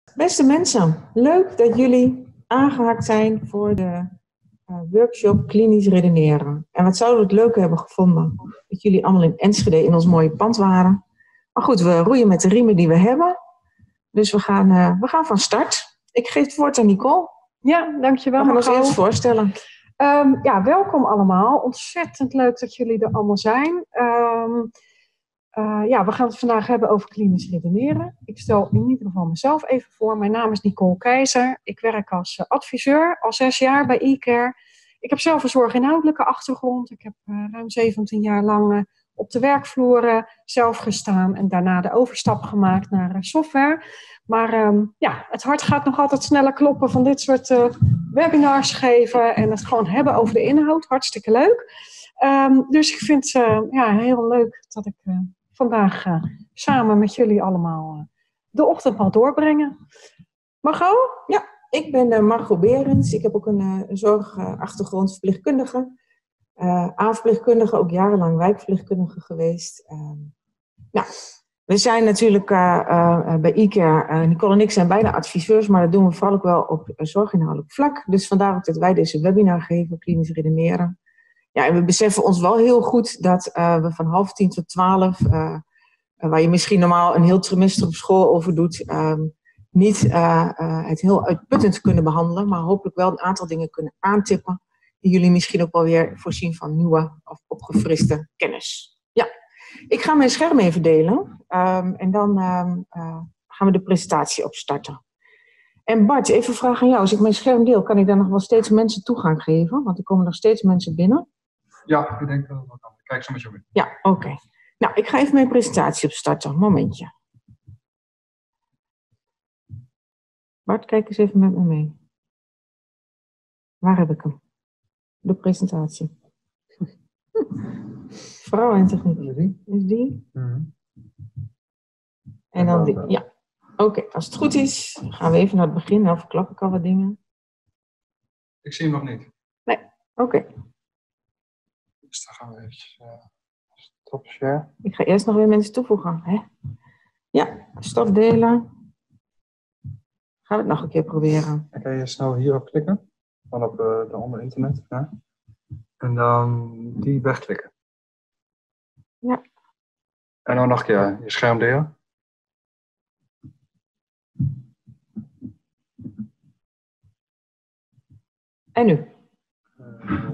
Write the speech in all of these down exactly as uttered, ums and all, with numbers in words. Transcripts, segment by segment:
Beste mensen, leuk dat jullie aangehaakt zijn voor de uh, workshop Klinisch Redeneren. En wat zouden we het leuk hebben gevonden dat jullie allemaal in Enschede in ons mooie pand waren. Maar goed, we roeien met de riemen die we hebben. Dus we gaan, uh, we gaan van start. Ik geef het woord aan Nicole. Ja, dankjewel. We gaan ons eerst voorstellen. Um, ja, welkom allemaal. Ontzettend leuk dat jullie er allemaal zijn. Um, uh, ja, we gaan het vandaag hebben over klinisch redeneren. Ik stel in ieder geval mezelf even voor. Mijn naam is Nicole Keizer. Ik werk als uh, adviseur al zes jaar bij eCare. Ik heb zelf een zorginhoudelijke achtergrond. Ik heb uh, ruim zeventien jaar lang uh, op de werkvloer uh, zelf gestaan en daarna de overstap gemaakt naar uh, software. Maar um, ja, het hart gaat nog altijd sneller kloppen van dit soort uh, webinars geven en het gewoon hebben over de inhoud. Hartstikke leuk. Um, dus ik vind het uh, ja, heel leuk dat ik uh, vandaag uh, samen met jullie allemaal uh, de ochtend mag doorbrengen. Margot? Ja, ik ben uh, Margot Berends. Ik heb ook een uh, zorgachtergrond, verpleegkundige. Uh, aanverpleegkundige, ook jarenlang wijkverpleegkundige geweest. Uh, nou, we zijn natuurlijk uh, uh, bij eCare, uh, Nicole en ik zijn beide adviseurs, maar dat doen we vooral ook wel op uh, zorginhoudelijk vlak. Dus vandaar ook dat wij deze webinar geven, klinisch redeneren. Ja, en we beseffen ons wel heel goed dat uh, we van half tien tot twaalf, uh, uh, waar je misschien normaal een heel trimester op school over doet, uh, niet uh, uh, het heel uitputtend kunnen behandelen, maar hopelijk wel een aantal dingen kunnen aantippen die jullie misschien ook wel weer voorzien van nieuwe of opgefriste kennis. Ja, ik ga mijn scherm even delen um, en dan um, uh, gaan we de presentatie opstarten. En Bart, even een vraag aan jou. Als ik mijn scherm deel, kan ik daar nog wel steeds mensen toegang geven? Want er komen nog steeds mensen binnen. Ja, ik denk dat dat kan. Ik kijk zo met je mee. Ja, oké. Okay. Nou, ik ga even mijn presentatie opstarten. Momentje. Bart, kijk eens even met me mee. Waar heb ik hem? De presentatie. Vrouw en techniek. Is die? Is die? Mm-hmm. En dan die. Ja. Oké, okay, als het goed is, gaan we even naar het begin. Dan verklap ik al wat dingen. Ik zie hem nog niet. Nee, oké. Okay. Dus dan gaan we eventjes uh, stop share. Ik ga eerst nog weer mensen toevoegen. Hè? Ja, stop delen. Gaan we het nog een keer proberen. Dan kan je snel hierop klikken. Dan op uh, de onder internet. Ja. En dan die wegklikken. Ja. En dan nog een keer je scherm delen. En nu? Uh,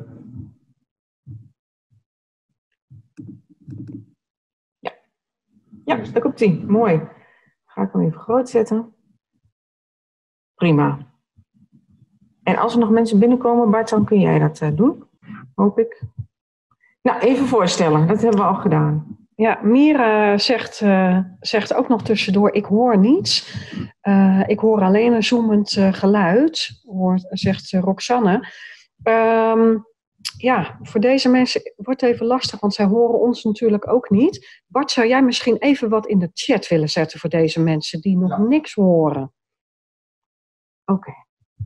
ja. Ja, daar komt ie. Mooi. Ga ik hem even groot zetten. Prima. En als er nog mensen binnenkomen, Bart, dan kun jij dat uh, doen. Hoop ik. Nou, even voorstellen. Dat hebben we al gedaan. Ja, Mira zegt, uh, zegt ook nog tussendoor, ik hoor niets. Uh, ik hoor alleen een zoemend uh, geluid, hoort, zegt uh, Roxanne. Um, ja, voor deze mensen wordt het even lastig, want zij horen ons natuurlijk ook niet. Bart, zou jij misschien even wat in de chat willen zetten voor deze mensen die nog ja. niks horen? Oké. Okay.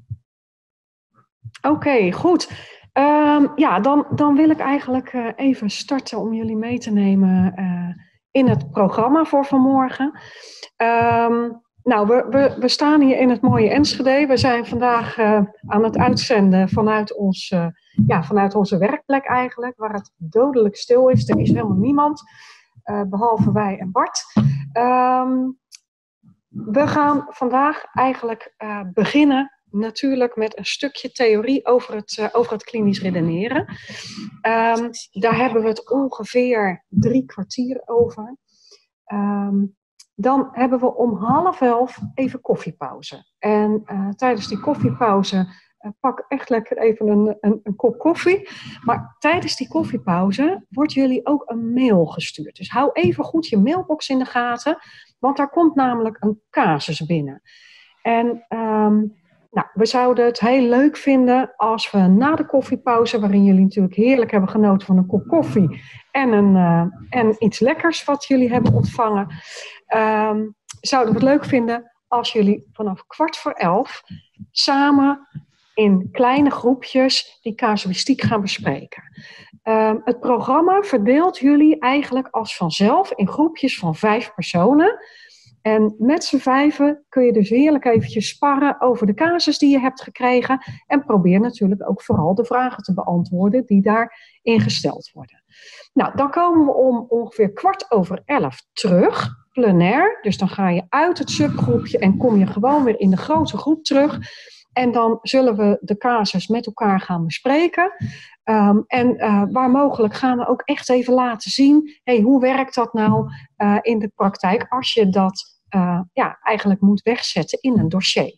Oké, okay, goed. Um, ja, dan, dan wil ik eigenlijk uh, even starten om jullie mee te nemen uh, in het programma voor vanmorgen. Um, nou, we, we, we staan hier in het mooie Enschede. We zijn vandaag uh, aan het uitzenden vanuit, ons, uh, ja, vanuit onze werkplek eigenlijk, waar het dodelijk stil is. Er is helemaal niemand, uh, behalve wij en Bart. Um, we gaan vandaag eigenlijk uh, beginnen natuurlijk met een stukje theorie over het, uh, over het klinisch redeneren. Um, daar hebben we het ongeveer drie kwartier over. Um, dan hebben we om half elf even koffiepauze. En uh, tijdens die koffiepauze uh, pak echt lekker even een, een, een kop koffie. Maar tijdens die koffiepauze wordt jullie ook een mail gestuurd. Dus hou even goed je mailbox in de gaten, want daar komt namelijk een casus binnen. En um, nou, we zouden het heel leuk vinden als we na de koffiepauze, waarin jullie natuurlijk heerlijk hebben genoten van een kop koffie en, een, uh, en iets lekkers wat jullie hebben ontvangen, um, zouden we het leuk vinden als jullie vanaf kwart voor elf samen in kleine groepjes die casuïstiek gaan bespreken. Um, het programma verdeelt jullie eigenlijk als vanzelf in groepjes van vijf personen. En met z'n vijven kun je dus heerlijk eventjes sparren over de casus die je hebt gekregen. En probeer natuurlijk ook vooral de vragen te beantwoorden die daarin gesteld worden. Nou, dan komen we om ongeveer kwart over elf terug, plenair. Dus dan ga je uit het subgroepje en kom je gewoon weer in de grote groep terug. En dan zullen we de casus met elkaar gaan bespreken. Um, en uh, waar mogelijk gaan we ook echt even laten zien, hey, hoe werkt dat nou uh, in de praktijk als je dat uh, ja, eigenlijk moet wegzetten in een dossier.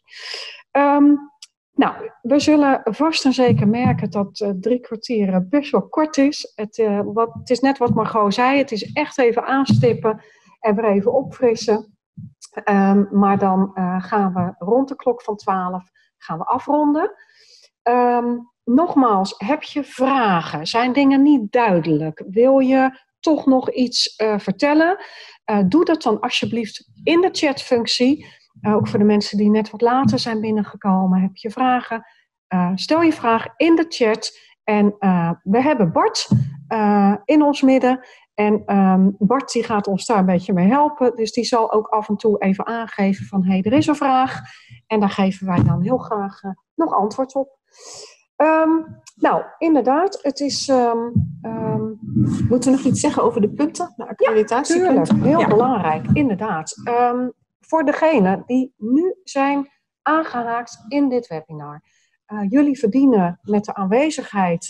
Um, nou, we zullen vast en zeker merken dat uh, drie kwartier best wel kort is. Het, uh, wat, het is net wat Margot zei, het is echt even aanstippen en weer even opfrissen. Um, maar dan uh, gaan we rond de klok van twaalf gaan we afronden. Um, nogmaals, heb je vragen? Zijn dingen niet duidelijk? Wil je toch nog iets uh, vertellen? Uh, doe dat dan alsjeblieft in de chatfunctie. Uh, ook voor de mensen die net wat later zijn binnengekomen. Heb je vragen? Uh, stel je vraag in de chat. En uh, we hebben Bart uh, in ons midden. En um, Bart die gaat ons daar een beetje mee helpen. Dus die zal ook af en toe even aangeven van, hé, hey, er is een vraag. En daar geven wij dan heel graag uh, nog antwoord op. Um, nou, inderdaad, het is... Um, um, Moeten we nog iets zeggen over de punten? De accreditatiepunten? Ja, heel ja. belangrijk, inderdaad. Um, voor degenen die nu zijn aangehaakt in dit webinar. Uh, jullie verdienen met de aanwezigheid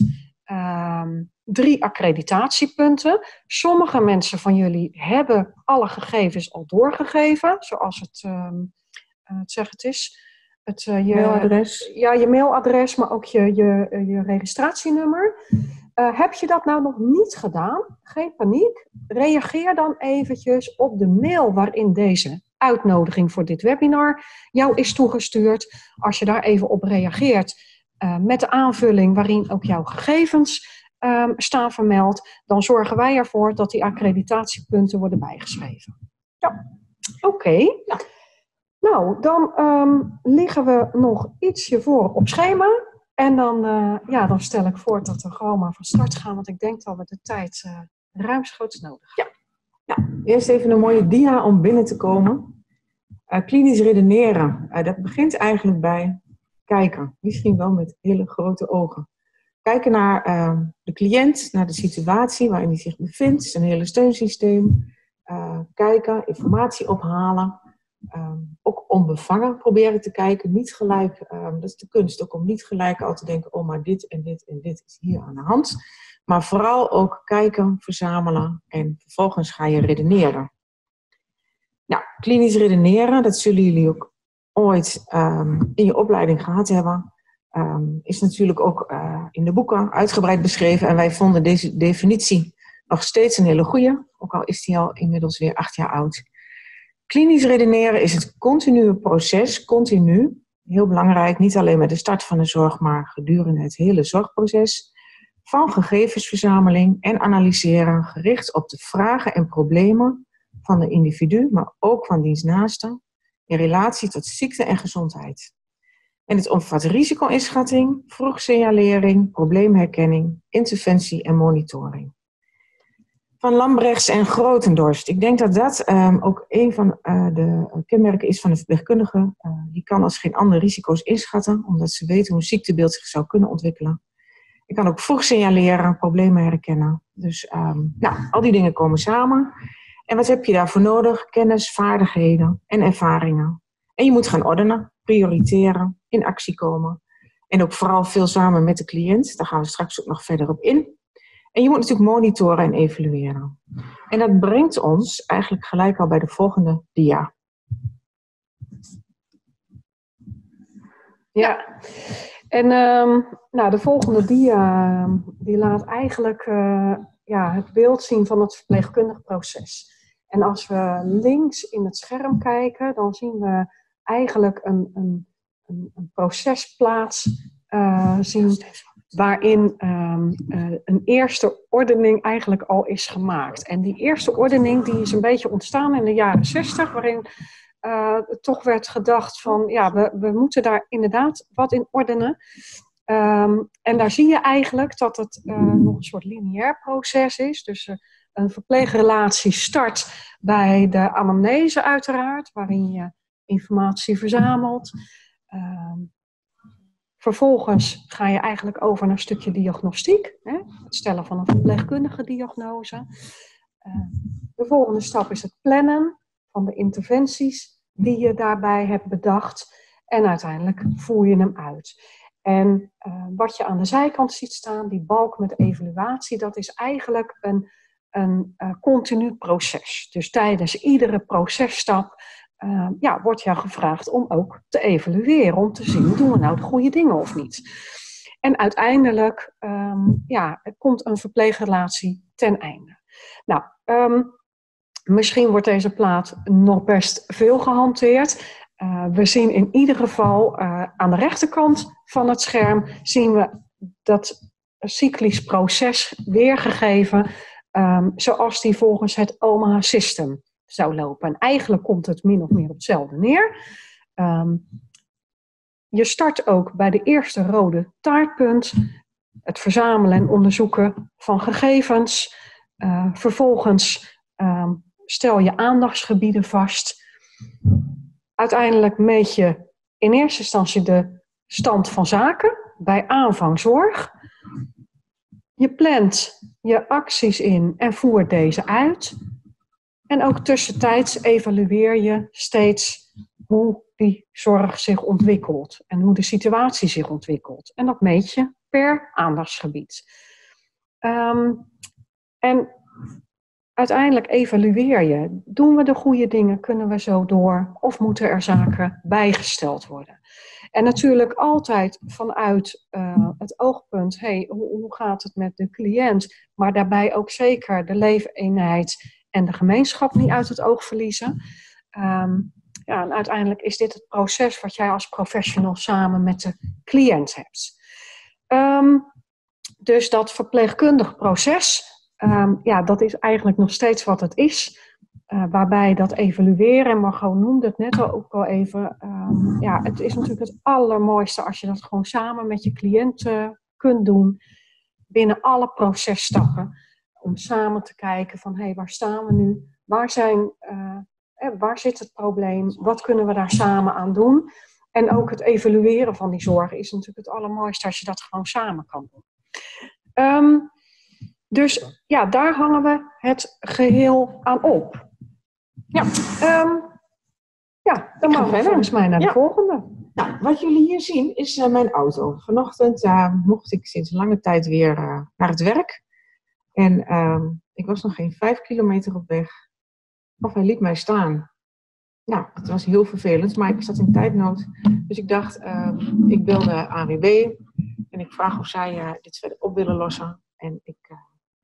um, drie accreditatiepunten. Sommige mensen van jullie hebben alle gegevens al doorgegeven, zoals het, um, uh, het zeg het is. Het, uh, je mailadres. Ja, je mailadres, maar ook je, je, je registratienummer. Uh, heb je dat nou nog niet gedaan? Geen paniek. Reageer dan eventjes op de mail waarin deze uitnodiging voor dit webinar jou is toegestuurd. Als je daar even op reageert uh, met de aanvulling waarin ook jouw gegevens um, staan vermeld, dan zorgen wij ervoor dat die accreditatiepunten worden bijgeschreven. Ja, oké. Okay. Ja. Nou, dan um, liggen we nog ietsje voor op schema. En dan, uh, ja, dan stel ik voor dat we gewoon maar van start gaan. Want ik denk dat we de tijd uh, ruimschoots nodig hebben. Ja. Ja, eerst even een mooie dia om binnen te komen. Uh, klinisch redeneren. Uh, dat begint eigenlijk bij kijken. Misschien wel met hele grote ogen. Kijken naar uh, de cliënt, naar de situatie waarin hij zich bevindt. Zijn hele steunsysteem. Uh, kijken, informatie ophalen. Um, ook onbevangen proberen te kijken. Niet gelijk, um, dat is de kunst ook om niet gelijk al te denken, oh maar dit en dit en dit is hier aan de hand. Maar vooral ook kijken, verzamelen en vervolgens ga je redeneren. Nou, klinisch redeneren, dat zullen jullie ook ooit um, in je opleiding gehad hebben. Um, is natuurlijk ook uh, in de boeken uitgebreid beschreven. En wij vonden deze definitie nog steeds een hele goeie. Ook al is die al inmiddels weer acht jaar oud. Klinisch redeneren is het continue proces, continu, heel belangrijk, niet alleen met de start van de zorg, maar gedurende het hele zorgproces, van gegevensverzameling en analyseren gericht op de vragen en problemen van de individu, maar ook van diens naasten, in relatie tot ziekte en gezondheid. En het omvat risico-inschatting, vroegsignalering, probleemherkenning, interventie en monitoring. Van Lambrechts en Grotendorst. Ik denk dat dat um, ook een van uh, de kenmerken is van de verpleegkundige. Uh, die kan als geen ander risico's inschatten, omdat ze weten hoe een ziektebeeld zich zou kunnen ontwikkelen. Je kan ook vroeg signaleren, problemen herkennen. Dus um, nou, al die dingen komen samen. En wat heb je daarvoor nodig? Kennis, vaardigheden en ervaringen. En je moet gaan ordenen, prioriteren, in actie komen. En ook vooral veel samen met de cliënt. Daar gaan we straks ook nog verder op in. En je moet natuurlijk monitoren en evalueren. En dat brengt ons eigenlijk gelijk al bij de volgende dia. Ja, en um, nou, de volgende dia die laat eigenlijk uh, ja, het beeld zien van het verpleegkundig proces. En als we links in het scherm kijken, dan zien we eigenlijk een, een, een, een procesplaats uh, zien waarin um, uh, een eerste ordening eigenlijk al is gemaakt. En die eerste ordening die is een beetje ontstaan in de jaren zestig, waarin uh, toch werd gedacht van, ja, we, we moeten daar inderdaad wat in ordenen. Um, en daar zie je eigenlijk dat het uh, nog een soort lineair proces is. Dus uh, een verpleegrelatie start bij de anamnese uiteraard, waarin je informatie verzamelt. Uh, vervolgens ga je eigenlijk over naar een stukje diagnostiek, hè? Het stellen van een verpleegkundige diagnose. Uh, de volgende stap is het plannen van de interventies die je daarbij hebt bedacht. En uiteindelijk voer je hem uit. En uh, wat je aan de zijkant ziet staan, die balk met evaluatie, dat is eigenlijk een, een uh, continu proces. Dus tijdens iedere processtap uh, ja, wordt jou gevraagd om ook te evalueren. Om te zien, doen we nou de goede dingen of niet? En uiteindelijk um, ja, komt een verpleegrelatie ten einde. Nou, um, misschien wordt deze plaat nog best veel gehanteerd. Uh, we zien in ieder geval uh, aan de rechterkant van het scherm zien we dat cyclisch proces weergegeven um, zoals die volgens het OMA-system zou lopen. En eigenlijk komt het min of meer op hetzelfde neer. Um, je start ook bij de eerste rode taartpunt, het verzamelen en onderzoeken van gegevens. Uh, vervolgens um, stel je aandachtsgebieden vast. Uiteindelijk meet je in eerste instantie de stand van zaken bij aanvang zorg. Je plant je acties in en voert deze uit. En ook tussentijds evalueer je steeds hoe die zorg zich ontwikkelt en hoe de situatie zich ontwikkelt. En dat meet je per aandachtsgebied. Um, en uiteindelijk evalueer je, doen we de goede dingen, kunnen we zo door of moeten er zaken bijgesteld worden. En natuurlijk altijd vanuit uh, het oogpunt, hey, hoe, hoe gaat het met de cliënt, maar daarbij ook zeker de leefeenheid en de gemeenschap niet uit het oog verliezen. Um, ja, en uiteindelijk is dit het proces wat jij als professional samen met de cliënt hebt. Um, dus dat verpleegkundig proces, Um, ja, dat is eigenlijk nog steeds wat het is. Uh, waarbij dat evalueren, Margot noemde het net ook al even. Um, ja, het is natuurlijk het allermooiste als je dat gewoon samen met je cliënt uh, kunt doen. Binnen alle processtappen. Om samen te kijken van, hé, hey, waar staan we nu? Waar, zijn, uh, eh, waar zit het probleem? Wat kunnen we daar samen aan doen? En ook het evalueren van die zorg is natuurlijk het allermooiste als je dat gewoon samen kan doen. Um, Dus ja, daar hangen we het geheel aan op. Ja, um, ja dan gaan we volgens mij naar de ja. volgende. Nou, wat jullie hier zien is uh, mijn auto. Vanochtend uh, mocht ik sinds lange tijd weer uh, naar het werk. En uh, ik was nog geen vijf kilometer op weg. Of hij liet mij staan. Nou, het was heel vervelend, maar ik zat in tijdnood. Dus ik dacht, uh, ik bel de A W B en ik vraag of zij uh, dit verder op willen lossen. En ik uh,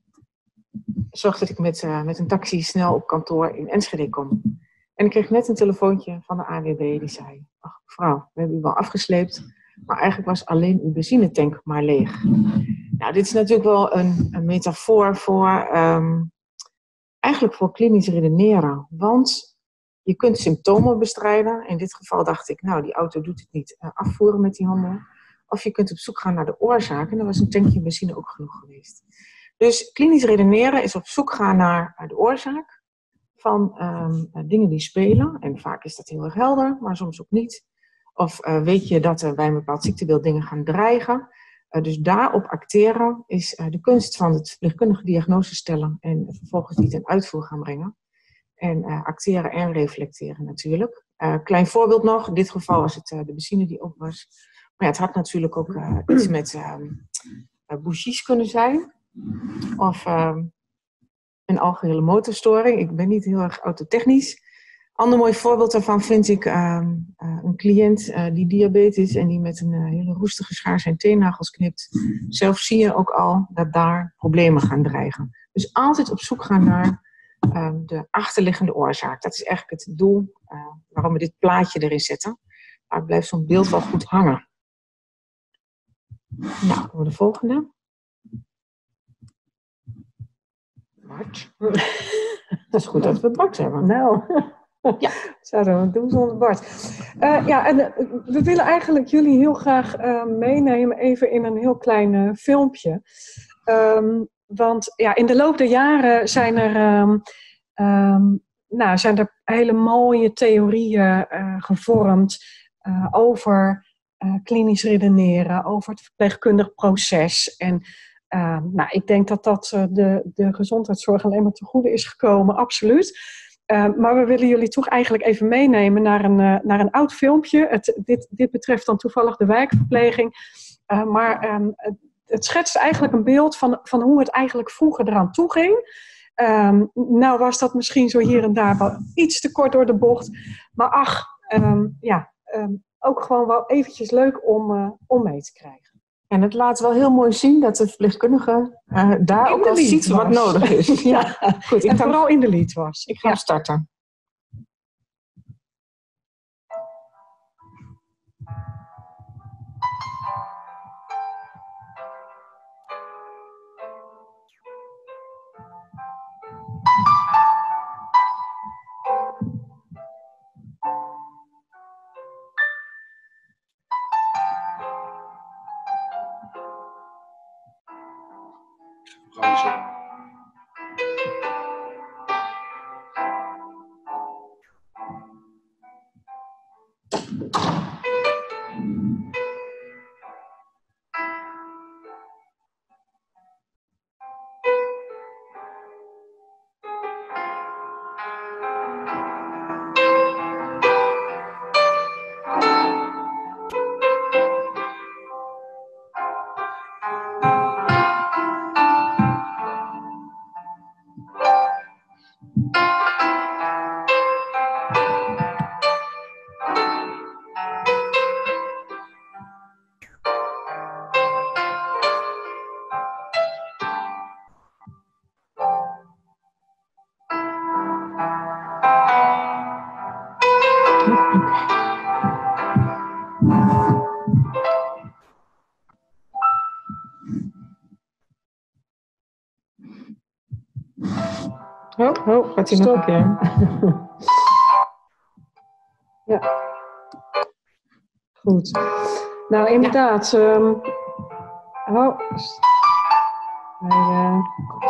zorg dat ik met, uh, met een taxi snel op kantoor in Enschede kom. En ik kreeg net een telefoontje van de A W B die zei, ach mevrouw, we hebben u wel afgesleept, maar eigenlijk was alleen uw benzinetank maar leeg. Nou, dit is natuurlijk wel een, een metafoor voor, um, eigenlijk voor klinisch redeneren. Want je kunt symptomen bestrijden. In dit geval dacht ik, nou, die auto doet het niet. Uh, afvoeren met die handen. Of je kunt op zoek gaan naar de oorzaak. En dan was een tankje benzine ook genoeg geweest. Dus klinisch redeneren is op zoek gaan naar uh, de oorzaak van um, uh, dingen die spelen. En vaak is dat heel erg helder, maar soms ook niet. Of uh, weet je dat er bij een bepaald ziektebeeld dingen gaan dreigen. Uh, dus daarop acteren is uh, de kunst van het verpleegkundige diagnose stellen. En vervolgens die ten uitvoer gaan brengen. En uh, acteren en reflecteren natuurlijk. Uh, klein voorbeeld nog. In dit geval was het uh, de benzine die op was. Maar ja, het had natuurlijk ook uh, iets met uh, uh, bougies kunnen zijn. Of uh, een algehele motorstoring. Ik ben niet heel erg autotechnisch. Ander mooi voorbeeld daarvan vind ik uh, uh, een cliënt uh, die diabetes en die met een uh, hele roestige schaar zijn teennagels knipt. Zelf zie je ook al dat daar problemen gaan dreigen. Dus altijd op zoek gaan naar Uh, de achterliggende oorzaak. Dat is eigenlijk het doel uh, waarom we dit plaatje erin zetten. Maar het blijft zo'n beeld wel goed hangen. Nou, voor de volgende. Bart. Het is goed dat we Bart hebben. Nou, ja, zouden we doen zonder Bart. Uh, ja, en uh, we willen eigenlijk jullie heel graag uh, meenemen even in een heel klein uh, filmpje. Um, want ja, in de loop der jaren zijn er, um, um, nou, zijn er hele mooie theorieën uh, gevormd uh, over uh, klinisch redeneren, over het verpleegkundig proces. En uh, nou, ik denk dat dat uh, de, de gezondheidszorg alleen maar ten goede is gekomen, absoluut. Uh, maar we willen jullie toch eigenlijk even meenemen naar een, uh, naar een oud filmpje. Het, dit, dit betreft dan toevallig de wijkverpleging. Uh, maar um, het, het schetst eigenlijk een beeld van, van hoe het eigenlijk vroeger eraan toe ging. Um, nou was dat misschien zo hier en daar wel iets te kort door de bocht. Maar ach, um, ja, um, ook gewoon wel eventjes leuk om, uh, om mee te krijgen. En het laat wel heel mooi zien dat de verpleegkundige uh, daar In ook al ziet was. wat nodig is. Ja, goed. Ik en ga, vooral in de lead was. Ik ga ja. starten. Pauze. Oh, oh, gaat hij nog een keer. Ja. Goed. Nou, inderdaad. Ja. Um, oh. Hij, uh,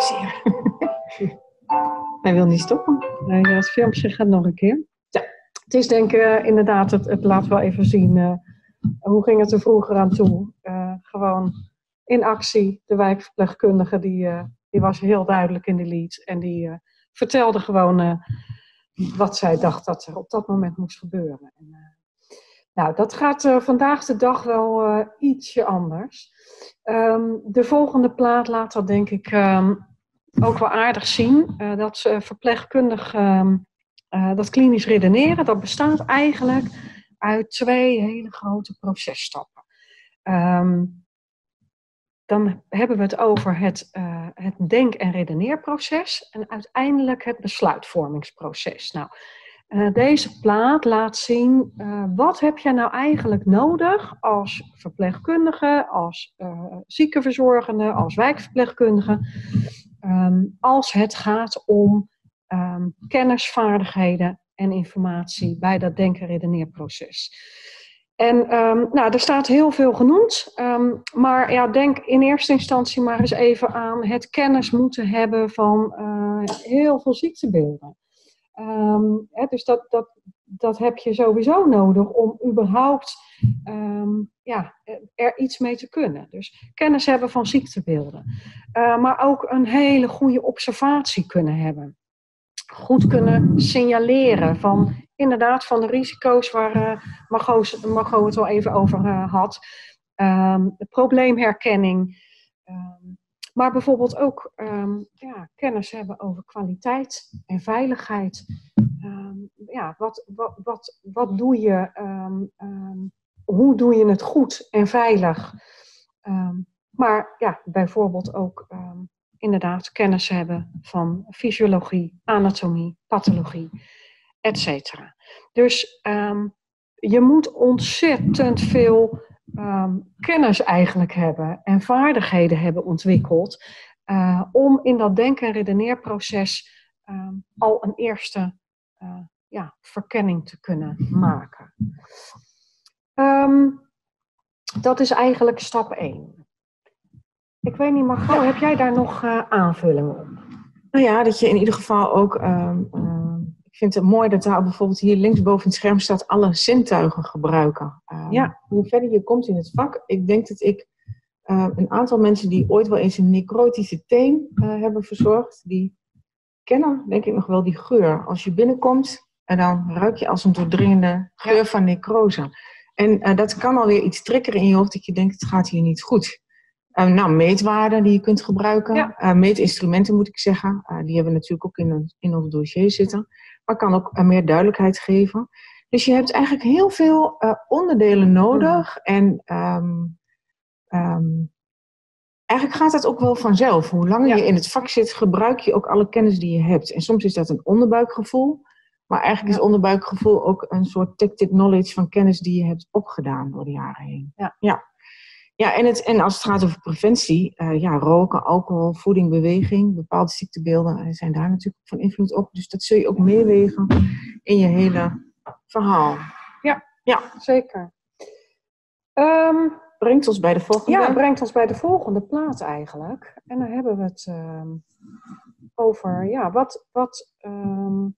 Hij wil niet stoppen. Nee, het filmpje gaat nog een keer. Ja. Het is denk ik uh, inderdaad, het, het laat wel even zien uh, hoe ging het er vroeger aan toe. Uh, gewoon in actie. De wijkverpleegkundige die, uh, die was heel duidelijk in de lead. En die uh, vertelde gewoon uh, wat zij dacht dat er op dat moment moest gebeuren. En, uh, nou, dat gaat uh, vandaag de dag wel uh, ietsje anders. Um, de volgende plaat laat dat denk ik um, ook wel aardig zien. Uh, dat uh, verpleegkundig, um, uh, dat klinisch redeneren, dat bestaat eigenlijk uit twee hele grote processtappen. Um, dan hebben we het over het, uh, het denk- en redeneerproces en uiteindelijk het besluitvormingsproces. Nou, uh, deze plaat laat zien, uh, wat heb je nou eigenlijk nodig als verpleegkundige, als uh, ziekenverzorgende, als wijkverpleegkundige, um, als het gaat om um, kennis, vaardigheden en informatie bij dat denk- en redeneerproces. En um, nou, er staat heel veel genoemd, um, maar ja, denk in eerste instantie maar eens even aan het kennis moeten hebben van uh, heel veel ziektebeelden. Um, hè, dus dat, dat, dat heb je sowieso nodig om überhaupt um, ja, er iets mee te kunnen. Dus kennis hebben van ziektebeelden, uh, maar ook een hele goede observatie kunnen hebben. Goed kunnen signaleren van inderdaad van de risico's waar uh, Margot, Margot het al even over uh, had. Um, de probleemherkenning. Um, maar bijvoorbeeld ook um, ja, kennis hebben over kwaliteit en veiligheid. Um, ja, wat, wat, wat, wat doe je? Um, um, hoe doe je het goed en veilig? Um, maar ja, bijvoorbeeld ook um, inderdaad kennis hebben van fysiologie, anatomie, pathologie, et cetera. Dus um, je moet ontzettend veel um, kennis eigenlijk hebben en vaardigheden hebben ontwikkeld uh, om in dat denk- en redeneerproces um, al een eerste uh, ja, verkenning te kunnen maken. Um, dat is eigenlijk stap één. Ik weet niet, Margot, heb jij daar nog uh, aanvullingen op? Nou ja, dat je in ieder geval ook... Um, um, ik vind het mooi dat daar bijvoorbeeld hier linksboven in het scherm staat... alle zintuigen gebruiken. Um, ja. Hoe verder je komt in het vak... Ik denk dat ik uh, een aantal mensen die ooit wel eens een necrotische teen uh, hebben verzorgd... die kennen, denk ik nog wel, die geur. Als je binnenkomt... En dan ruik je als een doordringende geur ja. van necrose. En uh, dat kan alweer iets triggeren in je hoofd dat je denkt, het gaat hier niet goed. Uh, nou, meetwaarden die je kunt gebruiken. Ja. Uh, meetinstrumenten moet ik zeggen. Uh, die hebben we natuurlijk ook in, een, in ons dossier zitten. Maar kan ook uh, meer duidelijkheid geven. Dus je hebt eigenlijk heel veel uh, onderdelen nodig. Ja. En um, um, eigenlijk gaat dat ook wel vanzelf. Hoe langer ja. je in het vak zit, gebruik je ook alle kennis die je hebt. En soms is dat een onderbuikgevoel. Maar eigenlijk ja. is onderbuikgevoel ook een soort tacit knowledge van kennis die je hebt opgedaan door de jaren heen. Ja, ja. ja en, het, en als het gaat over preventie, uh, ja, roken, alcohol, voeding, beweging, bepaalde ziektebeelden zijn daar natuurlijk van invloed op. Dus dat zul je ook meewegen in je hele verhaal. Ja, ja. zeker. Um, brengt ons bij de volgende. Ja, brengt ons bij de volgende plaat eigenlijk. En dan hebben we het um, over, ja, wat... wat um,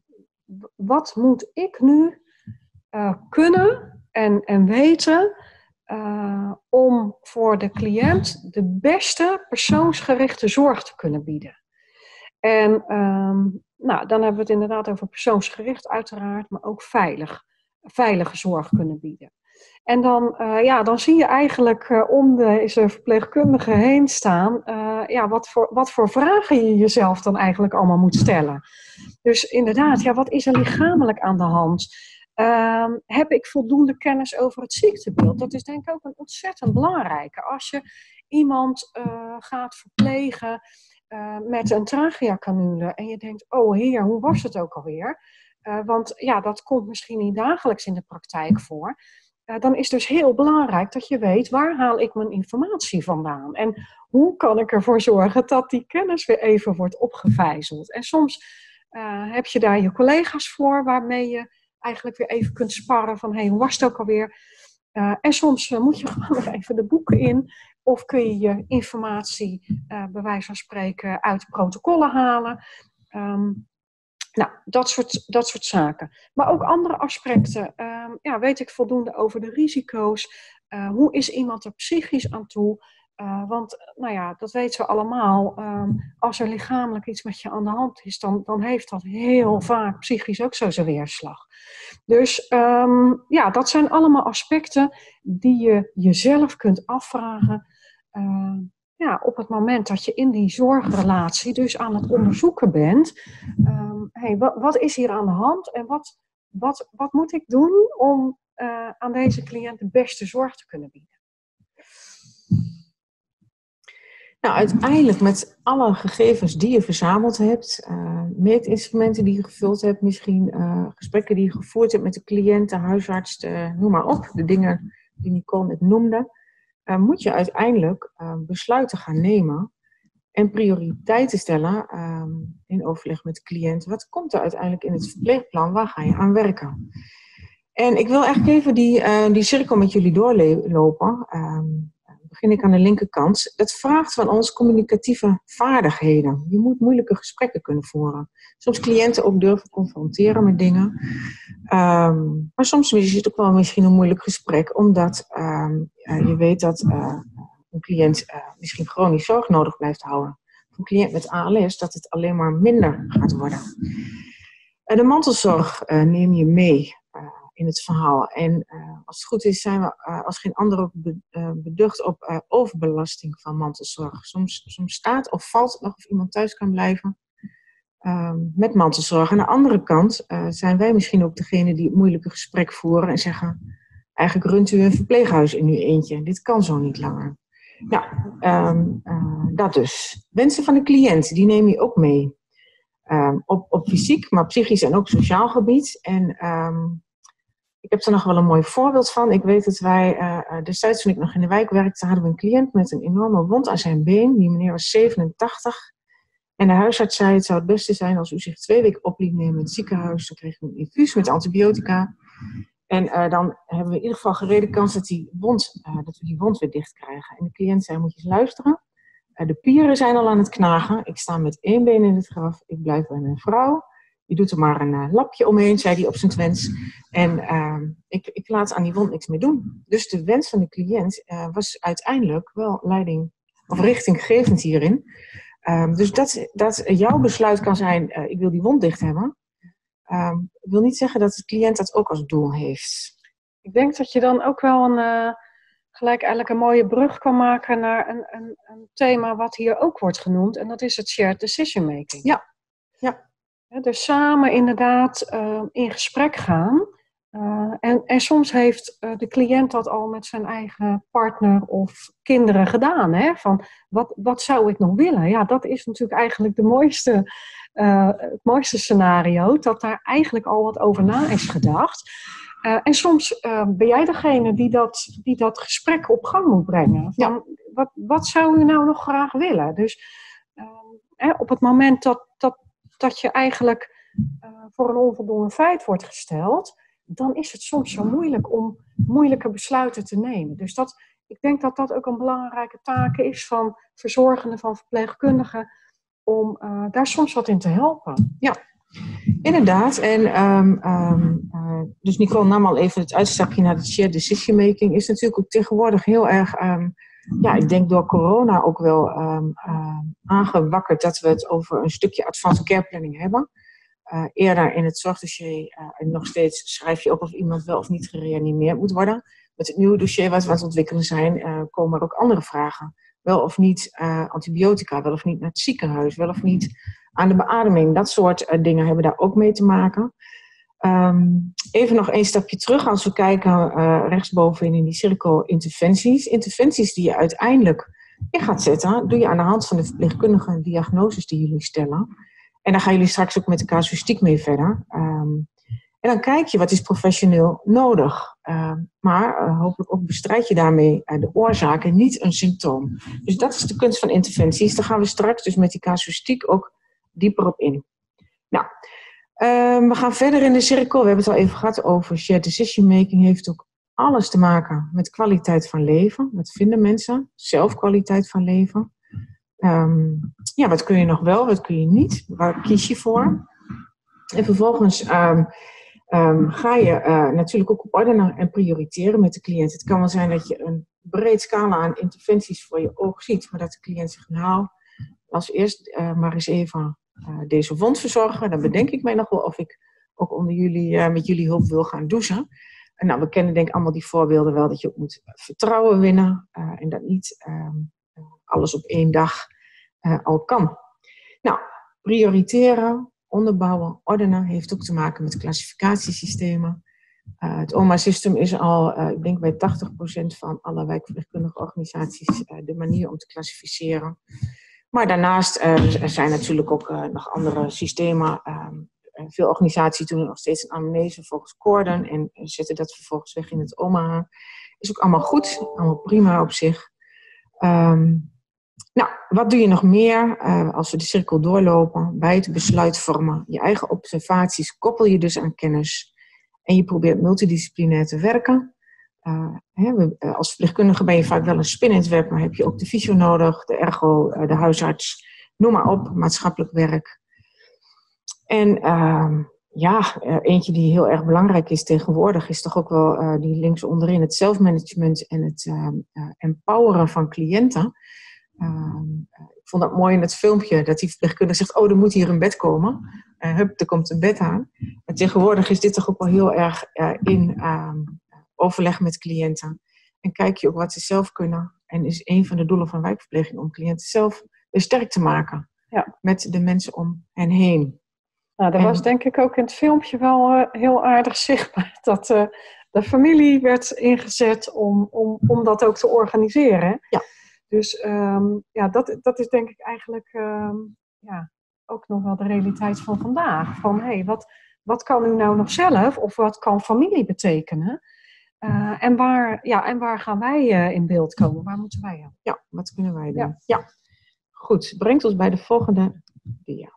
Wat moet ik nu uh, kunnen en, en weten uh, om voor de cliënt de beste persoonsgerichte zorg te kunnen bieden? En um, nou, dan hebben we het inderdaad over persoonsgericht uiteraard, maar ook veilig, veilige zorg kunnen bieden. En dan, uh, ja, dan zie je eigenlijk uh, om deze verpleegkundige heen staan, uh, ja, wat, voor, wat voor vragen je jezelf dan eigenlijk allemaal moet stellen. Dus inderdaad, ja, wat is er lichamelijk aan de hand? Uh, heb ik voldoende kennis over het ziektebeeld? Dat is denk ik ook een ontzettend belangrijke. Als je iemand uh, gaat verplegen uh, met een tracheacanule en je denkt, oh heer, hoe was het ook alweer? Uh, want ja, dat komt misschien niet dagelijks in de praktijk voor. Uh, dan is dus heel belangrijk dat je weet, waar haal ik mijn informatie vandaan? En hoe kan ik ervoor zorgen dat die kennis weer even wordt opgevijzeld? En soms uh, heb je daar je collega's voor, waarmee je eigenlijk weer even kunt sparren van, hé, hey, hoe was het ook alweer? Uh, en soms uh, moet je gewoon nog even de boeken in, of kun je je informatie, uh, bij wijze van spreken, uit de protocollen halen. Um, Nou, dat soort, dat soort zaken. Maar ook andere aspecten. Uh, ja, weet ik voldoende over de risico's? Uh, hoe is iemand er psychisch aan toe? Uh, want, nou ja, dat weten we allemaal. Um, als er lichamelijk iets met je aan de hand is, dan, dan heeft dat heel vaak psychisch ook zo zijn weerslag. Dus um, ja, dat zijn allemaal aspecten die je jezelf kunt afvragen. Uh, Ja, op het moment dat je in die zorgrelatie dus aan het onderzoeken bent. Um, hey, wat, wat is hier aan de hand en wat, wat, wat moet ik doen om uh, aan deze cliënt de beste zorg te kunnen bieden? Nou, uiteindelijk met alle gegevens die je verzameld hebt, uh, meetinstrumenten die je gevuld hebt, misschien uh, gesprekken die je gevoerd hebt met de cliënt, de huisarts, uh, noem maar op, de dingen die Nicole net noemde. Uh, moet je uiteindelijk uh, besluiten gaan nemen en prioriteiten stellen um, in overleg met de cliënt. Wat komt er uiteindelijk in het verpleegplan? Waar ga je aan werken? En ik wil eigenlijk even die, uh, die cirkel met jullie doorlopen. Um, begin ik aan de linkerkant. Het vraagt van ons communicatieve vaardigheden. Je moet moeilijke gesprekken kunnen voeren. Soms cliënten ook durven confronteren met dingen. Um, maar soms is het ook wel misschien een moeilijk gesprek, omdat um, uh, je weet dat uh, een cliënt uh, misschien chronisch zorg nodig blijft houden. Voor een cliënt met A L S dat het alleen maar minder gaat worden. Uh, de mantelzorg uh, neem je mee uh, in het verhaal. En uh, als het goed is zijn we uh, als geen ander ook be, uh, beducht op uh, overbelasting van mantelzorg. Soms, soms staat of valt het nog of iemand thuis kan blijven. Um, met mantelzorg. Aan de andere kant uh, zijn wij misschien ook degene die het moeilijke gesprek voeren en zeggen, eigenlijk runt u een verpleeghuis in uw eentje. Dit kan zo niet langer. Nou, um, uh, dat dus. Wensen van de cliënt, die neem je ook mee. Um, op, op fysiek, maar psychisch en ook sociaal gebied. En um, ik heb er nog wel een mooi voorbeeld van. Ik weet dat wij, uh, destijds toen ik nog in de wijk werkte, hadden we een cliënt met een enorme wond aan zijn been. Die meneer was zevenentachtig. En de huisarts zei, het zou het beste zijn als u zich twee weken op liet nemen in het ziekenhuis. Dan kreeg u een infuus met antibiotica. En uh, dan hebben we in ieder geval gereden kans dat, die wond, uh, dat we die wond weer dicht krijgen. En de cliënt zei, moet je eens luisteren. Uh, de pieren zijn al aan het knagen. Ik sta met één been in het graf. Ik blijf bij mijn vrouw. Je doet er maar een uh, lapje omheen, zei hij op zijn wens. En uh, ik, ik laat aan die wond niks meer doen. Dus de wens van de cliënt uh, was uiteindelijk wel leiding of richtinggevend hierin. Um, dus dat, dat jouw besluit kan zijn, uh, ik wil die wond dicht hebben. Um, ik wil niet zeggen dat de cliënt dat ook als doel heeft. Ik denk dat je dan ook wel een, uh, gelijk eigenlijk een mooie brug kan maken naar een, een, een thema wat hier ook wordt genoemd. En dat is het shared decision making. Ja, ja. Ja, dus samen inderdaad uh, in gesprek gaan. Uh, en, en soms heeft uh, de cliënt dat al met zijn eigen partner of kinderen gedaan. Hè? Van, wat, wat zou ik nog willen? Ja, dat is natuurlijk eigenlijk de mooiste, uh, het mooiste scenario. Dat daar eigenlijk al wat over na is gedacht. Uh, en soms uh, ben jij degene die dat, die dat gesprek op gang moet brengen. Van, ja. wat, wat zou u nou nog graag willen? Dus uh, hè, op het moment dat, dat, dat je eigenlijk uh, voor een onvoldoende feit wordt gesteld, dan is het soms zo moeilijk om moeilijke besluiten te nemen. Dus dat, ik denk dat dat ook een belangrijke taak is van verzorgenden, van verpleegkundigen, om uh, daar soms wat in te helpen. Ja, inderdaad. En um, um, uh, dus Nicole nam al even het uitstapje naar de shared decision making. Is natuurlijk ook tegenwoordig heel erg, um, ja, ik denk door corona ook wel um, uh, aangewakkerd dat we het over een stukje advanced care planning hebben. Uh, eerder in het zorgdossier, uh, en nog steeds schrijf je op of iemand wel of niet gereanimeerd moet worden. Met het nieuwe dossier wat we aan het ontwikkelen zijn, uh, komen er ook andere vragen. Wel of niet uh, antibiotica, wel of niet naar het ziekenhuis, wel of niet aan de beademing. Dat soort uh, dingen hebben daar ook mee te maken. Um, even nog één stapje terug als we kijken uh, rechtsbovenin in die cirkel interventies. Interventies die je uiteindelijk in gaat zetten, doe je aan de hand van de verpleegkundige diagnoses die jullie stellen. En dan gaan jullie straks ook met de casuïstiek mee verder. Um, en dan kijk je wat is professioneel nodig. Uh, maar uh, hopelijk ook bestrijd je daarmee uh, de oorzaak en niet een symptoom. Dus dat is de kunst van interventies. Daar gaan we straks dus met die casuïstiek ook dieper op in. Nou, uh, we gaan verder in de cirkel. We hebben het al even gehad over shared decision making. Heeft ook alles te maken met kwaliteit van leven. Wat vinden mensen? Zelfkwaliteit van leven. Um, ja, wat kun je nog wel, wat kun je niet? Waar kies je voor? En vervolgens um, um, ga je uh, natuurlijk ook op ordenen en prioriteren met de cliënt. Het kan wel zijn dat je een breed scala aan interventies voor je oog ziet, maar dat de cliënt zegt, nou, als eerst uh, maar eens even uh, deze wond verzorgen. Dan bedenk ik mij nog wel of ik ook onder jullie, uh, met jullie hulp wil gaan douchen. En nou, we kennen denk ik allemaal die voorbeelden wel, dat je ook moet vertrouwen winnen uh, en dat niet um, alles op één dag uh, al kan. Nou, prioriteren, onderbouwen, ordenen heeft ook te maken met klassificatiesystemen. Uh, het O M A-systeem is al, uh, ik denk bij tachtig procent van alle wijkverpleegkundige organisaties uh, de manier om te klassificeren. Maar daarnaast uh, er zijn natuurlijk ook uh, nog andere systemen. Uh, veel organisaties doen nog steeds een anamnese volgens Corden en zetten dat vervolgens weg in het O M A. Is ook allemaal goed, allemaal prima op zich. Um, nou, wat doe je nog meer uh, als we de cirkel doorlopen? Bij het besluit vormen, je eigen observaties koppel je dus aan kennis. En je probeert multidisciplinair te werken. Uh, hè, we, uh, als verpleegkundige ben je vaak wel een spin in het web, maar heb je ook de fysio nodig, de ergo, uh, de huisarts, noem maar op, maatschappelijk werk. En uh, ja, uh, eentje die heel erg belangrijk is tegenwoordig, is toch ook wel uh, die links onderin, het zelfmanagement en het uh, uh, empoweren van cliënten. Uh, ik vond dat mooi in het filmpje, dat die verpleegkundige zegt, oh, er moet hier een bed komen. Uh, hup, er komt een bed aan. En tegenwoordig is dit toch ook wel heel erg uh, in uh, overleg met cliënten. En kijk je ook wat ze zelf kunnen. En is een van de doelen van wijkverpleging om cliënten zelf weer sterk te maken. Ja. Met de mensen om hen heen. Nou, dat en, was denk ik ook in het filmpje wel uh, heel aardig zichtbaar. Dat uh, de familie werd ingezet om, om, om dat ook te organiseren. Ja. Dus um, ja, dat, dat is denk ik eigenlijk um, ja, ook nog wel de realiteit van vandaag. Van hé, hey, wat, wat kan u nou nog zelf of wat kan familie betekenen? Uh, en, waar, ja, en waar gaan wij uh, in beeld komen? Waar moeten wij aan? Ja, wat kunnen wij doen? Ja. Ja. Goed, brengt ons bij de volgende dia.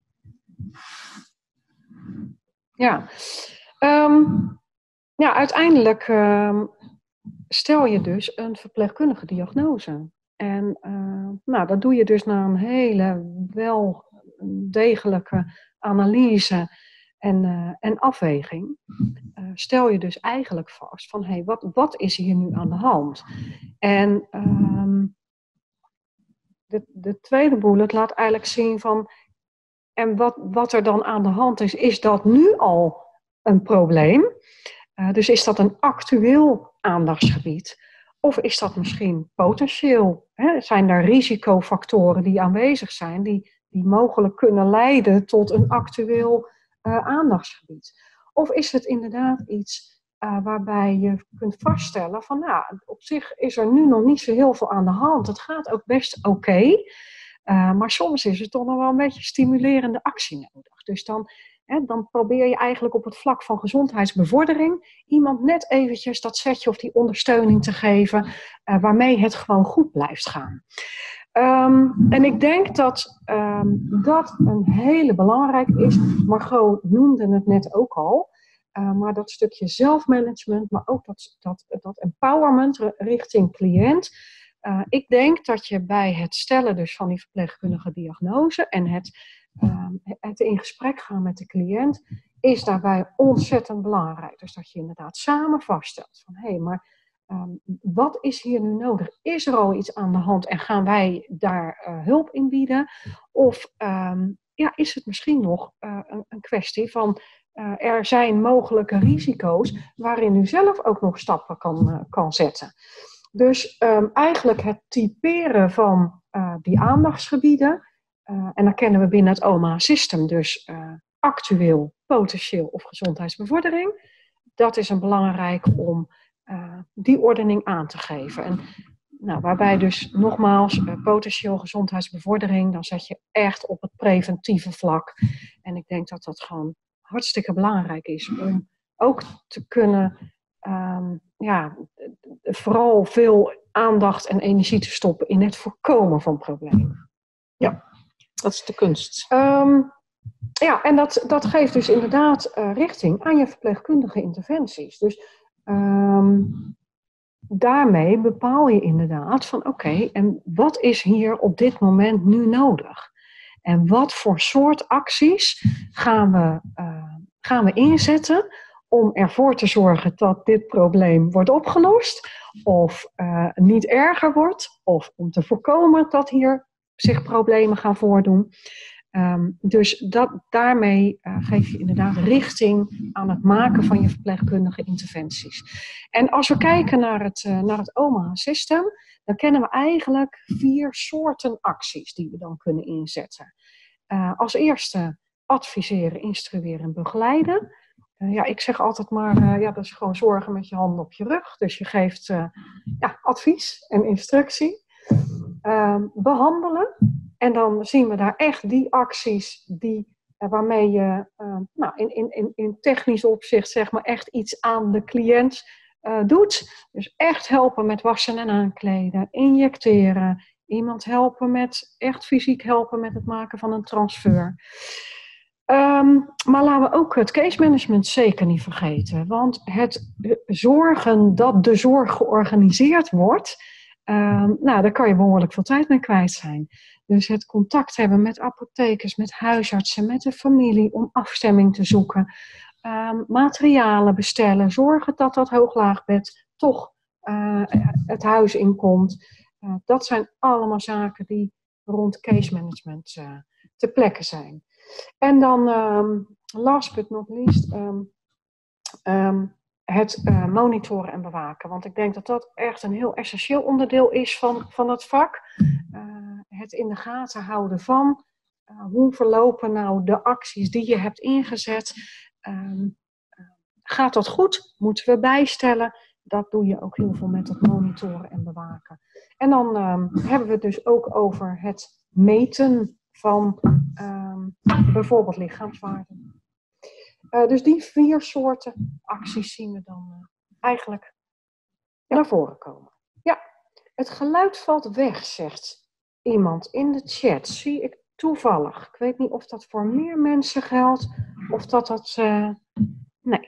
Ja, um, ja uiteindelijk um, stel je dus een verpleegkundige diagnose. En uh, nou, dat doe je dus na een hele wel degelijke analyse en, uh, en afweging. Uh, stel je dus eigenlijk vast van, hé, hey, wat, wat is hier nu aan de hand? En um, de, de tweede bullet laat eigenlijk zien van, en wat, wat er dan aan de hand is, is dat nu al een probleem? Uh, dus is dat een actueel aandachtsgebied? Of is dat misschien potentieel? Hè? Zijn er risicofactoren die aanwezig zijn, die, die mogelijk kunnen leiden tot een actueel uh, aandachtsgebied? Of is het inderdaad iets uh, waarbij je kunt vaststellen van, nou, op zich is er nu nog niet zo heel veel aan de hand. Het gaat ook best oké. Okay, uh, maar soms is er toch nog wel een beetje stimulerende actie nodig. Dus dan... He, dan probeer je eigenlijk op het vlak van gezondheidsbevordering iemand net eventjes dat setje of die ondersteuning te geven uh, waarmee het gewoon goed blijft gaan. Um, en ik denk dat um, dat een hele belangrijke is. Margot noemde het net ook al. Uh, maar dat stukje zelfmanagement, maar ook dat, dat, dat empowerment richting cliënt. Uh, ik denk dat je bij het stellen dus van die verpleegkundige diagnose en het... Um, het in gesprek gaan met de cliënt is daarbij ontzettend belangrijk. Dus dat je inderdaad samen vaststelt van hé, hey, maar um, wat is hier nu nodig? Is er al iets aan de hand en gaan wij daar uh, hulp in bieden? Of um, ja, is het misschien nog uh, een, een kwestie van uh, er zijn mogelijke risico's waarin u zelf ook nog stappen kan, uh, kan zetten. Dus um, eigenlijk het typeren van uh, die aandachtsgebieden. Uh, en dan kennen we binnen het O M A-systeem dus uh, actueel, potentieel of gezondheidsbevordering. Dat is een belangrijk om uh, die ordening aan te geven. En, nou, waarbij dus nogmaals uh, potentieel gezondheidsbevordering, dan zet je echt op het preventieve vlak. En ik denk dat dat gewoon hartstikke belangrijk is om ook te kunnen, um, ja, vooral veel aandacht en energie te stoppen in het voorkomen van problemen. Ja. Dat is de kunst. Um, ja, en dat, dat geeft dus inderdaad uh, richting aan je verpleegkundige interventies. Dus um, daarmee bepaal je inderdaad van oké, okay, en wat is hier op dit moment nu nodig? En wat voor soort acties gaan we, uh, gaan we inzetten om ervoor te zorgen dat dit probleem wordt opgelost of uh, niet erger wordt of om te voorkomen dat hier zich problemen gaan voordoen. Um, dus dat, daarmee uh, geef je inderdaad richting aan het maken van je verpleegkundige interventies. En als we kijken naar het, uh, naar het O M A-systeem, dan kennen we eigenlijk vier soorten acties die we dan kunnen inzetten. Uh, als eerste adviseren, instrueren en begeleiden. Uh, ja, ik zeg altijd maar, uh, ja, dat is gewoon zorgen met je handen op je rug. Dus je geeft uh, ja, advies en instructie. Uh, behandelen. En dan zien we daar echt die acties die, uh, waarmee je uh, nou, in, in, in technisch opzicht zeg maar echt iets aan de cliënt uh, doet. Dus echt helpen met wassen en aankleden, injecteren, iemand helpen met, echt fysiek helpen met het maken van een transfer. Um, maar laten we ook het case management zeker niet vergeten. Want het zorgen dat de zorg georganiseerd wordt, Um, nou, daar kan je behoorlijk veel tijd mee kwijt zijn. Dus het contact hebben met apothekers, met huisartsen, met de familie om afstemming te zoeken. Um, materialen bestellen, zorgen dat dat hooglaagbed toch uh, het huis inkomt. Uh, dat zijn allemaal zaken die rond case management uh, te plekken zijn. En dan, um, last but not least, um, um, het uh, monitoren en bewaken. Want ik denk dat dat echt een heel essentieel onderdeel is van, van het vak. Uh, het in de gaten houden van uh, hoe verlopen nou de acties die je hebt ingezet. Um, uh, gaat dat goed? Moeten we bijstellen? Dat doe je ook heel veel met het monitoren en bewaken. En dan um, hebben we het dus ook over het meten van um, bijvoorbeeld lichaamswaarden. Uh, dus die vier soorten acties zien we dan uh, eigenlijk ja. naar voren komen. Ja, het geluid valt weg, zegt iemand in de chat. Zie ik toevallig. Ik weet niet of dat voor meer mensen geldt of dat dat... Uh, nee.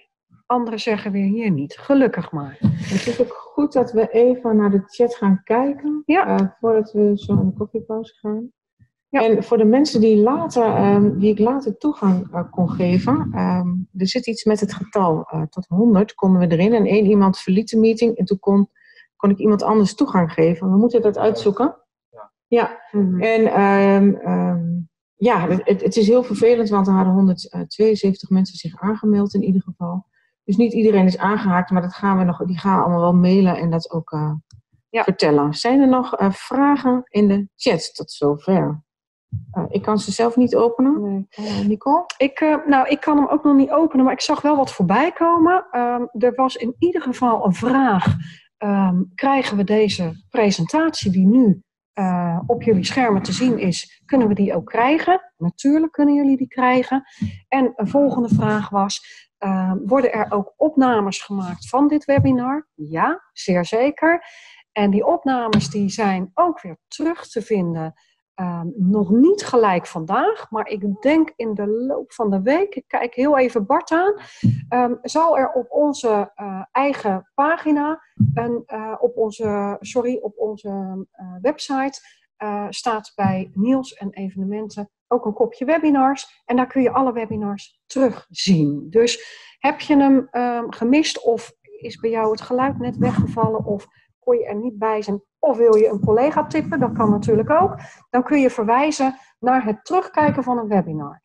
Anderen zeggen weer hier niet. Gelukkig maar. Het is ook goed dat we even naar de chat gaan kijken. Ja. Uh, voordat we zo aan de koffiepauze gaan. Ja. En voor de mensen die, later, um, die ik later toegang uh, kon geven. Um, er zit iets met het getal. Uh, tot honderd konden we erin. En één iemand verliet de meeting. En toen kon, kon ik iemand anders toegang geven. We moeten dat uitzoeken. Ja. ja. Mm-hmm. En um, um, ja, het, het is heel vervelend. Want er hadden honderdtweeënzeventig mensen zich aangemeld in ieder geval. Dus niet iedereen is aangehaakt. Maar dat gaan we nog, die gaan we allemaal wel mailen. En dat ook uh, ja. vertellen. Zijn er nog uh, vragen in de chat tot zover? Uh, ik kan ze zelf niet openen. Nee. Uh, Nicole? Ik, uh, nou, ik kan hem ook nog niet openen, maar ik zag wel wat voorbij komen. Um, er was in ieder geval een vraag. Um, krijgen we deze presentatie die nu uh, op jullie schermen te zien is, kunnen we die ook krijgen? Natuurlijk kunnen jullie die krijgen. En een volgende vraag was, uh, worden er ook opnames gemaakt van dit webinar? Ja, zeer zeker. En die opnames die zijn ook weer terug te vinden. Um, nog niet gelijk vandaag, maar ik denk in de loop van de week, ik kijk heel even Bart aan, um, zal er op onze uh, eigen pagina, een, uh, op onze, sorry, op onze uh, website, uh, staat bij Niels en evenementen ook een kopje webinars. En daar kun je alle webinars terugzien. Dus heb je hem um, gemist of is bij jou het geluid net weggevallen of kon je er niet bij zijn, of wil je een collega tippen, dat kan natuurlijk ook. Dan kun je verwijzen naar het terugkijken van een webinar.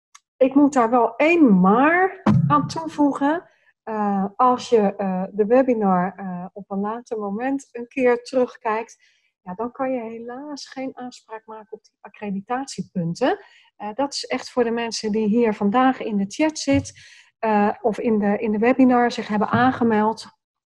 Ik moet daar wel één maar aan toevoegen. Uh, als je uh, de webinar uh, op een later moment een keer terugkijkt, ja, dan kan je helaas geen aanspraak maken op die accreditatiepunten. Uh, dat is echt voor de mensen die hier vandaag in de chat zitten uh, of in de, in de webinar zich hebben aangemeld.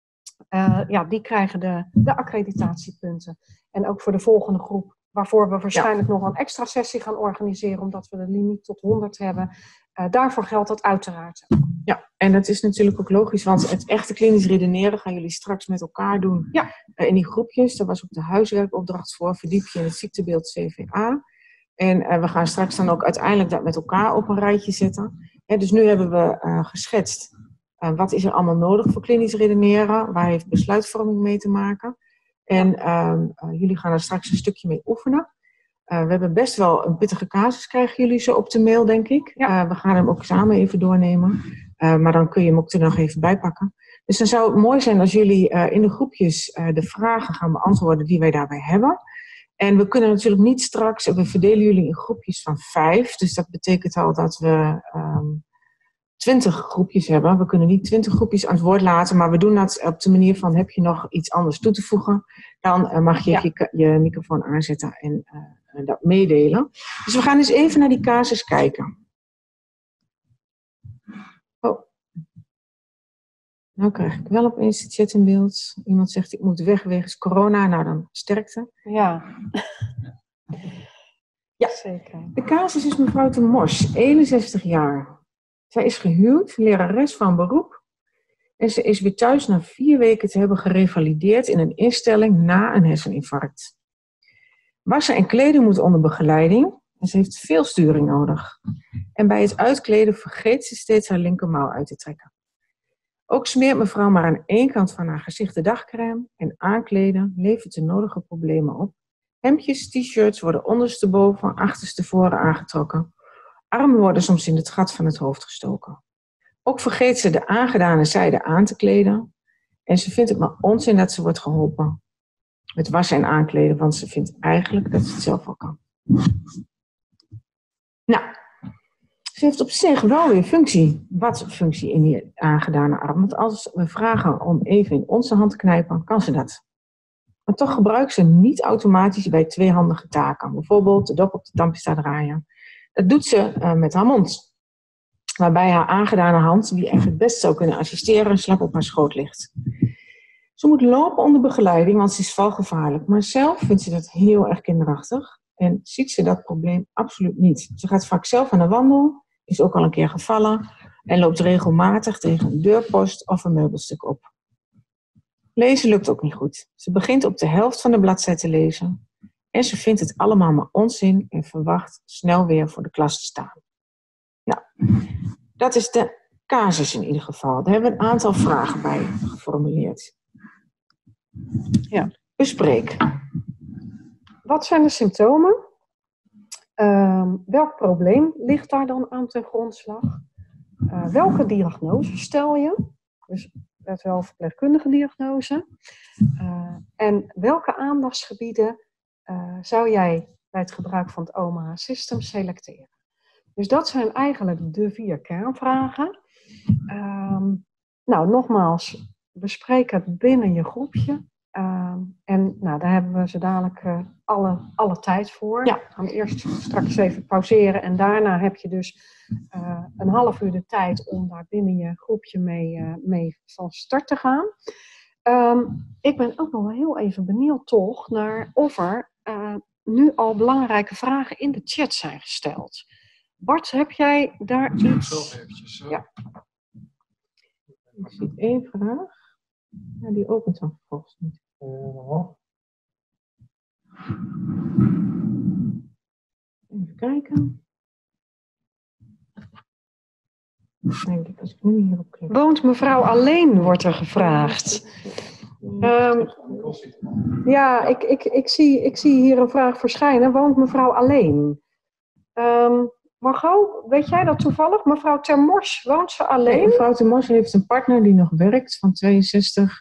Uh, ja, die krijgen de, de accreditatiepunten. En ook voor de volgende groep, waarvoor we waarschijnlijk ja. nog een extra sessie gaan organiseren, omdat we de limiet tot honderd hebben. Uh, daarvoor geldt dat uiteraard. Ja, en dat is natuurlijk ook logisch, want het echte klinisch redeneren gaan jullie straks met elkaar doen. Ja. Uh, in die groepjes, daar was ook de huiswerkopdracht voor, verdiep je in het ziektebeeld C V A. En uh, we gaan straks dan ook uiteindelijk dat met elkaar op een rijtje zetten. Ja, dus nu hebben we uh, geschetst. Uh, wat is er allemaal nodig voor klinisch redeneren? Waar heeft besluitvorming mee te maken? En uh, uh, jullie gaan er straks een stukje mee oefenen. Uh, we hebben best wel een pittige casus, krijgen jullie zo op de mail, denk ik. Ja. Uh, we gaan hem ook samen even doornemen. Uh, maar dan kun je hem ook er nog even bij pakken. Dus dan zou het mooi zijn als jullie uh, in de groepjes uh, de vragen gaan beantwoorden die wij daarbij hebben. En we kunnen natuurlijk niet straks, we verdelen jullie in groepjes van vijf. Dus dat betekent al dat we um, twintig groepjes hebben. We kunnen niet twintig groepjes aan het woord laten, maar we doen dat op de manier van, heb je nog iets anders toe te voegen? Dan uh, mag je, ja. je je microfoon aanzetten en uh, dat meedelen. Dus we gaan eens even naar die casus kijken. Oh. Nou krijg ik wel opeens de chat in beeld. Iemand zegt, ik moet weg wegens corona. Nou, dan sterkte. Ja. Ja, zeker. De casus is mevrouw de Mos, eenenzestig jaar. Zij is gehuwd, lerares van beroep. En ze is weer thuis na vier weken te hebben gerevalideerd in een instelling na een herseninfarct. Wassen en kleden moet onder begeleiding. En ze heeft veel sturing nodig. En bij het uitkleden vergeet ze steeds haar linkermouw uit te trekken. Ook smeert mevrouw maar aan één kant van haar gezicht de dagcrème. En aankleden levert de nodige problemen op. Hemdjes, t-shirts worden ondersteboven, achterstevoren aangetrokken. Armen worden soms in het gat van het hoofd gestoken. Ook vergeet ze de aangedane zijde aan te kleden. En ze vindt het maar onzin dat ze wordt geholpen met wassen en aankleden, want ze vindt eigenlijk dat ze het zelf wel kan. Nou, ze heeft op zich wel weer functie. Wat functie in die aangedane arm? Want als we vragen om even in onze hand te knijpen, kan ze dat. Maar toch gebruikt ze niet automatisch bij tweehandige taken. Bijvoorbeeld de dop op de tandpasta draaien. Dat doet ze uh, met haar mond. Waarbij haar aangedane hand, die echt het best zou kunnen assisteren, slap op haar schoot ligt. Ze moet lopen onder begeleiding, want ze is valgevaarlijk. Maar zelf vindt ze dat heel erg kinderachtig. En ziet ze dat probleem absoluut niet. Ze gaat vaak zelf aan de wandel, is ook al een keer gevallen. En loopt regelmatig tegen een deurpost of een meubelstuk op. Lezen lukt ook niet goed. Ze begint op de helft van de bladzij te lezen. En ze vindt het allemaal maar onzin en verwacht snel weer voor de klas te staan. Nou, dat is de casus in ieder geval. Daar hebben we een aantal vragen bij geformuleerd. Ja. Bespreek. Wat zijn de symptomen? Um, welk probleem ligt daar dan aan ten grondslag? Uh, welke diagnose stel je? Dus let wel verpleegkundige diagnose. Uh, en welke aandachtsgebieden uh, zou jij bij het gebruik van het O M A System selecteren? Dus dat zijn eigenlijk de vier kernvragen. Um, nou, nogmaals, bespreek het binnen je groepje. Um, en nou, daar hebben we zo dadelijk uh, alle, alle tijd voor. Ja. We gaan eerst straks even pauzeren en daarna heb je dus uh, een half uur de tijd om daar binnen je groepje mee, uh, mee van start te gaan. Um, ik ben ook nog wel heel even benieuwd toch naar of er uh, nu al belangrijke vragen in de chat zijn gesteld. Bart, heb jij daar iets? Eventjes, uh... Ja. Ik zie één vraag. Ja, die opent dan vervolgens niet. Uh, Even kijken. Denk ik, als ik nu hierop klik. Woont mevrouw alleen, wordt er gevraagd. Um, ja, ik, ik, ik, zie, ik zie hier een vraag verschijnen. Woont mevrouw alleen? Um, Margot, weet jij dat toevallig? Mevrouw Termors, woont ze alleen? Nee, mevrouw Termors heeft een partner die nog werkt, van tweeënzestig.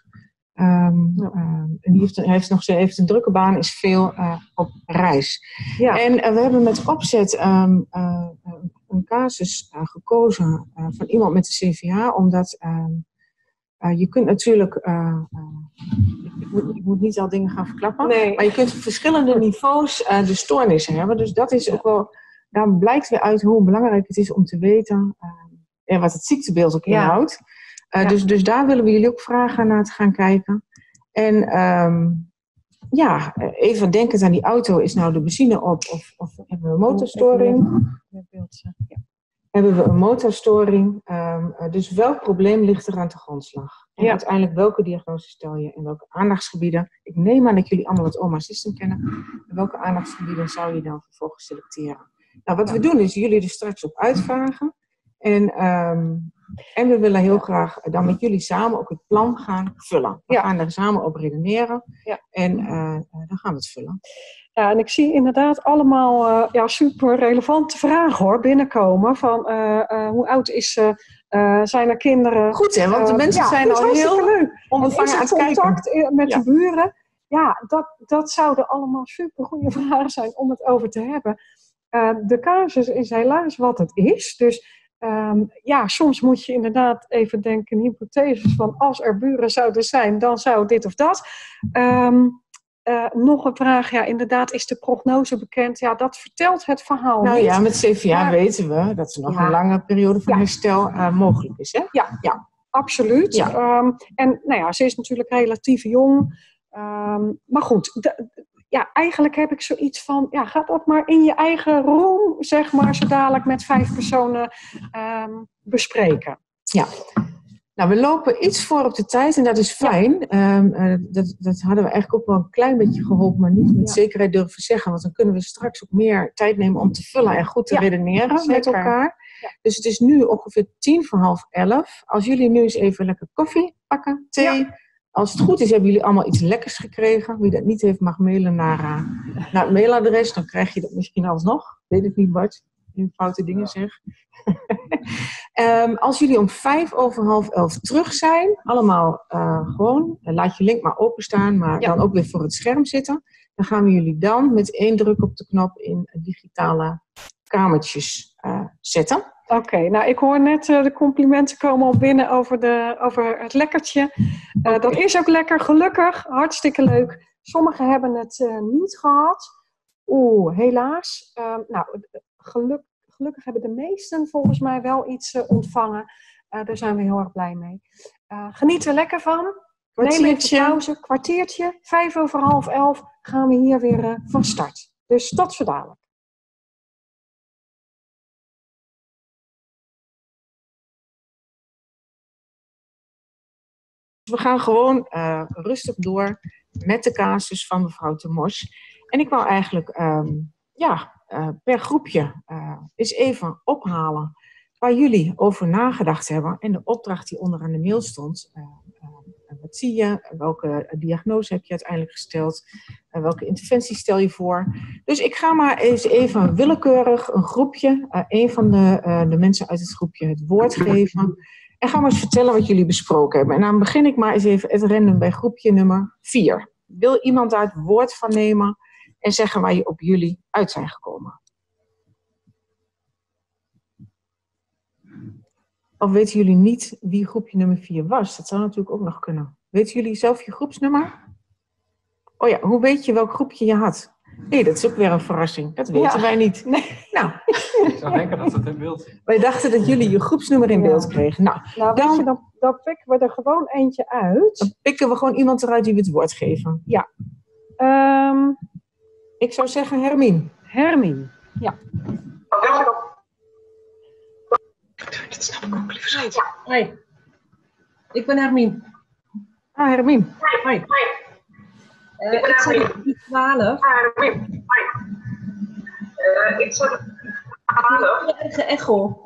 Um, Ja. um, en die heeft, een, heeft nog ze heeft een drukke baan, is veel uh, op reis. Ja. En uh, we hebben met opzet um, uh, een casus uh, gekozen uh, van iemand met de C V H, omdat um, uh, je kunt natuurlijk, uh, uh, ik, moet, ik moet niet al dingen gaan verklappen, Nee. maar je kunt op verschillende niveaus uh, de stoornissen hebben. Dus dat is ook wel, daar blijkt weer uit hoe belangrijk het is om te weten uh, en wat het ziektebeeld ook Ja. inhoudt. Uh, Ja. dus, dus daar willen we jullie ook vragen naar te gaan kijken. En um, ja, even denkend aan die auto, is nou de benzine op of, of hebben we een motorstoring? Ja. Hebben we een motorstoring? Um, uh, dus welk probleem ligt er aan de grondslag? En Ja. uiteindelijk welke diagnose stel je en welke aandachtsgebieden? Ik neem aan dat jullie allemaal het O M A System kennen. En welke aandachtsgebieden zou je dan vervolgens selecteren? Nou, wat we doen is jullie er straks op uitvragen. En, um, en we willen heel graag dan met jullie samen ook het plan gaan vullen. We Ja. gaan er samen op redeneren. Ja. En uh, dan gaan we het vullen. Ja, en ik zie inderdaad allemaal uh, ja, super relevante vragen hoor, binnenkomen. Van uh, uh, hoe oud is ze? Uh, zijn er kinderen? Goed hè, want de Uh, mensen ja, zijn dat is al hartstikke heel leuk. En onbevangen is aan er het kijken. contact met Ja. de buren? Ja, dat, dat zouden allemaal super goede vragen zijn om het over te hebben. Uh, de casus is helaas wat het is. Dus um, ja, soms moet je inderdaad even denken in hypotheses van als er buren zouden zijn, dan zou dit of dat. Um, uh, nog een vraag, ja inderdaad, is de prognose bekend? Ja, dat vertelt het verhaal Nou niet. ja, met C V A Maar- weten we dat er nog Ja. een lange periode van Ja. herstel uh, mogelijk is. Hè? Ja, Ja. absoluut. Ja. Um, en nou ja, ze is natuurlijk relatief jong. Um, maar goed, de, ja, eigenlijk heb ik zoiets van, ja, ga dat maar in je eigen room, zeg maar, zo dadelijk met vijf personen um, bespreken. Ja. Nou, we lopen iets voor op de tijd en dat is fijn. Um, uh, dat, dat hadden we eigenlijk ook wel een klein beetje gehoopt, maar niet met Ja. zekerheid durven zeggen. Want dan kunnen we straks ook meer tijd nemen om te vullen en goed te Ja, redeneren met zeker. elkaar. Ja. Dus het is nu ongeveer tien voor half elf. Als jullie nu eens even lekker koffie pakken, thee. Ja. Als het goed is, hebben jullie allemaal iets lekkers gekregen. Wie dat niet heeft, mag mailen naar, uh, naar het mailadres. Dan krijg je dat misschien alsnog. Weet het niet, Bart. Nu foute dingen Ja. zeg. um, als jullie om vijf over half elf terug zijn, allemaal uh, gewoon, uh, laat je link maar openstaan, maar Ja. dan ook weer voor het scherm zitten. Dan gaan we jullie dan met één druk op de knop in digitale kamertjes uh, zetten. Oké, okay, nou ik hoor net uh, de complimenten komen al binnen over, de, over het lekkertje. Uh, Okay. Dat is ook lekker, gelukkig, hartstikke leuk. Sommigen hebben het uh, niet gehad. Oeh, helaas. Uh, nou, geluk, gelukkig hebben de meesten volgens mij wel iets uh, ontvangen. Uh, daar zijn we heel erg blij mee. Uh, geniet er lekker van. Neem even pauze, kwartiertje. Vijf over half elf gaan we hier weer uh, van start. Dus tot zo dadelijk. We gaan gewoon uh, rustig door met de casus van mevrouw Termors. En ik wou eigenlijk um, ja, uh, per groepje uh, eens even ophalen waar jullie over nagedacht hebben. En de opdracht die onderaan de mail stond. Uh, uh, wat zie je? Welke diagnose heb je uiteindelijk gesteld? Uh, welke interventie stel je voor? Dus ik ga maar eens even willekeurig een groepje, uh, een van de, uh, de mensen uit het groepje het woord geven. En ga maar eens vertellen wat jullie besproken hebben. En dan begin ik maar eens even het random bij groepje nummer vier. Wil iemand daar het woord van nemen en zeggen waar je op jullie uit zijn gekomen? Of weten jullie niet wie groepje nummer vier was? Dat zou natuurlijk ook nog kunnen. Weten jullie zelf je groepsnummer? Oh ja, hoe weet je welk groepje je had? Nee, dat is ook weer een verrassing. Dat weten ja. wij niet. Nee. Nou. Ik zou denken dat het in beeld is. Wij dachten dat jullie je groepsnummer in beeld kregen. Nou, nou dan, je, dan, dan pikken we er gewoon eentje uit. Dan pikken we gewoon iemand eruit die we het woord geven. Ja. Um, Ik zou zeggen Hermien. Hermien, ja. Dat snap ik ook, lieve schat. Hoi. Ik ben Hermien. Ah, Hermien. Hoi. Hoi. Uh, ik ik zat op twaalf. Ah, Hermien. Hoi. Uh, ik zat op twaalf. Een erge echo.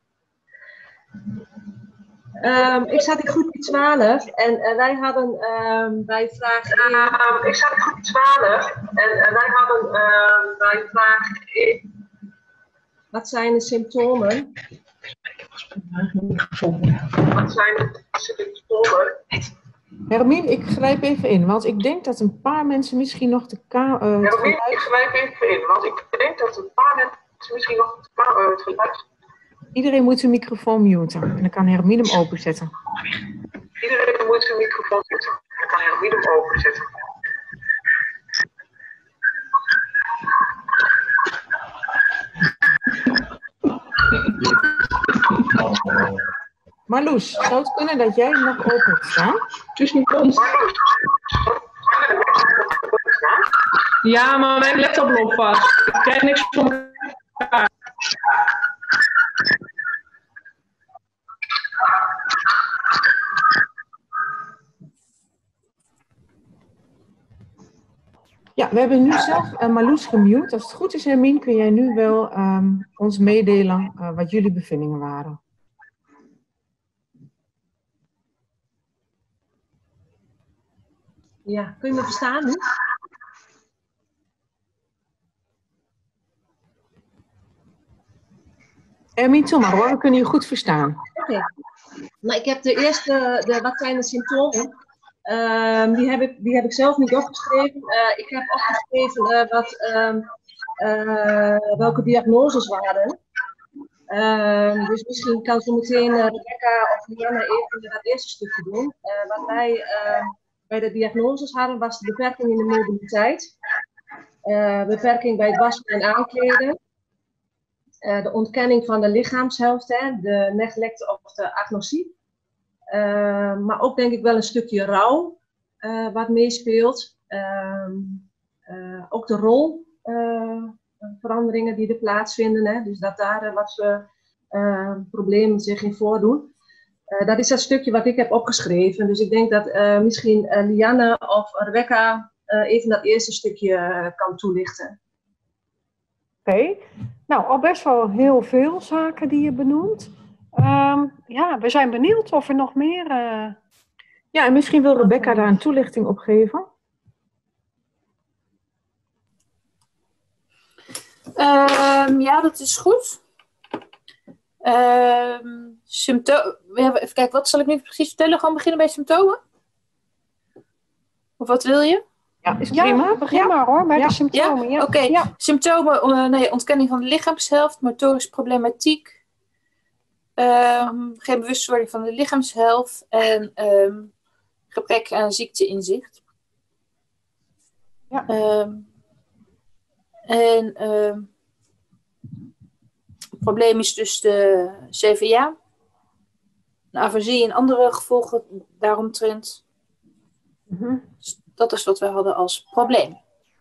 Um, ik zat in groep twaalf en uh, wij hadden um, bij vraag één... Uh, ik zat in groep twaalf en uh, wij hadden uh, bij vraag één... Wat zijn de symptomen? Wat zijn de symptomen? Hermien, ik grijp even in, want ik denk dat een paar mensen misschien nog de ka- uh, Hermien, geluid... ik grijp even in, want ik denk dat een paar mensen misschien nog het, ka- uh, het geluid... Iedereen moet zijn microfoon muten en dan kan Hermien hem openzetten. Iedereen moet zijn microfoon muten en dan kan Hermien hem openzetten. Marloes, zou het kunnen dat jij nog open hebt staan? Het is niet ons. Ja, maar mijn laptop loopt vast. Ik krijg niks van elkaar. Ja, we hebben nu zelf uh, Marloes gemute. Als het goed is, Hermien, kun jij nu wel um, ons meedelen uh, wat jullie bevindingen waren. Ja, kun je me verstaan nu? Hermien, doe maar hoor, we kunnen je goed verstaan. Oké. Okay. Nou, ik heb de eerste, de, wat zijn de symptomen? Um, die, heb ik, die heb ik zelf niet opgeschreven. Uh, ik heb opgeschreven uh, wat, um, uh, welke diagnoses waren. Uh, dus misschien kan zo meteen uh, Rebecca of Lianne even dat eerste stukje doen. Uh, wat wij uh, bij de diagnoses hadden was de beperking in de mobiliteit. Uh, beperking bij het wassen en aankleden. Uh, de ontkenning van de lichaamshelft, hè, de neglect of de agnosie. Uh, maar ook denk ik wel een stukje rouw uh, wat meespeelt. Uh, uh, ook de rolveranderingen uh, die er plaatsvinden. Hè, dus dat daar uh, wat uh, uh, problemen zich in voordoen. Uh, dat is dat stukje wat ik heb opgeschreven. Dus ik denk dat uh, misschien uh, Lianne of Rebecca uh, even dat eerste stukje uh, kan toelichten. Oké, okay. Nou al best wel heel veel zaken die je benoemt. Um, ja, we zijn benieuwd of er nog meer... Uh... Ja, en misschien wil Rebecca daar een toelichting op geven. Um, ja, dat is goed. Um, symptomen. Even kijken, wat zal ik nu precies vertellen? Gewoon beginnen bij symptomen? Of wat wil je? Ja, is prima. Ja, begin ja. maar hoor, bij ja. de symptomen. Ja, ja? Oké. Okay. Ja. Symptomen, uh, nee, ontkenning van de lichaamshelft, motorische problematiek. Um, geen bewustwording van de lichaamshelft en um, gebrek aan ziekteinzicht. Ja. Um, en um, het probleem is dus de C V A, de afasie en andere gevolgen daaromtrent. Mm-hmm. Dus dat is wat we hadden als probleem.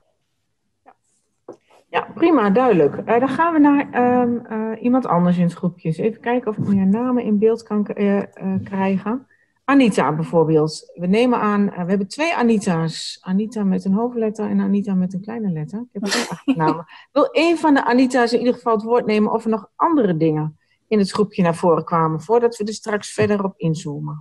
Ja, prima, duidelijk. Uh, dan gaan we naar um, uh, iemand anders in het groepje. Even kijken of ik meer namen in beeld kan uh, uh, krijgen. Anita bijvoorbeeld. We nemen aan, uh, we hebben twee Anita's. Anita met een hoofdletter en Anita met een kleine letter. Ik heb geen achternamen. Wil één van de Anita's in ieder geval het woord nemen of er nog andere dingen in het groepje naar voren kwamen, voordat we er straks verder op inzoomen.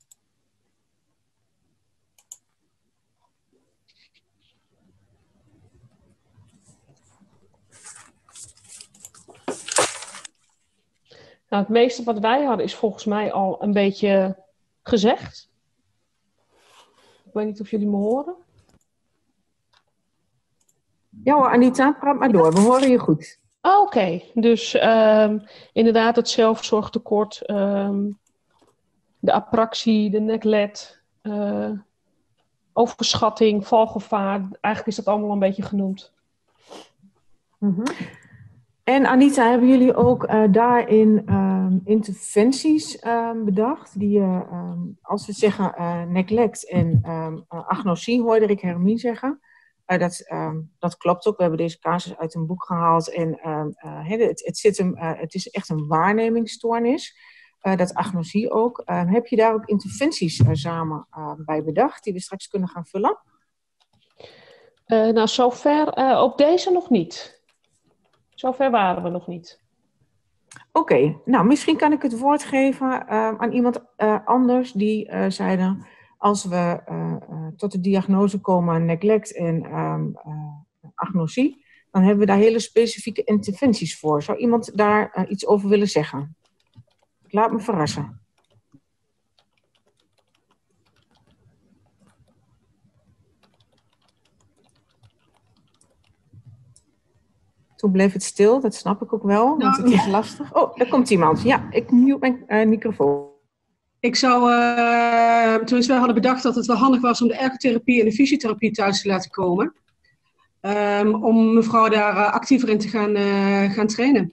Nou, het meeste wat wij hadden is volgens mij al een beetje gezegd. Ik weet niet of jullie me horen. Ja hoor, Anita, praat maar door. We horen je goed. Oh, oké, okay. Dus um, inderdaad het zelfzorgtekort, um, de apraxie, de neglect, uh, overschatting, valgevaar. Eigenlijk is dat allemaal een beetje genoemd. Mm-hmm. En Anita, hebben jullie ook uh, daarin um, interventies um, bedacht? Die, uh, um, als we zeggen uh, neglect en um, uh, agnosie, hoorde ik Hermine zeggen. Uh, dat, um, dat klopt ook. We hebben deze casus uit een boek gehaald. En um, uh, het, het, zit hem, uh, het is echt een waarnemingsstoornis. Uh, dat agnosie ook. Uh, heb je daar ook interventies uh, samen uh, bij bedacht, die we straks kunnen gaan vullen? Uh, nou, zover uh, op deze nog niet. Zover waren we nog niet. Oké, okay. Nou misschien kan ik het woord geven uh, aan iemand uh, anders die uh, zeiden, als we uh, uh, tot de diagnose komen neglect en um, uh, agnosie, dan hebben we daar hele specifieke interventies voor. Zou iemand daar uh, iets over willen zeggen? Ik laat me verrassen. Toen bleef het stil, dat snap ik ook wel, want nou, het is lastig. Oh, daar komt iemand. Ja, ik mute mijn uh, microfoon. Ik zou, uh, tenminste wij hadden bedacht dat het wel handig was om de ergotherapie en de fysiotherapie thuis te laten komen. Um, om mevrouw daar uh, actiever in te gaan, uh, gaan trainen.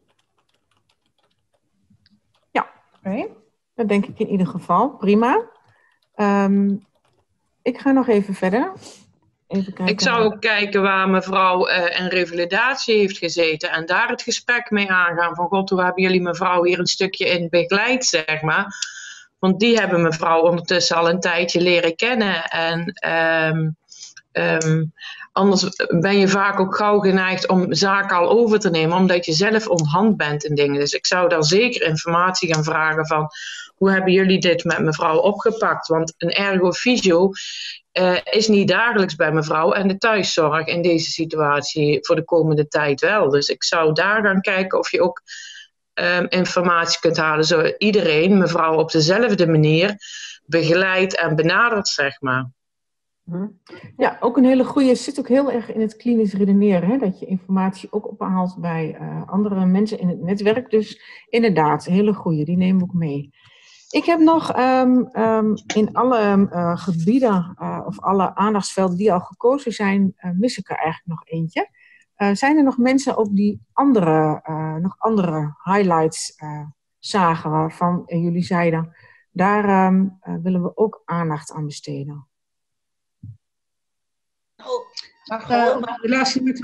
Ja, oké. Okay. Dat denk ik in ieder geval. Prima. Um, ik ga nog even verder. Ik zou ook kijken waar mevrouw uh, in revalidatie heeft gezeten en daar het gesprek mee aangaan van god, hoe hebben jullie mevrouw hier een stukje in begeleid, zeg maar. Want die hebben mevrouw ondertussen al een tijdje leren kennen en um, um, anders ben je vaak ook gauw geneigd om zaken al over te nemen, omdat je zelf onthand bent in dingen. Dus ik zou daar zeker informatie gaan vragen van hoe hebben jullie dit met mevrouw opgepakt? Want een ergofysio Uh, is niet dagelijks bij mevrouw en de thuiszorg in deze situatie voor de komende tijd wel. Dus ik zou daar gaan kijken of je ook um, informatie kunt halen, zodat iedereen mevrouw op dezelfde manier begeleidt en benadert, zeg maar. Ja, ook een hele goede, zit ook heel erg in het klinisch redeneren, hè? Dat je informatie ook ophaalt bij uh, andere mensen in het netwerk. Dus inderdaad, een hele goede, die nemen we ook mee. Ik heb nog um, um, in alle uh, gebieden uh, of alle aandachtsvelden die al gekozen zijn, uh, mis ik er eigenlijk nog eentje. Uh, zijn er nog mensen ook die andere, uh, nog andere highlights uh, zagen waarvan uh, jullie zeiden, daar um, uh, willen we ook aandacht aan besteden? Oh, maar gewoon, uh, relatie met...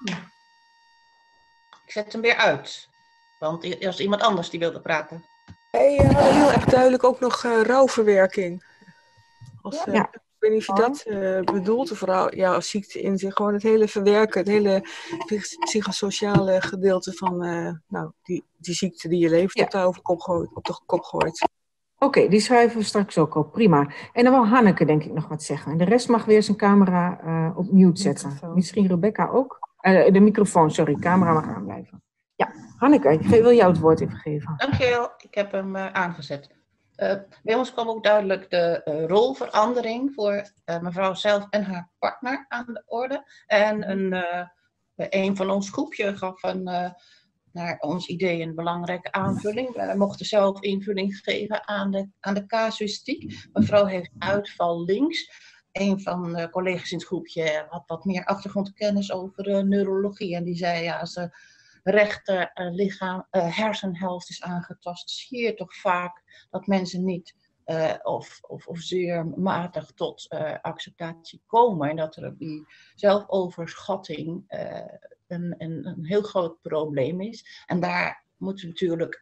Ik zet hem weer uit, want er is iemand anders die wilde praten. Hey, uh, heel erg duidelijk ook nog uh, rouwverwerking. Als, uh, ja. Ik weet niet of je dat uh, bedoelt, of rouw, ja, als ziekte in zich. Gewoon het hele verwerken, het hele psychosociale gedeelte van uh, nou, die, die ziekte die je leeft ja. op, de, op, kop gooit, op de kop gooit. Oké, okay, die schrijven we straks ook op. Prima. En dan wil Hanneke denk ik nog wat zeggen. En de rest mag weer zijn camera uh, op mute zetten. Microfoon. Misschien Rebecca ook. Uh, de microfoon, sorry. Camera mag aanblijven. Ja, Hanneke, ik wil jou het woord even geven. Dankjewel, ik heb hem uh, aangezet. Uh, bij ons kwam ook duidelijk de uh, rolverandering voor uh, mevrouw zelf en haar partner aan de orde. En een, uh, een van ons groepje gaf een, uh, naar ons idee een belangrijke aanvulling. We mochten zelf invulling geven aan de, aan de casuïstiek. Mevrouw heeft uitval links. Een van de collega's in het groepje had wat meer achtergrondkennis over uh, neurologie. En die zei, ja, als de rechter uh, lichaam, uh, hersenhelft is aangetast, zie je toch vaak dat mensen niet uh, of, of, of zeer matig tot uh, acceptatie komen. En dat er die zelfoverschatting uh, een, een, een heel groot probleem is. En daar moeten we natuurlijk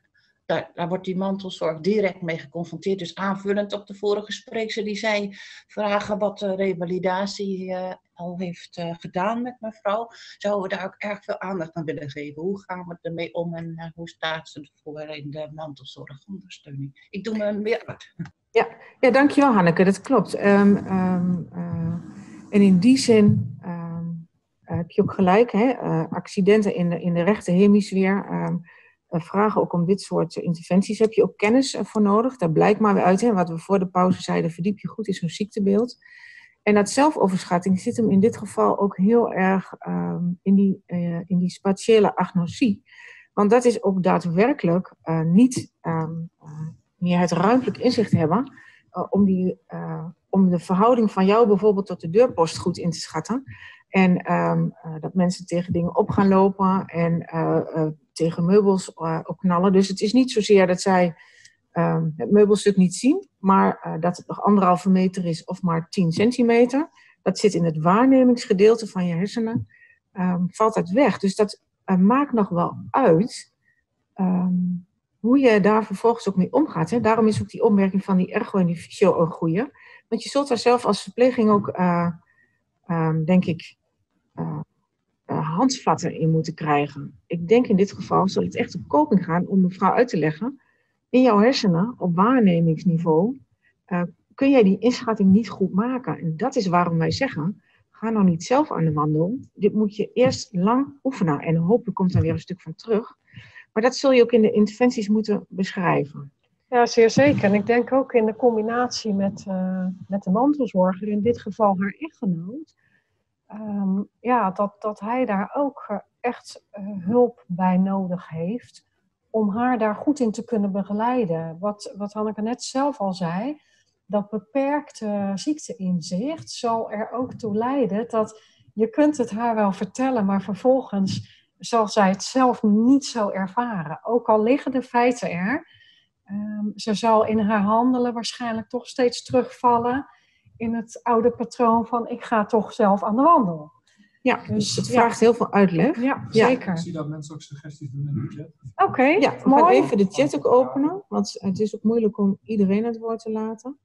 daar, daar wordt die mantelzorg direct mee geconfronteerd. Dus aanvullend op de vorige spreekster die zei, vragen wat de revalidatie uh, al heeft uh, gedaan met mevrouw. Zouden we daar ook erg veel aandacht aan willen geven. Hoe gaan we ermee om en uh, hoe staat ze ervoor in de mantelzorgondersteuning? Ik doe me weer uit. Ja, ja, dankjewel Hanneke, dat klopt. Um, um, uh, en in die zin um, uh, heb je ook gelijk, hè? Uh, accidenten in de, in de rechte hemisfeer um, uh, vragen ook om dit soort interventies. Heb je ook kennis uh, voor nodig? Daar blijkt maar weer uit, hè? Wat we voor de pauze zeiden, verdiep je goed in zo'n ziektebeeld. En dat zelfoverschatting zit hem in dit geval ook heel erg um, in, die, uh, in die spatiële agnosie. Want dat is ook daadwerkelijk uh, niet... Um, uh, meer het ruimtelijk inzicht hebben uh, om, die, uh, om de verhouding van jou bijvoorbeeld tot de deurpost goed in te schatten. En um, uh, dat mensen tegen dingen op gaan lopen en uh, uh, tegen meubels uh, opknallen. Dus het is niet zozeer dat zij um, het meubelstuk niet zien, maar uh, dat het nog anderhalve meter is of maar tien centimeter. Dat zit in het waarnemingsgedeelte van je hersenen. Um, valt dat weg. Dus dat uh, maakt nog wel uit... Um, hoe je daar vervolgens ook mee omgaat. Hè. Daarom is ook die opmerking van die ergo en die fysio een goeie. Want je zult daar zelf als verpleging ook, uh, um, denk ik, uh, uh, handvatten in moeten krijgen. Ik denk in dit geval zal het echt op coping gaan om mevrouw uit te leggen. In jouw hersenen, op waarnemingsniveau, uh, kun jij die inschatting niet goed maken. En dat is waarom wij zeggen, ga nou niet zelf aan de wandel. Dit moet je eerst lang oefenen. En hopelijk komt daar weer een stuk van terug. Maar dat zul je ook in de interventies moeten beschrijven. Ja, zeer zeker. En ik denk ook in de combinatie met, uh, met de mantelzorger, in dit geval haar echtgenoot, um, ja, dat, dat hij daar ook uh, echt uh, hulp bij nodig heeft om haar daar goed in te kunnen begeleiden. Wat, wat Hanneke net zelf al zei, dat beperkte ziekteinzicht zal er ook toe leiden dat je kunt het haar wel vertellen, maar vervolgens zal zij het zelf niet zo ervaren. Ook al liggen de feiten er, um, ze zal in haar handelen waarschijnlijk toch steeds terugvallen in het oude patroon van ik ga toch zelf aan de wandel. Ja, dus het vraagt ja. heel veel uitleg. Ja, zeker. Ik zie dat mensen ook suggesties doen in de chat. Oké, okay, ja, we mooi. gaan even de chat ook openen, want het is ook moeilijk om iedereen het woord te laten.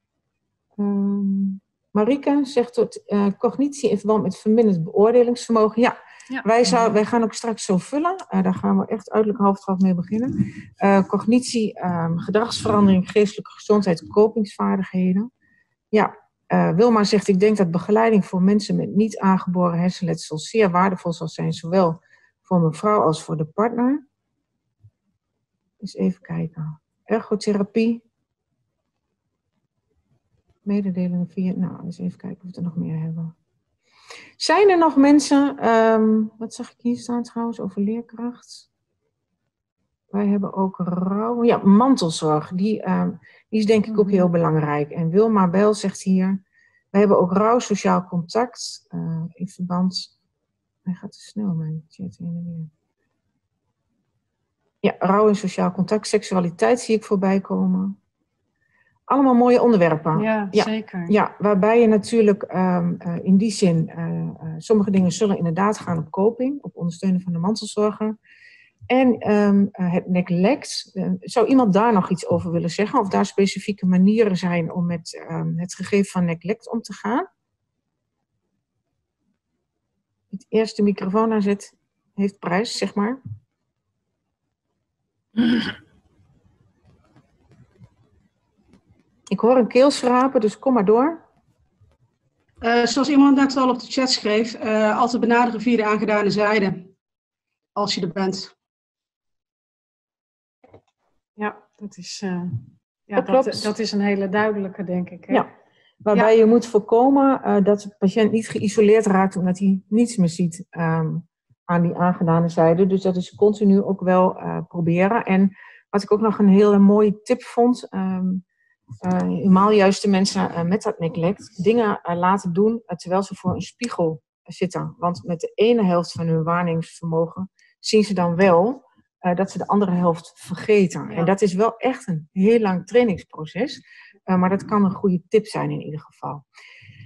Um, Marika zegt tot uh, cognitie in verband met verminderd beoordelingsvermogen. Ja, ja. Wij, zou, wij gaan ook straks zo vullen. Uh, daar gaan we echt uiterlijk halfdrag mee beginnen. Uh, cognitie, um, gedragsverandering, geestelijke gezondheid, kopingsvaardigheden. Ja, uh, Wilma zegt, ik denk dat begeleiding voor mensen met niet aangeboren hersenletsel zeer waardevol zal zijn, zowel voor mevrouw als voor de partner. Dus even kijken. Ergotherapie. Mededelingen via... Nou, eens even kijken of we er nog meer hebben. Zijn er nog mensen... Um, wat zag ik hier staan trouwens over leerkracht? Wij hebben ook rouw... Ja, mantelzorg. Die, um, die is denk ik ook heel belangrijk. En Wilma Bel zegt hier... We hebben ook rouw sociaal contact. Uh, in verband... Hij gaat te snel, mijn chat heen en weer. Ja, rouw en sociaal contact. Seksualiteit zie ik voorbij komen. Allemaal mooie onderwerpen. Ja, ja, zeker. Ja, waarbij je natuurlijk um, uh, in die zin, uh, uh, sommige dingen zullen inderdaad gaan op coping, op ondersteunen van de mantelzorger. En um, uh, het neglect, uh, zou iemand daar nog iets over willen zeggen? Of daar specifieke manieren zijn om met um, het gegeven van neglect om te gaan? Het eerste microfoon aanzet heeft prijs, zeg maar. Ik hoor een keelschrapen, dus kom maar door. Uh, zoals iemand net al op de chat schreef, uh, altijd benaderen via de aangedane zijde. Als je er bent. Ja, dat is, uh, ja, dat, klopt. Dat, dat is een hele duidelijke, denk ik. Hè? Ja, waarbij ja. je moet voorkomen uh, dat de patiënt niet geïsoleerd raakt omdat hij niets meer ziet um, aan die aangedane zijde. Dus dat is continu ook wel uh, proberen. En wat ik ook nog een hele mooie tip vond... Um, Uh, helemaal juist de mensen uh, met dat neglect dingen uh, laten doen uh, terwijl ze voor een spiegel uh, zitten. Want met de ene helft van hun waarnemingsvermogen zien ze dan wel uh, dat ze de andere helft vergeten. Ja. En dat is wel echt een heel lang trainingsproces. Uh, maar dat kan een goede tip zijn in ieder geval.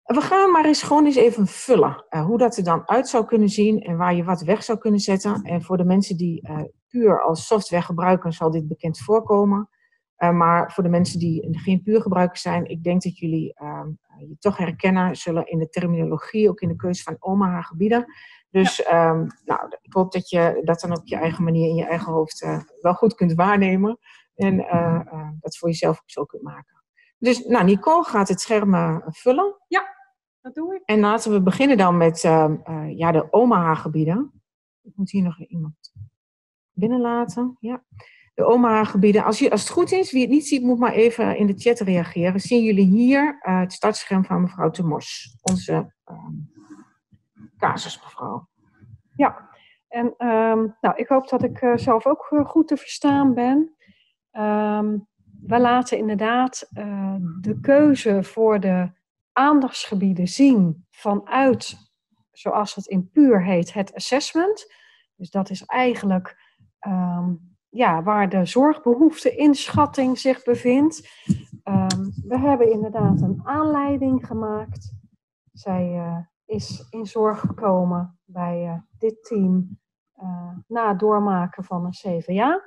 We gaan maar eens gewoon eens even vullen. Uh, hoe dat er dan uit zou kunnen zien en waar je wat weg zou kunnen zetten. En voor de mensen die uh, puur als software gebruiken, zal dit bekend voorkomen. Uh, maar voor de mensen die geen puur gebruikers zijn, ik denk dat jullie uh, je toch herkennen zullen in de terminologie, ook in de keuze van Omaha gebieden. Dus ja. um, nou, ik hoop dat je dat dan op je eigen manier in je eigen hoofd uh, wel goed kunt waarnemen. En uh, uh, dat voor jezelf ook zo kunt maken. Dus nou, Nicole gaat het scherm uh, vullen. Ja, dat doe ik. En laten we beginnen dan met uh, uh, ja, de Omaha gebieden. Ik moet hier nog iemand binnenlaten. Ja. De Omaha gebieden. Als, je, als het goed is, wie het niet ziet, moet maar even in de chat reageren. Zien jullie hier uh, het startscherm van mevrouw de Mos. Onze um, casusmevrouw. Ja, en um, nou, ik hoop dat ik uh, zelf ook uh, goed te verstaan ben. Um, we laten inderdaad uh, de keuze voor de aandachtsgebieden zien vanuit, zoals het in puur heet, het assessment. Dus dat is eigenlijk um, ja, waar de zorgbehoefte-inschatting zich bevindt. Um, we hebben inderdaad een aanleiding gemaakt. Zij uh, is in zorg gekomen bij uh, dit team uh, na het doormaken van een C V A.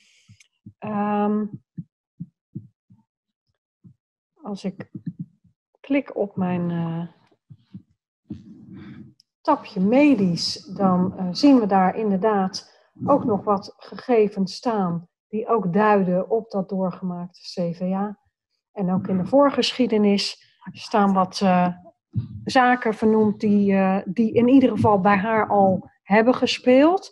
Um, als ik klik op mijn uh, tapje medisch, dan uh, zien we daar inderdaad ook nog wat gegevens staan die ook duiden op dat doorgemaakte C V A. En ook in de voorgeschiedenis staan wat uh, zaken vernoemd die, uh, die in ieder geval bij haar al hebben gespeeld.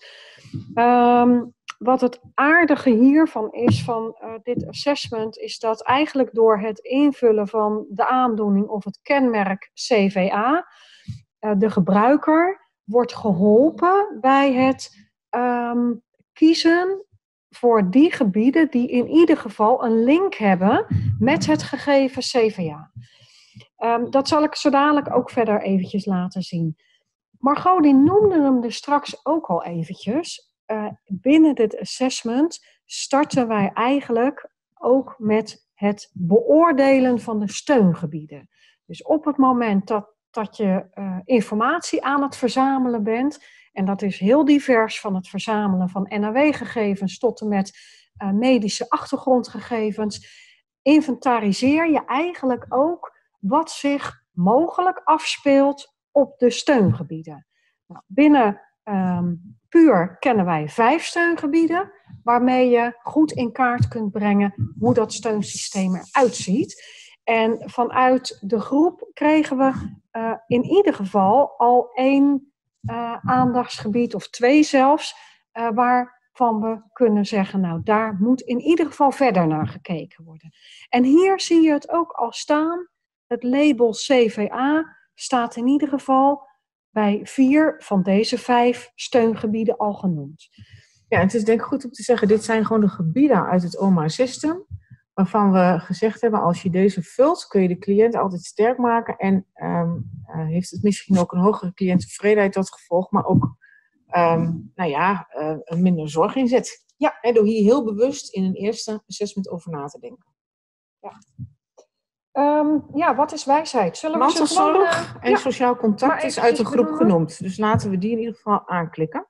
Um, wat het aardige hiervan is, van uh, dit assessment, is dat eigenlijk door het invullen van de aandoening of het kenmerk C V A, uh, de gebruiker wordt geholpen bij het um, kiezen voor die gebieden die in ieder geval een link hebben met het gegeven C V A. Um, dat zal ik zo dadelijk ook verder eventjes laten zien. Margot die noemde hem er straks ook al eventjes. Uh, binnen dit assessment starten wij eigenlijk ook met het beoordelen van de steungebieden. Dus op het moment dat, dat je uh, informatie aan het verzamelen bent, en dat is heel divers, van het verzamelen van N A W-gegevens tot en met uh, medische achtergrondgegevens, inventariseer je eigenlijk ook wat zich mogelijk afspeelt op de steungebieden. Nou, binnen um, puur kennen wij vijf steungebieden, waarmee je goed in kaart kunt brengen hoe dat steunsysteem eruit ziet. En vanuit de groep kregen we uh, in ieder geval al één uh, aandachtsgebied, of twee zelfs, uh, waarvan we kunnen zeggen, nou daar moet in ieder geval verder naar gekeken worden. En hier zie je het ook al staan. Het label C V A staat in ieder geval bij vier van deze vijf steungebieden al genoemd. Ja, het is denk ik goed om te zeggen, dit zijn gewoon de gebieden uit het O M A-systeem, waarvan we gezegd hebben, als je deze vult, kun je de cliënt altijd sterk maken en um, uh, heeft het misschien ook een hogere cliënttevredenheid tot gevolg, maar ook um, nou ja, uh, een minder zorg inzet. Ja, hè, door hier heel bewust in een eerste assessment over na te denken. Ja. Um, ja, wat is wijsheid? Zullen we Mantelzorg gewoon, uh, en ja, sociaal contact is uit de groep bedoelen. genoemd. Dus laten we die in ieder geval aanklikken.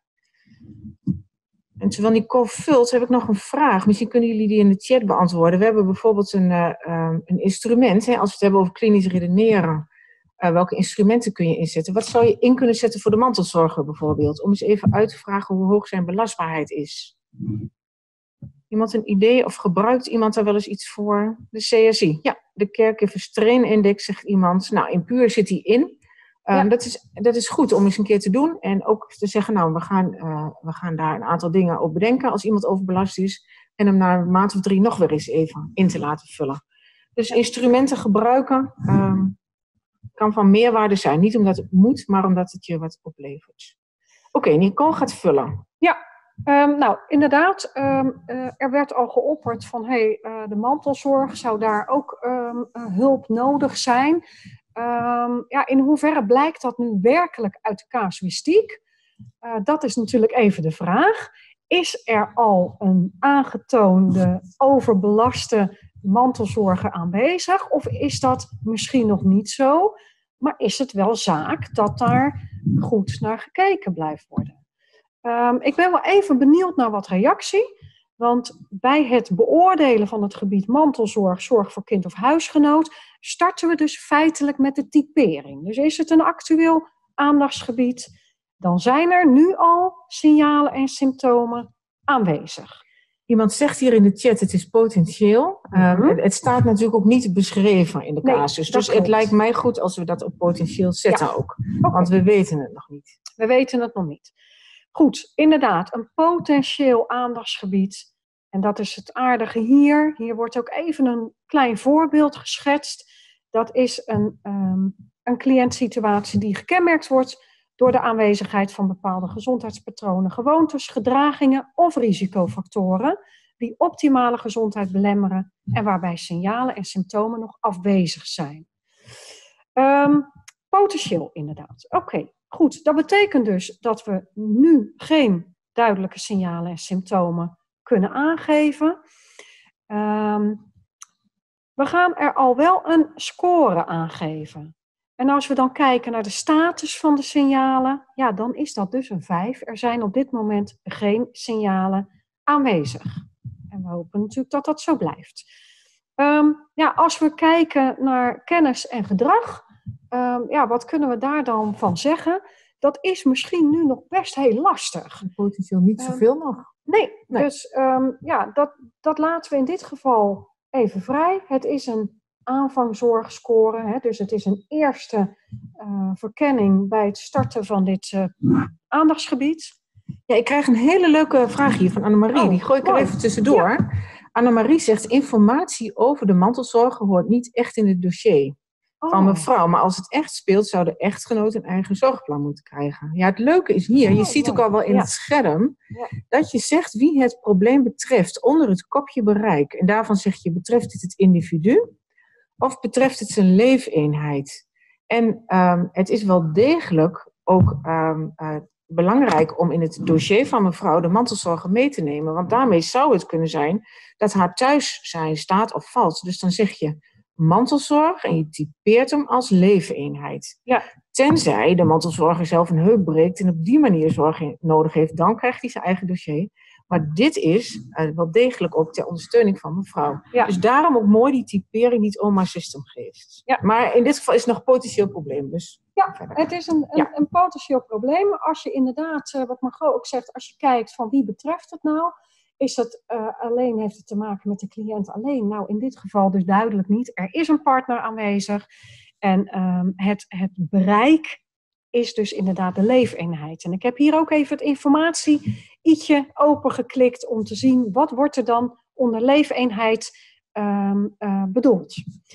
En terwijl Nicole vult, heb ik nog een vraag. Misschien kunnen jullie die in de chat beantwoorden. We hebben bijvoorbeeld een, uh, um, een instrument. Hè, als we het hebben over klinisch redeneren. Uh, welke instrumenten kun je inzetten? Wat zou je in kunnen zetten voor de mantelzorger bijvoorbeeld? Om eens even uit te vragen hoe hoog zijn belastbaarheid is. Iemand een idee of gebruikt iemand daar wel eens iets voor? De C S I. Ja, de Caregiver Strain Index, zegt iemand. Nou, in puur zit die in. Um, ja. dat, is, dat is goed om eens een keer te doen. En ook te zeggen, nou, we gaan, uh, we gaan daar een aantal dingen op bedenken als iemand overbelast is. En hem na een maand of drie nog weer eens even in te laten vullen. Dus instrumenten gebruiken um, kan van meerwaarde zijn. Niet omdat het moet, maar omdat het je wat oplevert. Oké, okay, Nicole gaat vullen. Ja. Um, nou, inderdaad, um, uh, er werd al geopperd van, hey, uh, de mantelzorg zou daar ook um, uh, hulp nodig zijn. Um, ja, in hoeverre blijkt dat nu werkelijk uit de casuïstiek? Uh, dat is natuurlijk even de vraag. Is er al een aangetoonde overbelaste mantelzorger aanwezig? Of is dat misschien nog niet zo? maar is het wel zaak dat daar goed naar gekeken blijft worden? Um, ik ben wel even benieuwd naar wat reactie. Want bij het beoordelen van het gebied mantelzorg, zorg voor kind of huisgenoot, starten we dus feitelijk met de typering. Dus is het een actueel aandachtsgebied, dan zijn er nu al signalen en symptomen aanwezig. Iemand zegt hier in de chat, het is potentieel. Mm-hmm. Um, het staat natuurlijk ook niet beschreven in de casus. Nee, dus het lijkt mij goed als we dat op potentieel zetten ja. ook. Okay. Want we weten het nog niet. We weten het nog niet. Goed, inderdaad, een potentieel aandachtsgebied. En dat is het aardige hier. Hier wordt ook even een klein voorbeeld geschetst. Dat is een, um, een cliëntsituatie die gekenmerkt wordt door de aanwezigheid van bepaalde gezondheidspatronen, gewoontes, gedragingen of risicofactoren die optimale gezondheid belemmeren en waarbij signalen en symptomen nog afwezig zijn. Um, potentieel inderdaad. Oké, okay, goed. Dat betekent dus dat we nu geen duidelijke signalen en symptomen kunnen aangeven. Um, we gaan er al wel een score aangeven. En als we dan kijken naar de status van de signalen, ja, dan is dat dus een vijf. Er zijn op dit moment geen signalen aanwezig. En we hopen natuurlijk dat dat zo blijft. Um, ja, als we kijken naar kennis en gedrag, um, ja, wat kunnen we daar dan van zeggen? Dat is misschien nu nog best heel lastig. Potentieel niet zoveel um, nog. Nee, nee. dus um, ja, dat, dat laten we in dit geval even vrij. Het is een aanvangzorgscore, hè, dus het is een eerste uh, verkenning bij het starten van dit uh, aandachtsgebied. Ja, ik krijg een hele leuke vraag hier van Annemarie. Oh, die gooi ik er even tussendoor. Ja. Annemarie zegt, informatie over de mantelzorg hoort niet echt in het dossier oh. van mevrouw. Maar als het echt speelt, zou de echtgenoot een eigen zorgplan moeten krijgen. Ja, het leuke is hier, je oh, ziet ook al wel in ja. het scherm, ja. dat je zegt wie het probleem betreft onder het kopje bereik. En daarvan zeg je, betreft het het individu of betreft het zijn leefeenheid? En um, het is wel degelijk ook um, uh, belangrijk om in het dossier van mevrouw de mantelzorger mee te nemen. Want daarmee zou het kunnen zijn dat haar thuis zijn staat of valt. Dus dan zeg je mantelzorg en je typeert hem als leefeenheid. Ja. Tenzij de mantelzorger zelf een heup breekt en op die manier zorg nodig heeft, dan krijgt hij zijn eigen dossier. Maar dit is uh, wel degelijk ook ter ondersteuning van mevrouw. Ja. Dus daarom ook mooi die typering die het O M A System geeft. Ja. Maar in dit geval is het nog een potentieel probleem. Dus ja, verder. Het is een, een, ja. een potentieel probleem. Als je inderdaad, uh, wat Margot ook zegt, als je kijkt van wie betreft het nou, is het uh, alleen, heeft het te maken met de cliënt alleen? Nou, in dit geval dus duidelijk niet. Er is een partner aanwezig en um, het, het bereik is dus inderdaad de leefeenheid. En ik heb hier ook even het informatie ietsje opengeklikt om te zien wat wordt er dan onder leefeenheid um, uh, bedoeld.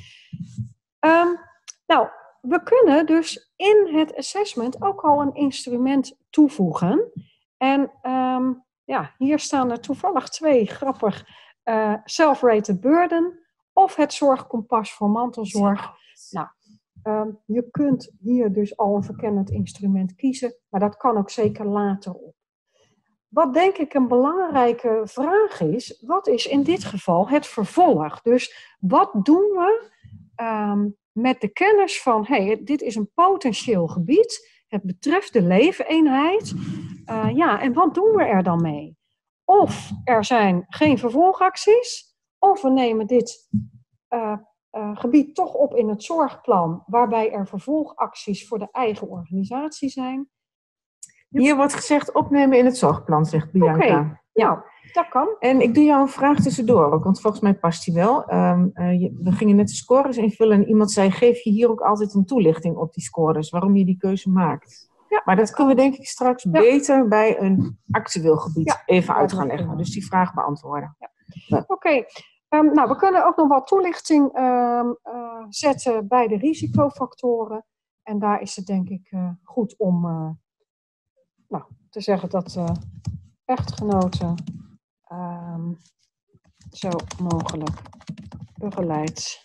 Um, nou, we kunnen dus in het assessment ook al een instrument toevoegen. En um, ja, hier staan er toevallig twee grappig uh, self-rated burden of het zorgkompas voor mantelzorg. Nou, Um, je kunt hier dus al een verkennend instrument kiezen, maar dat kan ook zeker later op. Wat denk ik een belangrijke vraag is, wat is in dit geval het vervolg? Dus wat doen we um, met de kennis van, hey, dit is een potentieel gebied, het betreft de leefeenheid, uh, ja, en wat doen we er dan mee? Of er zijn geen vervolgacties, of we nemen dit uh, Uh, gebied toch op in het zorgplan, waarbij er vervolgacties voor de eigen organisatie zijn. Hier wordt gezegd opnemen in het zorgplan, zegt Bianca. Okay. Ja, nou, dat kan. En ik doe jou een vraag tussendoor ook, want volgens mij past die wel. Um, uh, je, we gingen net de scores invullen en iemand zei, geef je hier ook altijd een toelichting op die scores, waarom je die keuze maakt. Ja, maar dat kunnen we denk ik straks ja. beter bij een actueel gebied ja. even uit gaan leggen. Dus die vraag beantwoorden. Ja. Ja. Oké. Okay. Um, nou, we kunnen ook nog wat toelichting um, uh, zetten bij de risicofactoren. En daar is het denk ik uh, goed om uh, nou, te zeggen dat uh, echtgenoten um, zo mogelijk begeleid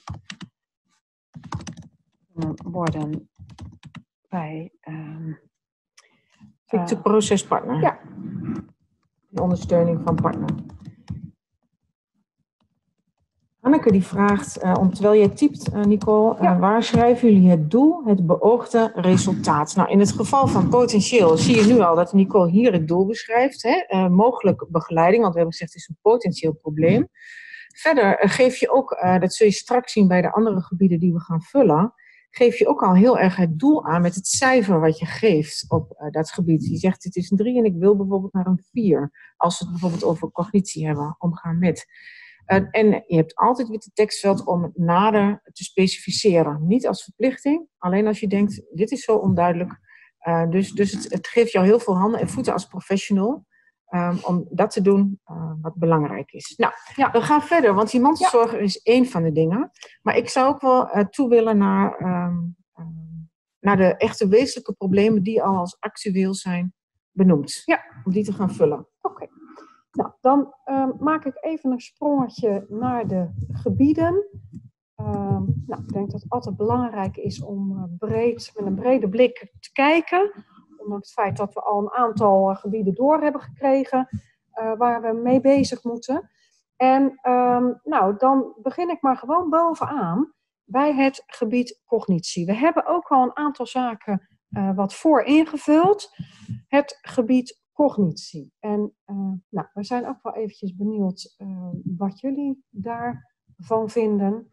worden bij um, Victor uh, procespartner. Ja. De ondersteuning van partner. Anneke die vraagt, uh, om, terwijl jij typt, uh, Nicole, ja. uh, waar schrijven jullie het doel, het beoogde resultaat? Nou, in het geval van potentieel zie je nu al dat Nicole hier het doel beschrijft. Hè? Uh, mogelijk begeleiding, want we hebben gezegd het is een potentieel probleem. Verder uh, geef je ook, uh, dat zul je straks zien bij de andere gebieden die we gaan vullen, geef je ook al heel erg het doel aan met het cijfer wat je geeft op uh, dat gebied. Je zegt het is een drie en ik wil bijvoorbeeld naar een vier. Als we het bijvoorbeeld over cognitie hebben, omgaan met. Uh, en je hebt altijd weer het tekstveld om het nader te specificeren. Niet als verplichting, alleen als je denkt, dit is zo onduidelijk. Uh, dus dus het, het geeft jou heel veel handen en voeten als professional um, om dat te doen uh, wat belangrijk is. Nou, ja. we gaan verder, want die mantelzorger ja. is één van de dingen. Maar ik zou ook wel uh, toe willen naar, um, um, naar de echte wezenlijke problemen die al als actueel zijn benoemd. Ja. Om die te gaan vullen. Oké. Okay. Nou, dan uh, maak ik even een sprongetje naar de gebieden. Uh, nou, ik denk dat het altijd belangrijk is om uh, breed, met een brede blik te kijken. Ondanks het feit dat we al een aantal uh, gebieden door hebben gekregen uh, waar we mee bezig moeten. En uh, nou, dan begin ik maar gewoon bovenaan bij het gebied cognitie. We hebben ook al een aantal zaken uh, wat voor ingevuld. Het gebied cognitie. En uh, nou, we zijn ook wel eventjes benieuwd uh, wat jullie daarvan vinden.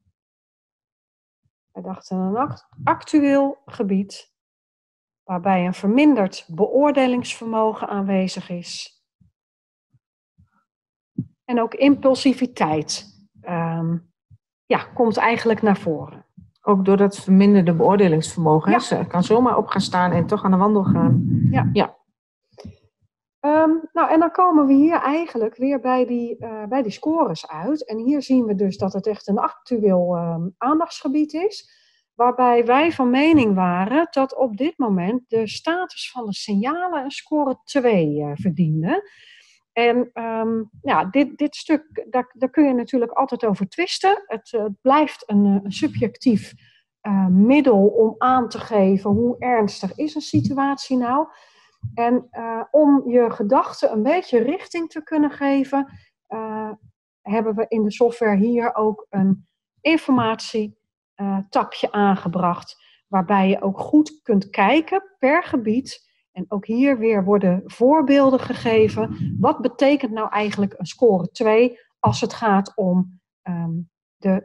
We dachten een actueel gebied waarbij een verminderd beoordelingsvermogen aanwezig is. En ook impulsiviteit um, ja, komt eigenlijk naar voren. Ook door dat verminderde beoordelingsvermogen. Ja. Ze kan zomaar op gaan staan en toch aan de wandel gaan. Ja. ja. Um, nou, en dan komen we hier eigenlijk weer bij die, uh, bij die scores uit. En hier zien we dus dat het echt een actueel um, aandachtsgebied is. Waarbij wij van mening waren dat op dit moment de status van de signalen een score twee uh, verdiende. En um, ja, dit, dit stuk, daar, daar kun je natuurlijk altijd over twisten. Het, uh, het blijft een, een subjectief uh, middel om aan te geven hoe ernstig is een situatie nou. En uh, om je gedachten een beetje richting te kunnen geven, uh, hebben we in de software hier ook een informatietapje uh, aangebracht. Waarbij je ook goed kunt kijken per gebied. En ook hier weer worden voorbeelden gegeven. Wat betekent nou eigenlijk een score twee als het gaat om um, de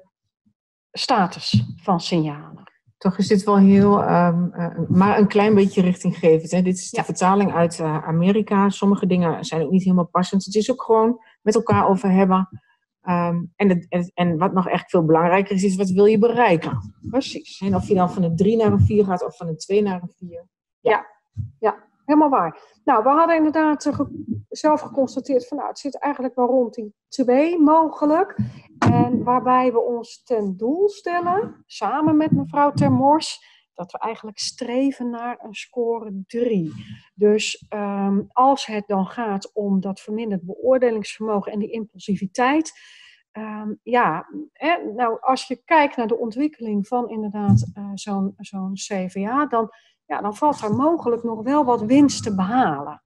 status van signalen? Toch is dit wel heel, um, uh, maar een klein beetje richtinggevend. Hè? Dit is de ja. vertaling uit uh, Amerika. Sommige dingen zijn ook niet helemaal passend. Het is ook gewoon met elkaar over hebben. Um, en, het, en, en wat nog echt veel belangrijker is, is wat wil je bereiken? Precies. En of je dan van een drie naar een vier gaat of van een twee naar een vier. Ja, ja, ja helemaal waar. Nou, we hadden inderdaad uh, ge- zelf geconstateerd van nou, het zit eigenlijk wel rond die twee mogelijk. En waarbij we ons ten doel stellen, samen met mevrouw Ter Mors, dat we eigenlijk streven naar een score drie. Dus um, als het dan gaat om dat verminderd beoordelingsvermogen en die impulsiviteit. Um, ja, hè, nou als je kijkt naar de ontwikkeling van inderdaad uh, zo'n, zo'n C V A, dan, ja, dan valt er mogelijk nog wel wat winst te behalen.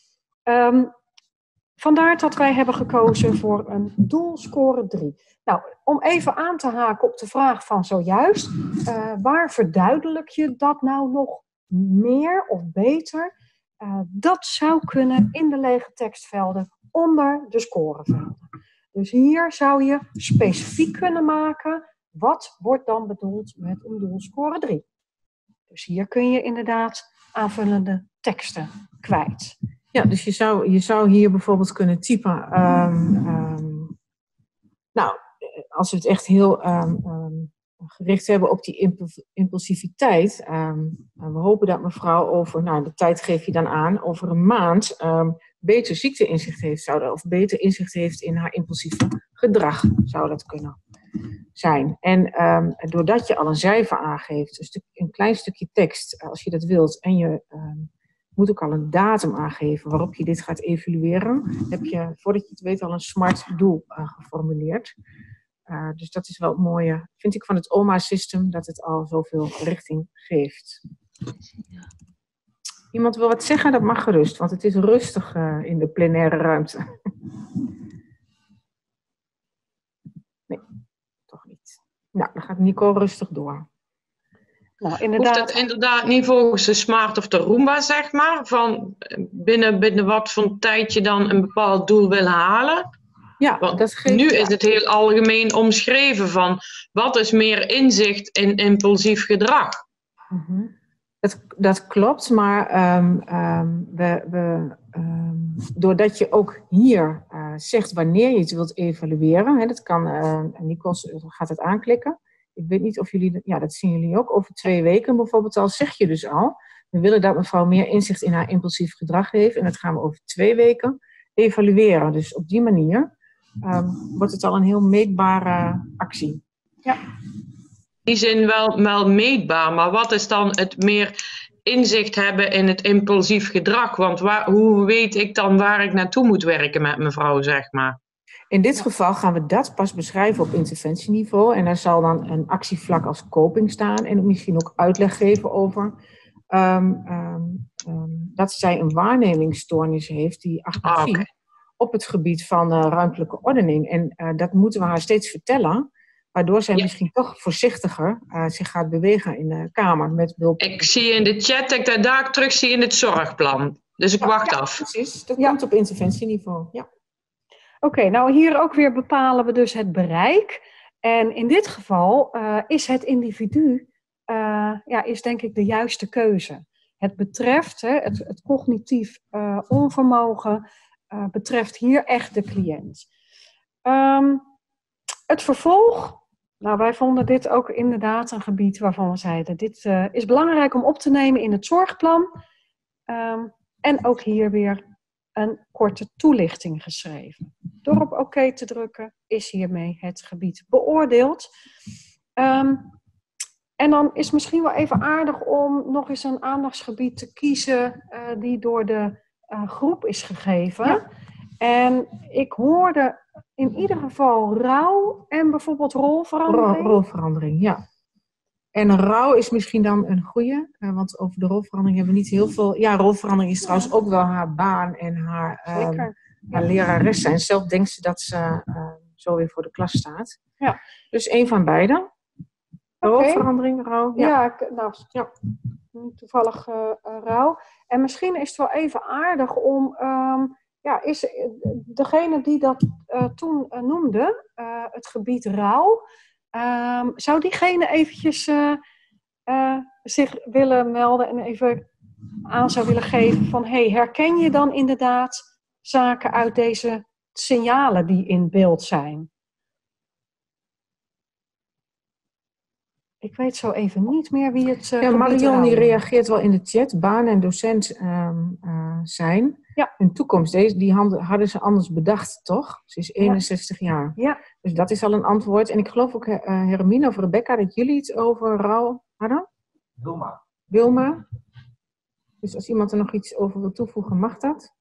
Um, Vandaar dat wij hebben gekozen voor een doelscore drie. Nou, om even aan te haken op de vraag van zojuist. Uh, waar verduidelijk je dat nou nog meer of beter? Uh, dat zou kunnen in de lege tekstvelden onder de scorevelden. Dus hier zou je specifiek kunnen maken. Wat wordt dan bedoeld met een doelscore drie? Dus hier kun je inderdaad aanvullende teksten kwijt. Ja, dus je zou, je zou hier bijvoorbeeld kunnen typen. Um, um, nou, als we het echt heel um, um, gericht hebben op die impuls- impulsiviteit. Um, we hopen dat mevrouw over, nou de tijd geef je dan aan, over een maand um, beter ziekteinzicht heeft. Zou dat, of beter inzicht heeft in haar impulsieve gedrag, zou dat kunnen zijn. En um, doordat je al een cijfer aangeeft, een, stuk, een klein stukje tekst, als je dat wilt, en je um, moet ook al een datum aangeven waarop je dit gaat evalueren, heb je, voordat je het weet, al een smart doel uh, geformuleerd. Uh, dus dat is wel het mooie, vind ik, van het O M A-systeem, dat het al zoveel richting geeft. Iemand wil wat zeggen? Dat mag gerust, want het is rustig uh, in de plenaire ruimte. Nee. Nou, dan gaat Nico rustig door. Nou, inderdaad. Hoeft dat inderdaad niet volgens de Smart of de Roomba, zeg maar? Van binnen, binnen wat voor tijd je dan een bepaald doel wil halen? Ja, Want dat geeft, nu ja. is het heel algemeen omschreven van wat is meer inzicht in impulsief gedrag? Mm-hmm. dat, dat klopt, maar um, um, we, we, um, doordat je ook hier uh, zegt wanneer je het wilt evalueren, hè, dat kan, uh, Nico gaat het aanklikken. Ik weet niet of jullie, ja, dat zien jullie ook, over twee weken bijvoorbeeld al, zeg je dus al. We willen dat mevrouw meer inzicht in haar impulsief gedrag heeft en dat gaan we over twee weken evalueren. Dus op die manier um, wordt het al een heel meetbare actie. Ja. In die zin wel, wel meetbaar, maar wat is dan het meer inzicht hebben in het impulsief gedrag? Want waar, hoe weet ik dan waar ik naartoe moet werken met mevrouw, zeg maar? In dit geval gaan we dat pas beschrijven op interventieniveau. En daar zal dan een actievlak als coping staan. En misschien ook uitleg geven over um, um, um, dat zij een waarnemingsstoornis heeft die agressie ah, okay. op het gebied van uh, ruimtelijke ordening. En uh, dat moeten we haar steeds vertellen. Waardoor zij ja. misschien toch voorzichtiger uh, zich gaat bewegen in de kamer met behulp. Ik zie in de chat dat ik dat daar terug zie in het zorgplan. Dus ik ja, wacht ja, af. Precies, dat ja. komt op interventieniveau. Ja. Oké, okay, nou hier ook weer bepalen we dus het bereik. En in dit geval uh, is het individu, uh, ja, is denk ik de juiste keuze. Het betreft, hè, het, het cognitief uh, onvermogen, uh, betreft hier echt de cliënt. Um, het vervolg, nou wij vonden dit ook inderdaad een gebied waarvan we zeiden, dit uh, is belangrijk om op te nemen in het zorgplan. Um, en ook hier weer een korte toelichting geschreven. Door op oké te drukken is hiermee het gebied beoordeeld. Um, en dan is misschien wel even aardig om nog eens een aandachtsgebied te kiezen uh, die door de uh, groep is gegeven. Ja. En ik hoorde in ieder geval rouw en bijvoorbeeld rolverandering. Ro- rolverandering, ja. En rouw is misschien dan een goede, uh, want over de rolverandering hebben we niet heel veel. Ja, rolverandering is trouwens ook wel haar baan en haar, uh, haar lerares zijn. Zelf denkt ze dat ze uh, zo weer voor de klas staat. Ja. Dus één van beide. Rolverandering, okay. rouw. Ja, ja, nou, ja. toevallig uh, uh, rouw. En misschien is het wel even aardig om, um, ja, is degene die dat uh, toen uh, noemde, uh, het gebied rouw. Um, zou diegene eventjes uh, uh, zich willen melden en even aan zou willen geven van, hey, herken je dan inderdaad zaken uit deze signalen die in beeld zijn? Ik weet zo even niet meer wie het uh, ja, Marion die reageert wel in de chat. Baan en docent um, uh, zijn. Ja. Hun toekomst, deze, die hadden ze anders bedacht, toch? Ze is eenenzestig ja. jaar. Ja. Dus dat is al een antwoord. En ik geloof ook, uh, Hermine of Rebecca, dat jullie iets over rouw hadden? Wilma. Wilma. Dus als iemand er nog iets over wil toevoegen, mag dat?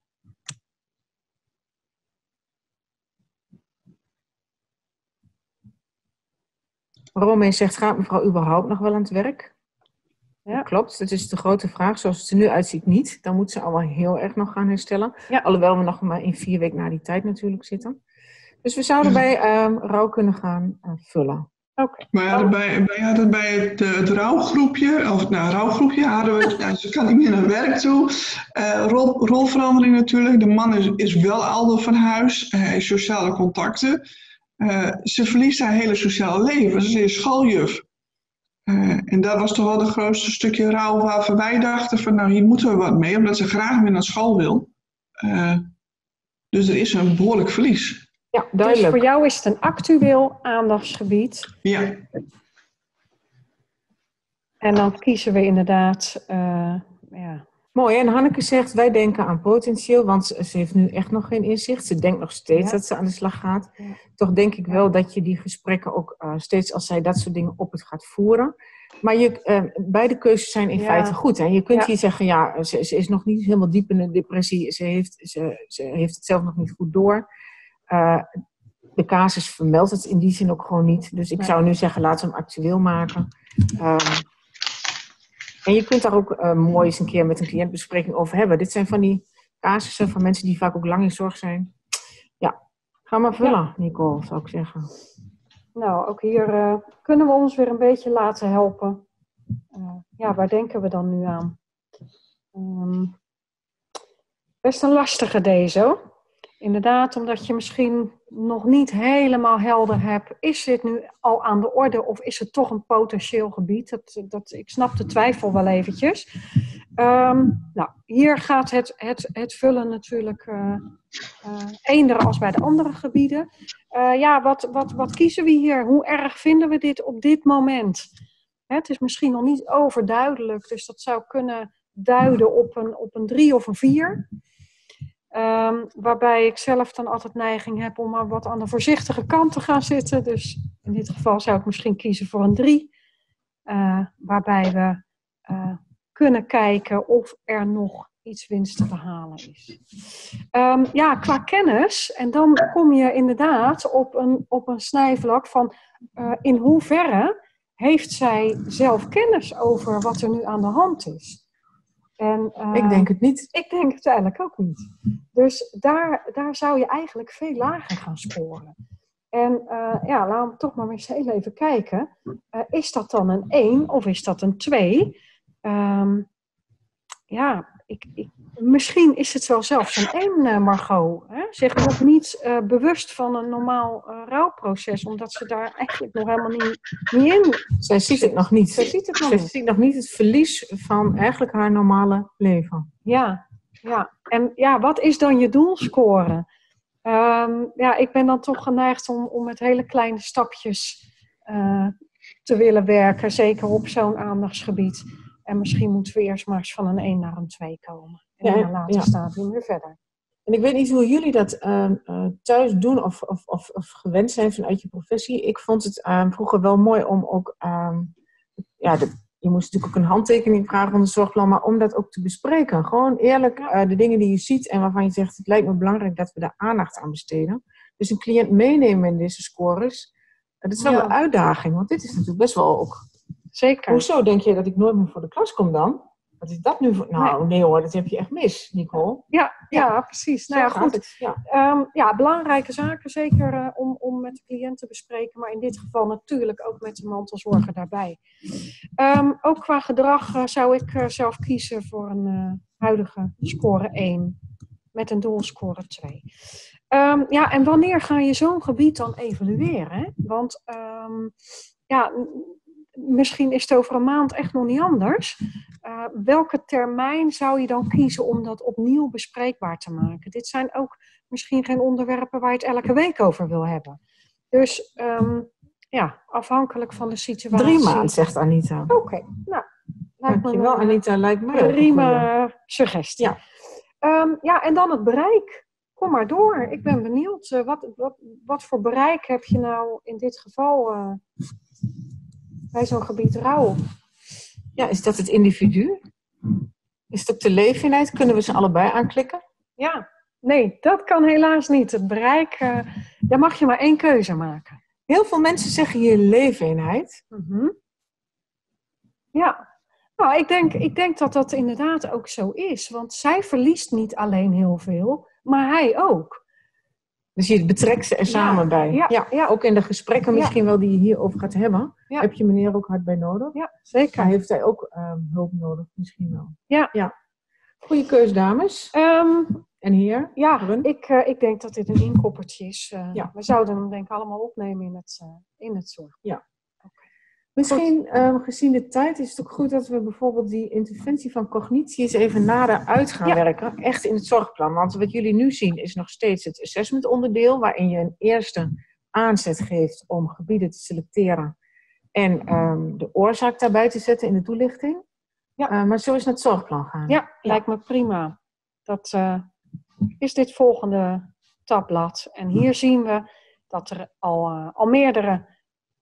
Romee zegt, gaat mevrouw überhaupt nog wel aan het werk? Ja. Dat klopt, dat is de grote vraag. Zoals het er nu uitziet niet. Dan moet ze al wel heel erg nog gaan herstellen. Ja. Alhoewel we nog maar in vier weken na die tijd natuurlijk zitten. Dus we zouden bij um, rouw kunnen gaan uh, vullen. Okay. Wij hadden bij, wij hadden bij het, het rouwgroepje, of nou, rouwgroepje hadden we, nou, ze kan niet meer naar werk toe. Uh, rol, rolverandering natuurlijk. De man is, is wel ouder van huis. Hij uh, heeft sociale contacten. Uh, ze verliest haar hele sociale leven. Ze is schooljuf. Uh, en dat was toch wel het grootste stukje rouw waarvan wij dachten van nou hier moeten we wat mee, omdat ze graag weer naar school wil. Uh, dus er is een behoorlijk verlies. Ja, duidelijk. Dus voor jou is het een actueel aandachtsgebied. Ja. En dan kiezen we inderdaad... Uh, ja. Mooi, en Hanneke zegt, wij denken aan potentieel, want ze heeft nu echt nog geen inzicht. Ze denkt nog steeds ja. dat ze aan de slag gaat. Ja. Toch denk ik wel dat je die gesprekken ook uh, steeds, als zij dat soort dingen op het gaat voeren. Maar je, uh, beide keuzes zijn in ja. feite goed. Hè? Je kunt ja. hier zeggen, ja, ze, ze is nog niet helemaal diep in de depressie. Ze heeft, ze, ze heeft het zelf nog niet goed door. Uh, de casus vermeldt het in die zin ook gewoon niet. Dus ik nee. zou nu zeggen, laten we hem actueel maken. Um, en je kunt daar ook uh, mooi eens een keer met een cliëntbespreking over hebben. Dit zijn van die casussen van mensen die vaak ook lang in zorg zijn. Ja, ga maar vullen, ja. Nicole, zou ik zeggen. Nou, ook hier uh, kunnen we ons weer een beetje laten helpen. Uh, ja, waar denken we dan nu aan? Um, best een lastige deze, hoor. Inderdaad, omdat je misschien nog niet helemaal helder hebt, is dit nu al aan de orde of is het toch een potentieel gebied? Dat, dat, ik snap de twijfel wel eventjes. Um, nou, hier gaat het, het, het vullen natuurlijk uh, uh, eender als bij de andere gebieden. Uh, ja, wat, wat, wat kiezen we hier? Hoe erg vinden we dit op dit moment? Hè, het is misschien nog niet overduidelijk, dus dat zou kunnen duiden op een, op een drie of een vier. Um, waarbij ik zelf dan altijd neiging heb om maar wat aan de voorzichtige kant te gaan zitten. Dus in dit geval zou ik misschien kiezen voor een drie. Uh, waarbij we uh, kunnen kijken of er nog iets winst te behalen is. Um, ja, qua kennis. En dan kom je inderdaad op een, op een snijvlak van uh, in hoeverre heeft zij zelf kennis over wat er nu aan de hand is. En, uh, ik denk het niet. Ik denk het eigenlijk ook niet. Dus daar, daar zou je eigenlijk veel lager gaan scoren. En uh, ja, laten we toch maar eens heel even kijken. Uh, is dat dan een één of is dat een twee? Um, ja, ik, ik, misschien is het wel zelfs een één, uh, Margot. Hè? Zich nog niet uh, bewust van een normaal uh, rouwproces, omdat ze daar eigenlijk nog helemaal niet, niet in. Zij ziet het nog niet. Zij ziet het nog Zij niet. ziet nog niet het verlies van eigenlijk haar normale leven. Ja, ja. En ja, wat is dan je doelscore? Um, ja, ik ben dan toch geneigd om, om met hele kleine stapjes uh, te willen werken, zeker op zo'n aandachtsgebied. En misschien moeten we eerst maar eens van een één naar een twee komen. En Ja, in een later ja. stadium weer verder. En ik weet niet hoe jullie dat uh, uh, thuis doen of, of, of, of gewend zijn vanuit je professie. Ik vond het uh, vroeger wel mooi om ook... Uh, ja, de, je moest natuurlijk ook een handtekening vragen van de zorgplan, maar om dat ook te bespreken. Gewoon eerlijk uh, de dingen die je ziet en waarvan je zegt, het lijkt me belangrijk dat we daar aandacht aan besteden. Dus een cliënt meenemen in deze scores, uh, dat is wel Ja. een uitdaging, want dit is natuurlijk best wel ook... Zeker. Hoezo denk je dat ik nooit meer voor de klas kom dan? Wat is dat nu voor... Nou, nee, nee hoor, dat heb je echt mis, Nicole. Ja, ja, ja precies. Nou ja, Zo gaat goed. het, ja. Um, ja, belangrijke zaken zeker uh, om, om met de cliënt te bespreken, maar in dit geval natuurlijk ook met de mantelzorger daarbij. Um, ook qua gedrag uh, zou ik uh, zelf kiezen voor een uh, huidige score één met een doelscore twee. Um, ja, en wanneer ga je zo'n gebied dan evalueren? Hè? Want um, ja, misschien is het over een maand echt nog niet anders. Uh, welke termijn zou je dan kiezen om dat opnieuw bespreekbaar te maken? Dit zijn ook misschien geen onderwerpen waar je het elke week over wil hebben. Dus um, ja, afhankelijk van de situatie. Drie maanden, zegt Anita. Oké, okay, nou. Dankjewel, me, Anita. Lijkt mij ook prima een suggestie. Ja. Um, ja, en dan het bereik. Kom maar door. Ik ben benieuwd. Uh, wat, wat, wat voor bereik heb je nou in dit geval uh, bij zo'n gebied rouw? Ja, is dat het individu? Is het ook de leefeenheid? Kunnen we ze allebei aanklikken? Ja, nee, dat kan helaas niet. Het bereik, uh, daar mag je maar één keuze maken. Heel veel mensen zeggen hier leefeenheid. Mm-hmm. Ja, nou, ik denk, ik denk dat dat inderdaad ook zo is. Want zij verliest niet alleen heel veel, maar hij ook. Dus je betrekt ze er samen ja, bij. Ja, ja, ja. Ook in de gesprekken misschien ja. wel die je hierover gaat hebben. Ja. Heb je meneer ook hard bij nodig? Ja, zeker. Maar heeft hij ook um, hulp nodig? Misschien wel. Ja. ja. Goeie keus, dames. Um, en heer? Ja, ik, uh, ik denk dat dit een inkoppertje is. Uh, ja. We zouden hem denk ik allemaal opnemen in het, uh, in het zorg. Ja. Misschien, um, gezien de tijd, is het ook goed dat we bijvoorbeeld die interventie van cognitie eens even nader uit gaan ja. werken. Echt in het zorgplan. Want wat jullie nu zien is nog steeds het assessment onderdeel, waarin je een eerste aanzet geeft om gebieden te selecteren en um, de oorzaak daarbij te zetten in de toelichting. Ja. Uh, maar zo is naar het zorgplan gaan. Ja, ja. lijkt me prima. Dat uh, is dit volgende tabblad. En hier zien we dat er al, uh, al meerdere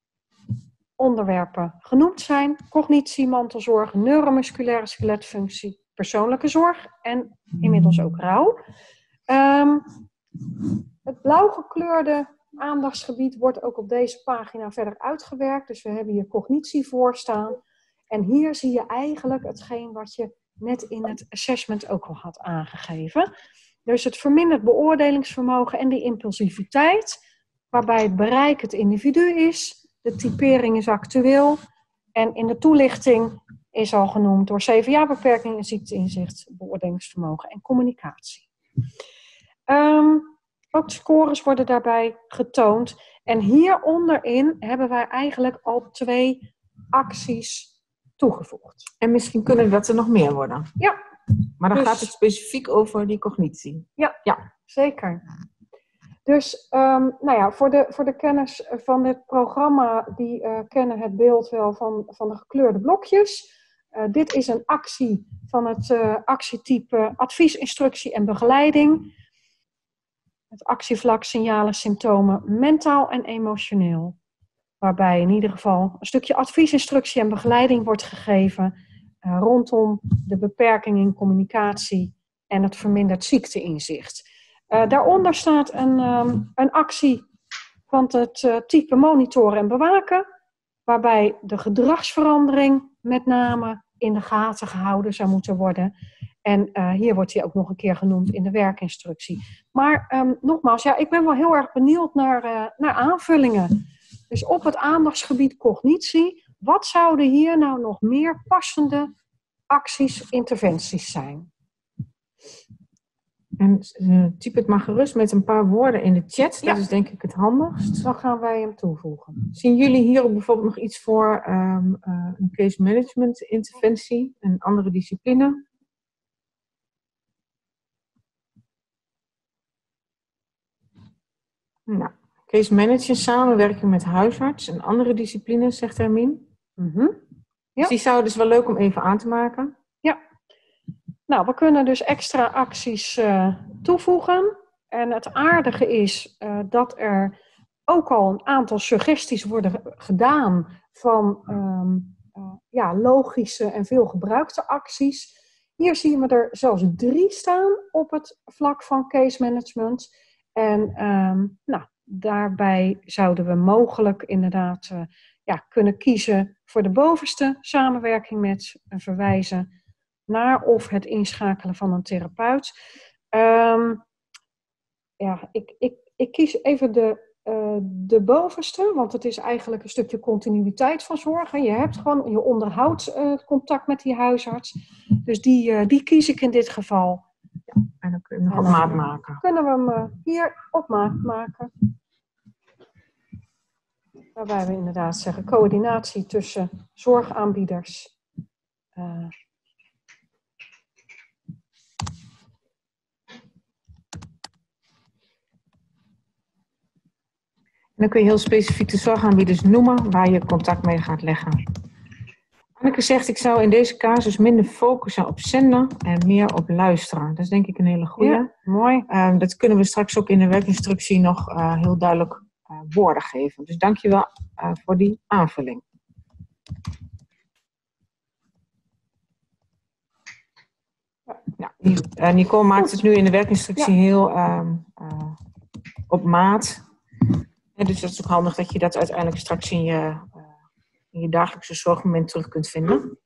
onderwerpen genoemd zijn. Cognitie, mantelzorg, neuromusculaire skeletfunctie, persoonlijke zorg en inmiddels ook rouw. Um, het blauw gekleurde aandachtsgebied wordt ook op deze pagina verder uitgewerkt. Dus we hebben hier cognitie voor staan. En hier zie je eigenlijk hetgeen wat je net in het assessment ook al had aangegeven. Dus het verminderd beoordelingsvermogen en die impulsiviteit waarbij het bereik het individu is, de typering is actueel en in de toelichting is al genoemd door zeven jaar-beperking, ziekteinzicht, beoordelingsvermogen en communicatie. Um, ook de scores worden daarbij getoond. En hier onderin hebben wij eigenlijk al twee acties toegevoegd. En misschien kunnen dat er nog meer worden. Ja. Maar dan dus, gaat het specifiek over die cognitie. Ja, ja. Zeker. Dus um, nou ja, voor de, voor de kennis van dit programma, die uh, kennen het beeld wel van, van de gekleurde blokjes. Uh, dit is een actie van het uh, actietype advies, instructie en begeleiding. Het actievlak signalen, symptomen, mentaal en emotioneel. Waarbij in ieder geval een stukje advies, instructie en begeleiding wordt gegeven uh, rondom de beperking in communicatie en het verminderd ziekteinzicht. Uh, daaronder staat een, um, een actie van het uh, type monitoren en bewaken, waarbij de gedragsverandering met name in de gaten gehouden zou moeten worden. En uh, hier wordt hij ook nog een keer genoemd in de werkinstructie. Maar um, nogmaals, ja, ik ben wel heel erg benieuwd naar, uh, naar aanvullingen. Dus op het aandachtsgebied cognitie, wat zouden hier nou nog meer passende acties, interventies zijn? En uh, typ het maar gerust met een paar woorden in de chat. Ja. Dat is denk ik het handigst. Dan gaan wij hem toevoegen. Zien jullie hier ook bijvoorbeeld nog iets voor um, uh, een case management interventie? Een andere discipline? Nou, case manager, samenwerking met huisarts. Een andere discipline, zegt Hermine. Mm-hmm. Ja. Dus die zou dus wel leuk om even aan te maken. Ja. Nou, we kunnen dus extra acties uh, toevoegen. En het aardige is uh, dat er ook al een aantal suggesties worden gedaan van um, uh, ja, logische en veel gebruikte acties. Hier zien we er zelfs drie staan op het vlak van case management. En um, nou, daarbij zouden we mogelijk inderdaad uh, ja, kunnen kiezen voor de bovenste, samenwerking met uh, verwijzen naar of het inschakelen van een therapeut. Um, ja, ik, ik, ik kies even de, uh, de bovenste, want het is eigenlijk een stukje continuïteit van zorgen. Je hebt gewoon, je onderhoudt uh, contact met die huisarts. Dus die, uh, die kies ik in dit geval. Ja, en dan kun je hem nog op maat maken. Kunnen we hem uh, hier op maat maken. Waarbij we inderdaad zeggen coördinatie tussen zorgaanbieders. Uh, En dan kun je heel specifiek de zorgaanbieders noemen waar je contact mee gaat leggen. Anneke zegt, ik zou in deze casus minder focussen op zenden en meer op luisteren. Dat is denk ik een hele goeie. Ja, mooi. Um, dat kunnen we straks ook in de werkinstructie nog uh, heel duidelijk uh, woorden geven. Dus dank je wel uh, voor die aanvulling. Ja, uh, Nicole maakt het nu in de werkinstructie ja. heel um, uh, op maat. Ja, dus dat is ook handig dat je dat uiteindelijk straks in je, uh, in je dagelijkse zorgmoment terug kunt vinden.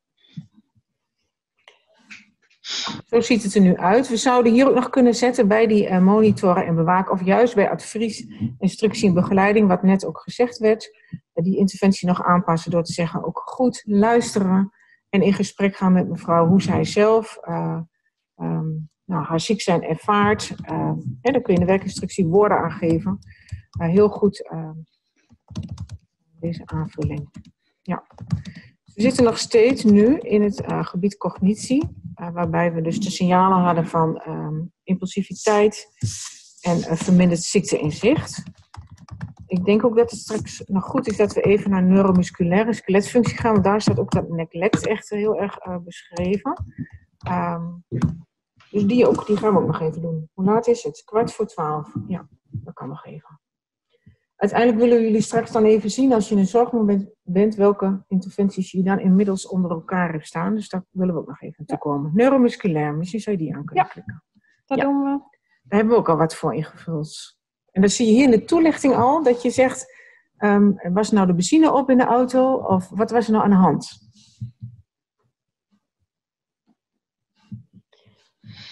Zo ziet het er nu uit. We zouden hier ook nog kunnen zetten bij die uh, monitoren en bewaken, of juist bij advies, instructie en begeleiding, wat net ook gezegd werd, uh, die interventie nog aanpassen door te zeggen ook goed luisteren en in gesprek gaan met mevrouw hoe zij zelf uh, um, nou, haar ziek zijn ervaart. Uh, en dan kun je in de werkinstructie woorden aangeven. Uh, heel goed uh, deze aanvulling. Ja. We zitten nog steeds nu in het uh, gebied cognitie, uh, waarbij we dus de signalen hadden van um, impulsiviteit en uh, verminderd ziekteinzicht. Ik denk ook dat het straks nog goed is dat we even naar neuromusculaire skeletfunctie gaan, want daar staat ook dat neglect echt heel erg uh, beschreven. Um, dus die, ook, die gaan we ook nog even doen. Hoe laat is het? Kwart voor twaalf. Ja, dat kan nog even. Uiteindelijk willen jullie straks dan even zien, als je in een zorgmoment bent, welke interventies je dan inmiddels onder elkaar hebt staan. Dus daar willen we ook nog even toe komen. Neuromusculair, misschien zou je die aan kunnen ja, klikken. Dat ja, doen we. Daar hebben we ook al wat voor ingevuld. En dan zie je hier in de toelichting al, dat je zegt, um, was er nou de benzine op in de auto? Of wat was er nou aan de hand?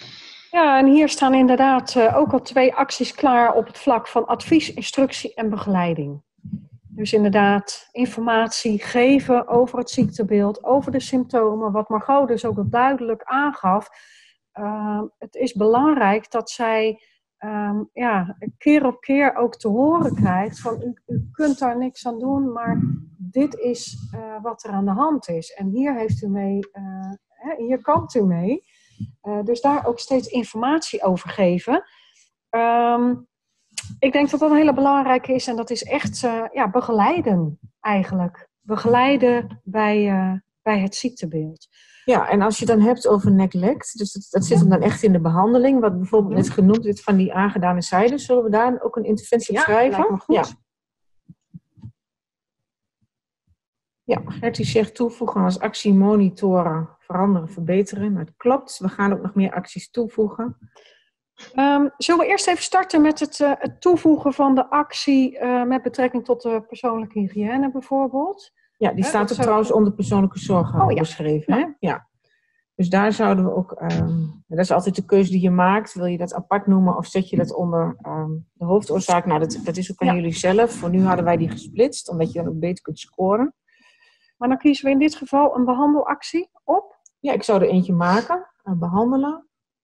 Ja, en hier staan inderdaad uh, ook al twee acties klaar op het vlak van advies, instructie en begeleiding. Dus inderdaad informatie geven over het ziektebeeld, over de symptomen, wat Margot dus ook duidelijk aangaf. Uh, het is belangrijk dat zij um, ja, keer op keer ook te horen krijgt van u, u kunt daar niks aan doen, maar dit is uh, wat er aan de hand is. En hier heeft u mee, uh, hè, hier kampt u mee. Uh, dus daar ook steeds informatie over geven. Um, ik denk dat dat een hele belangrijke is en dat is echt uh, ja, begeleiden eigenlijk. Begeleiden bij, uh, bij het ziektebeeld. Ja, en als je het dan hebt over neglect, dus dat, dat zit hem dan echt in de behandeling, wat bijvoorbeeld net genoemd werd van die aangedane zijde, zullen we daar ook een interventie op schrijven? Ja, lijkt me goed. Ja. Ja, Gertie zegt toevoegen als actie monitoren, veranderen, verbeteren. Maar het klopt, we gaan ook nog meer acties toevoegen. Um, zullen we eerst even starten met het, uh, het toevoegen van de actie uh, met betrekking tot de persoonlijke hygiëne bijvoorbeeld? Ja, die He, staat er zou... trouwens onder persoonlijke zorg oh, ja. beschreven. Hè? Ja. Dus daar zouden we ook, um, dat is altijd de keuze die je maakt. Wil je dat apart noemen of zet je dat onder um, de hoofdoorzaak? Nou, dat, dat is ook aan ja. jullie zelf. Voor nu hadden wij die gesplitst, omdat je dan ook beter kunt scoren. Maar dan kiezen we in dit geval een behandelactie op? Ja, ik zou er eentje maken. Uh, behandelen.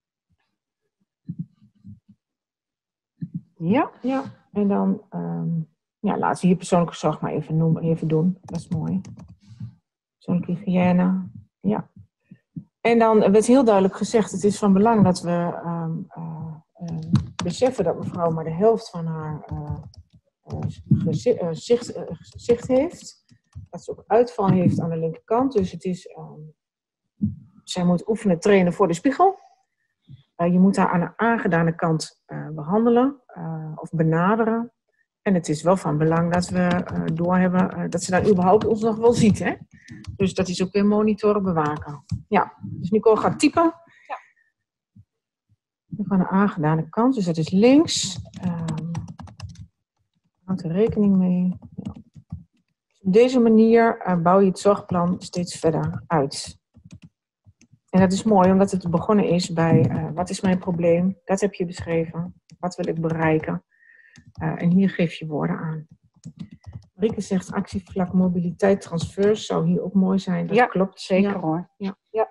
Ja. Ja, en dan um, ja, laten we hier persoonlijke zorg maar even, noemen, even doen. Dat is mooi. Persoonlijke hygiëne. Ja. En dan werd heel duidelijk gezegd, het is van belang dat we um, uh, uh, beseffen dat mevrouw maar de helft van haar uh, uh, gezicht, uh, zicht, uh, zicht heeft. Dat ze ook uitval heeft aan de linkerkant. Dus het is, um, zij moet oefenen, trainen voor de spiegel. Uh, je moet haar aan de aangedane kant uh, behandelen uh, of benaderen. En het is wel van belang dat we uh, doorhebben uh, dat ze dan überhaupt ons nog wel ziet. Hè? Dus dat is ook weer monitoren, bewaken. Ja, dus Nicole gaat typen. Ja. Van de aangedane kant, dus dat is links. Um, houd er rekening mee. Ja. Dus op deze manier uh, bouw je het zorgplan steeds verder uit. En dat is mooi, omdat het begonnen is bij uh, wat is mijn probleem? Dat heb je beschreven. Wat wil ik bereiken? Uh, en hier geef je woorden aan. Marieke zegt actievlak mobiliteit transfers zou hier ook mooi zijn. Dat ja, klopt. Zeker ja. hoor. Ja. Ja.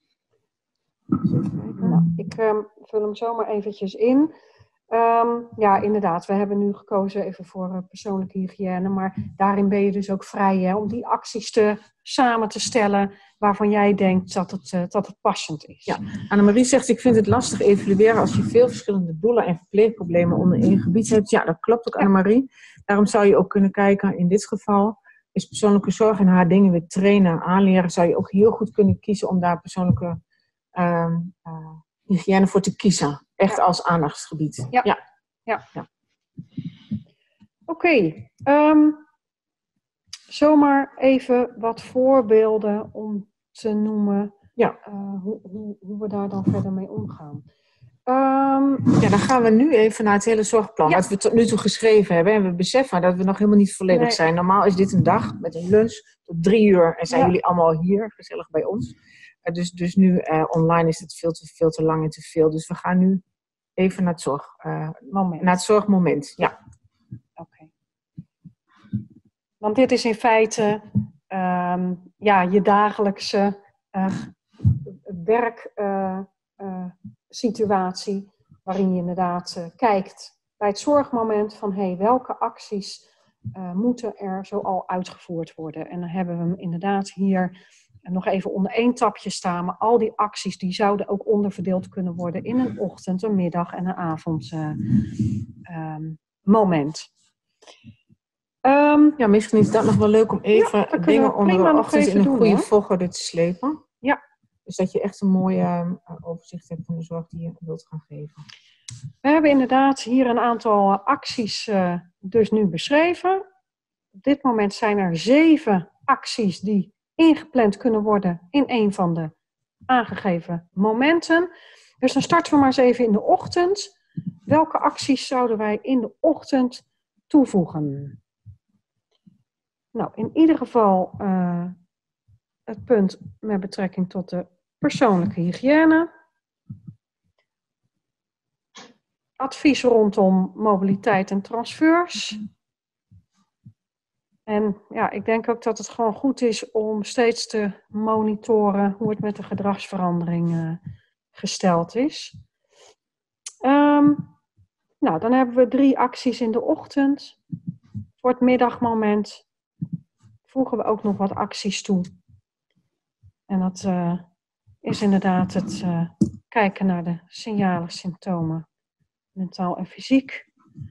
Nou, ik um, vul hem zomaar eventjes in. Um, ja, inderdaad. We hebben nu gekozen even voor uh, persoonlijke hygiëne. Maar daarin ben je dus ook vrij hè, om die acties te, samen te stellen waarvan jij denkt dat het, uh, dat het passend is. Ja. Annemarie zegt, ik vind het lastig evalueren als je veel verschillende doelen en verpleegproblemen onder één gebied hebt. Ja, dat klopt ook, ja. Annemarie. Daarom zou je ook kunnen kijken, in dit geval is persoonlijke zorg en haar dingen weer trainen, aanleren. Zou je ook heel goed kunnen kiezen om daar persoonlijke uh, uh, hygiëne voor te kiezen. Echt ja. Als aandachtsgebied. Ja. ja. ja. ja. Oké. Okay. Um, zomaar even wat voorbeelden om te noemen ja. uh, hoe, hoe, hoe we daar dan verder mee omgaan. Um, ja, dan gaan we nu even naar het hele zorgplan. Ja. Wat we tot nu toe geschreven hebben. En we beseffen dat we nog helemaal niet volledig nee. zijn. Normaal is dit een dag met een lunch tot drie uur. En zijn ja. jullie allemaal hier, gezellig bij ons. Uh, dus, dus nu uh, online is het veel te, veel te lang en te veel. Dus we gaan nu even naar het, zorg, uh, moment. Naar het zorgmoment. Ja. Oké. Okay. Want dit is in feite um, ja, je dagelijkse uh, werk... Uh, uh, situatie waarin je inderdaad uh, kijkt bij het zorgmoment van hey, welke acties uh, moeten er zo al uitgevoerd worden. En dan hebben we hem inderdaad hier nog even onder één tapje staan. Maar al die acties die zouden ook onderverdeeld kunnen worden in een ochtend, een middag en een avond uh, um, moment. Um, ja, misschien is dat nog wel leuk om even ja, dingen onder de ochtend in een doen, goede volgorde te slepen. Ja. Dus dat je echt een mooi uh, overzicht hebt van de zorg die je wilt gaan geven. We hebben inderdaad hier een aantal uh, acties uh, dus nu beschreven. Op dit moment zijn er zeven acties die ingepland kunnen worden in een van de aangegeven momenten. Dus dan starten we maar eens even in de ochtend. Welke acties zouden wij in de ochtend toevoegen? Nou, in ieder geval uh, het punt met betrekking tot de persoonlijke hygiëne. advies rondom mobiliteit en transfers. En ja, ik denk ook dat het gewoon goed is om steeds te monitoren hoe het met de gedragsverandering uh, gesteld is. Um, nou, dan hebben we drie acties in de ochtend. Voor het middagmoment voegen we ook nog wat acties toe. En dat uh, is inderdaad het uh, kijken naar de signalen, symptomen, mentaal en fysiek.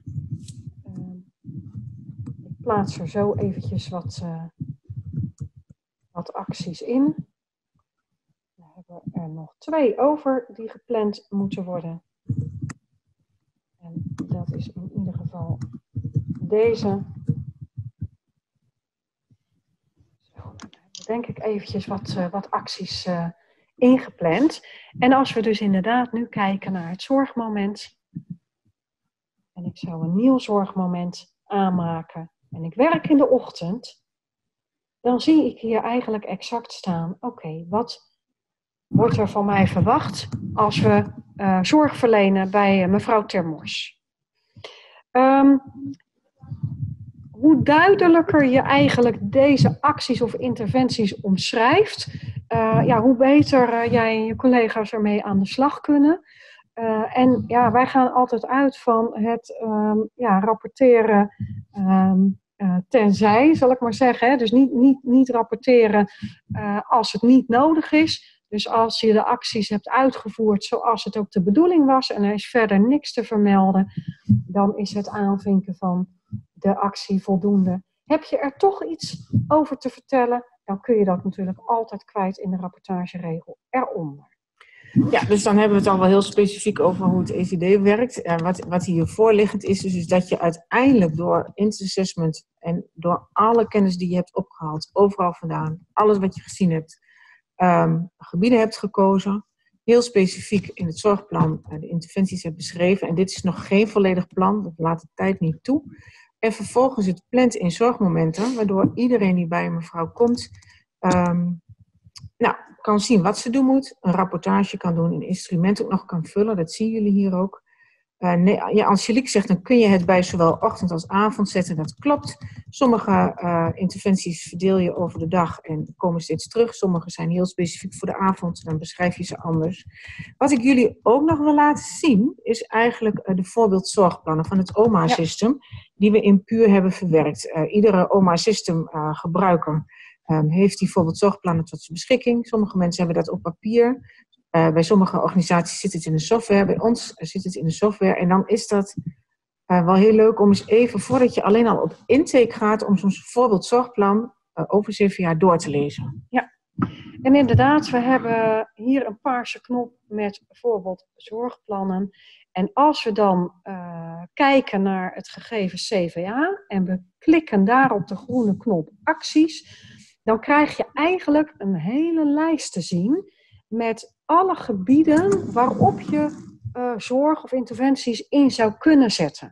Ik plaats er zo eventjes wat, uh, wat acties in. Dan hebben we er nog twee over die gepland moeten worden. En dat is in ieder geval deze. Zo, dan hebben we denk ik eventjes wat, uh, wat acties uh, ingepland. En als we dus inderdaad nu kijken naar het zorgmoment. En ik zou een nieuw zorgmoment aanmaken. En ik werk in de ochtend. Dan zie ik hier eigenlijk exact staan. Oké, okay, wat wordt er van mij verwacht als we uh, zorg verlenen bij uh, mevrouw Termors? Um, hoe duidelijker je eigenlijk deze acties of interventies omschrijft, uh, ja, hoe beter uh, jij en je collega's ermee aan de slag kunnen. Uh, en ja, wij gaan altijd uit van het um, ja, rapporteren um, uh, tenzij, zal ik maar zeggen. Hè? Dus niet, niet, niet rapporteren uh, als het niet nodig is. Dus als je de acties hebt uitgevoerd zoals het ook de bedoeling was en er is verder niks te vermelden, dan is het aanvinken van de actie voldoende. Heb je er toch iets over te vertellen, dan kun je dat natuurlijk altijd kwijt in de rapportageregel eronder. Ja, dus dan hebben we het al wel heel specifiek over hoe het E V D werkt. En wat, wat hier voorliggend is, is dat je uiteindelijk door interest-assessment en door alle kennis die je hebt opgehaald, overal vandaan, alles wat je gezien hebt, um, gebieden hebt gekozen, heel specifiek in het zorgplan uh, de interventies hebt beschreven. En dit is nog geen volledig plan, dat laat de tijd niet toe. En vervolgens het plant in zorgmomenten, waardoor iedereen die bij een mevrouw komt, um, nou, kan zien wat ze doen moet, een rapportage kan doen, een instrument ook nog kan vullen, dat zien jullie hier ook. Uh, nee, ja, Angelique zegt, dan kun je het bij zowel ochtend als avond zetten, dat klopt. Sommige uh, interventies verdeel je over de dag en komen steeds terug. Sommige zijn heel specifiek voor de avond, dan beschrijf je ze anders. Wat ik jullie ook nog wil laten zien, is eigenlijk uh, de voorbeeldzorgplannen van het O M A-systeem, ja, die we in Puur hebben verwerkt. Uh, iedere O M A-systeem uh, gebruiker Um, heeft die bijvoorbeeld zorgplannen tot zijn beschikking. Sommige mensen hebben dat op papier. Uh, bij sommige organisaties zit het in de software. Bij ons zit het in de software. En dan is dat uh, wel heel leuk om eens even, voordat je alleen al op intake gaat, om zo'n voorbeeld zorgplan uh, over zeven jaar door te lezen. Ja, en inderdaad, we hebben hier een paarse knop met bijvoorbeeld zorgplannen. En als we dan uh, kijken naar het gegeven C V A en we klikken daar op de groene knop acties, dan krijg je eigenlijk een hele lijst te zien met alle gebieden waarop je uh, zorg of interventies in zou kunnen zetten.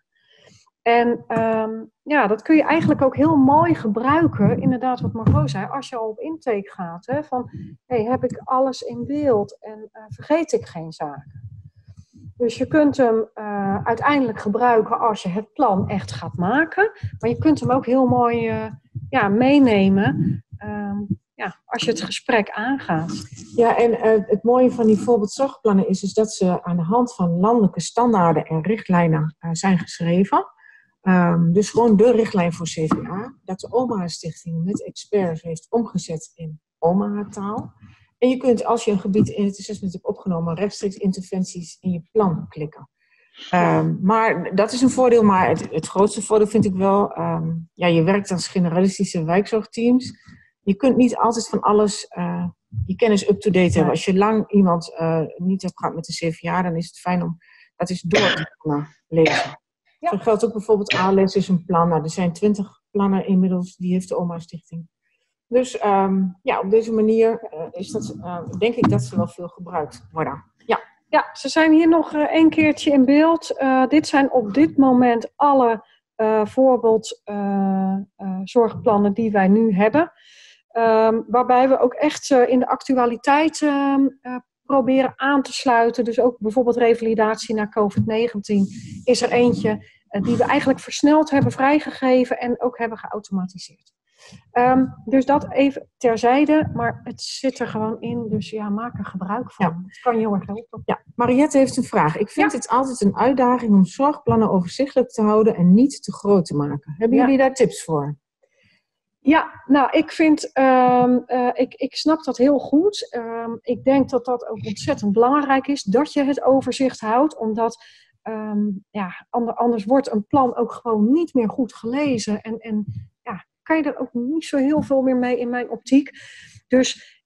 En um, ja, dat kun je eigenlijk ook heel mooi gebruiken, inderdaad wat Margot zei, als je al op intake gaat. Hè, van, hey, heb ik alles in beeld en uh, vergeet ik geen zaken? Dus je kunt hem uh, uiteindelijk gebruiken als je het plan echt gaat maken. Maar je kunt hem ook heel mooi uh, ja, meenemen um, ja, als je het gesprek aangaat. Ja, en uh, het mooie van die voorbeeldzorgplannen is, is dat ze aan de hand van landelijke standaarden en richtlijnen uh, zijn geschreven. Um, dus gewoon de richtlijn voor C V A. Dat de O M A-stichting met experts heeft omgezet in O M A-taal. En je kunt, als je een gebied in het assessment hebt opgenomen, rechtstreeks interventies in je plan klikken. Um, maar dat is een voordeel, maar het, het grootste voordeel vind ik wel, um, ja, je werkt als generalistische wijkzorgteams. Je kunt niet altijd van alles uh, je kennis up-to-date hebben. Als je lang iemand uh, niet hebt gehad met een C V A, dan is het fijn om dat eens door te kunnen lezen. Ja. Zo geldt ook bijvoorbeeld A L E S is een plan. Nou, er zijn twintig plannen inmiddels, die heeft de O M A-stichting. Dus um, ja, op deze manier uh, is dat, uh, denk ik dat ze wel veel gebruikt worden. Ja, ja, ze zijn hier nog uh, een keertje in beeld. Uh, dit zijn op dit moment alle uh, voorbeeld uh, uh, zorgplannen die wij nu hebben. Um, waarbij we ook echt uh, in de actualiteit uh, uh, proberen aan te sluiten. Dus ook bijvoorbeeld revalidatie na covid negentien is er eentje uh, die we eigenlijk versneld hebben vrijgegeven en ook hebben geautomatiseerd. Um, dus dat even terzijde, maar het zit er gewoon in, dus ja, maak er gebruik van. Ja. Het kan je heel erg helpen. Ja, Mariette heeft een vraag. Ik vind ja. het altijd een uitdaging om zorgplannen overzichtelijk te houden en niet te groot te maken. Hebben ja. jullie daar tips voor? Ja, nou, ik vind, um, uh, ik, ik snap dat heel goed. Um, ik denk dat dat ook ontzettend belangrijk is, dat je het overzicht houdt, omdat um, ja, anders wordt een plan ook gewoon niet meer goed gelezen en, en ja, kan je er ook niet zo heel veel meer mee in mijn optiek. Dus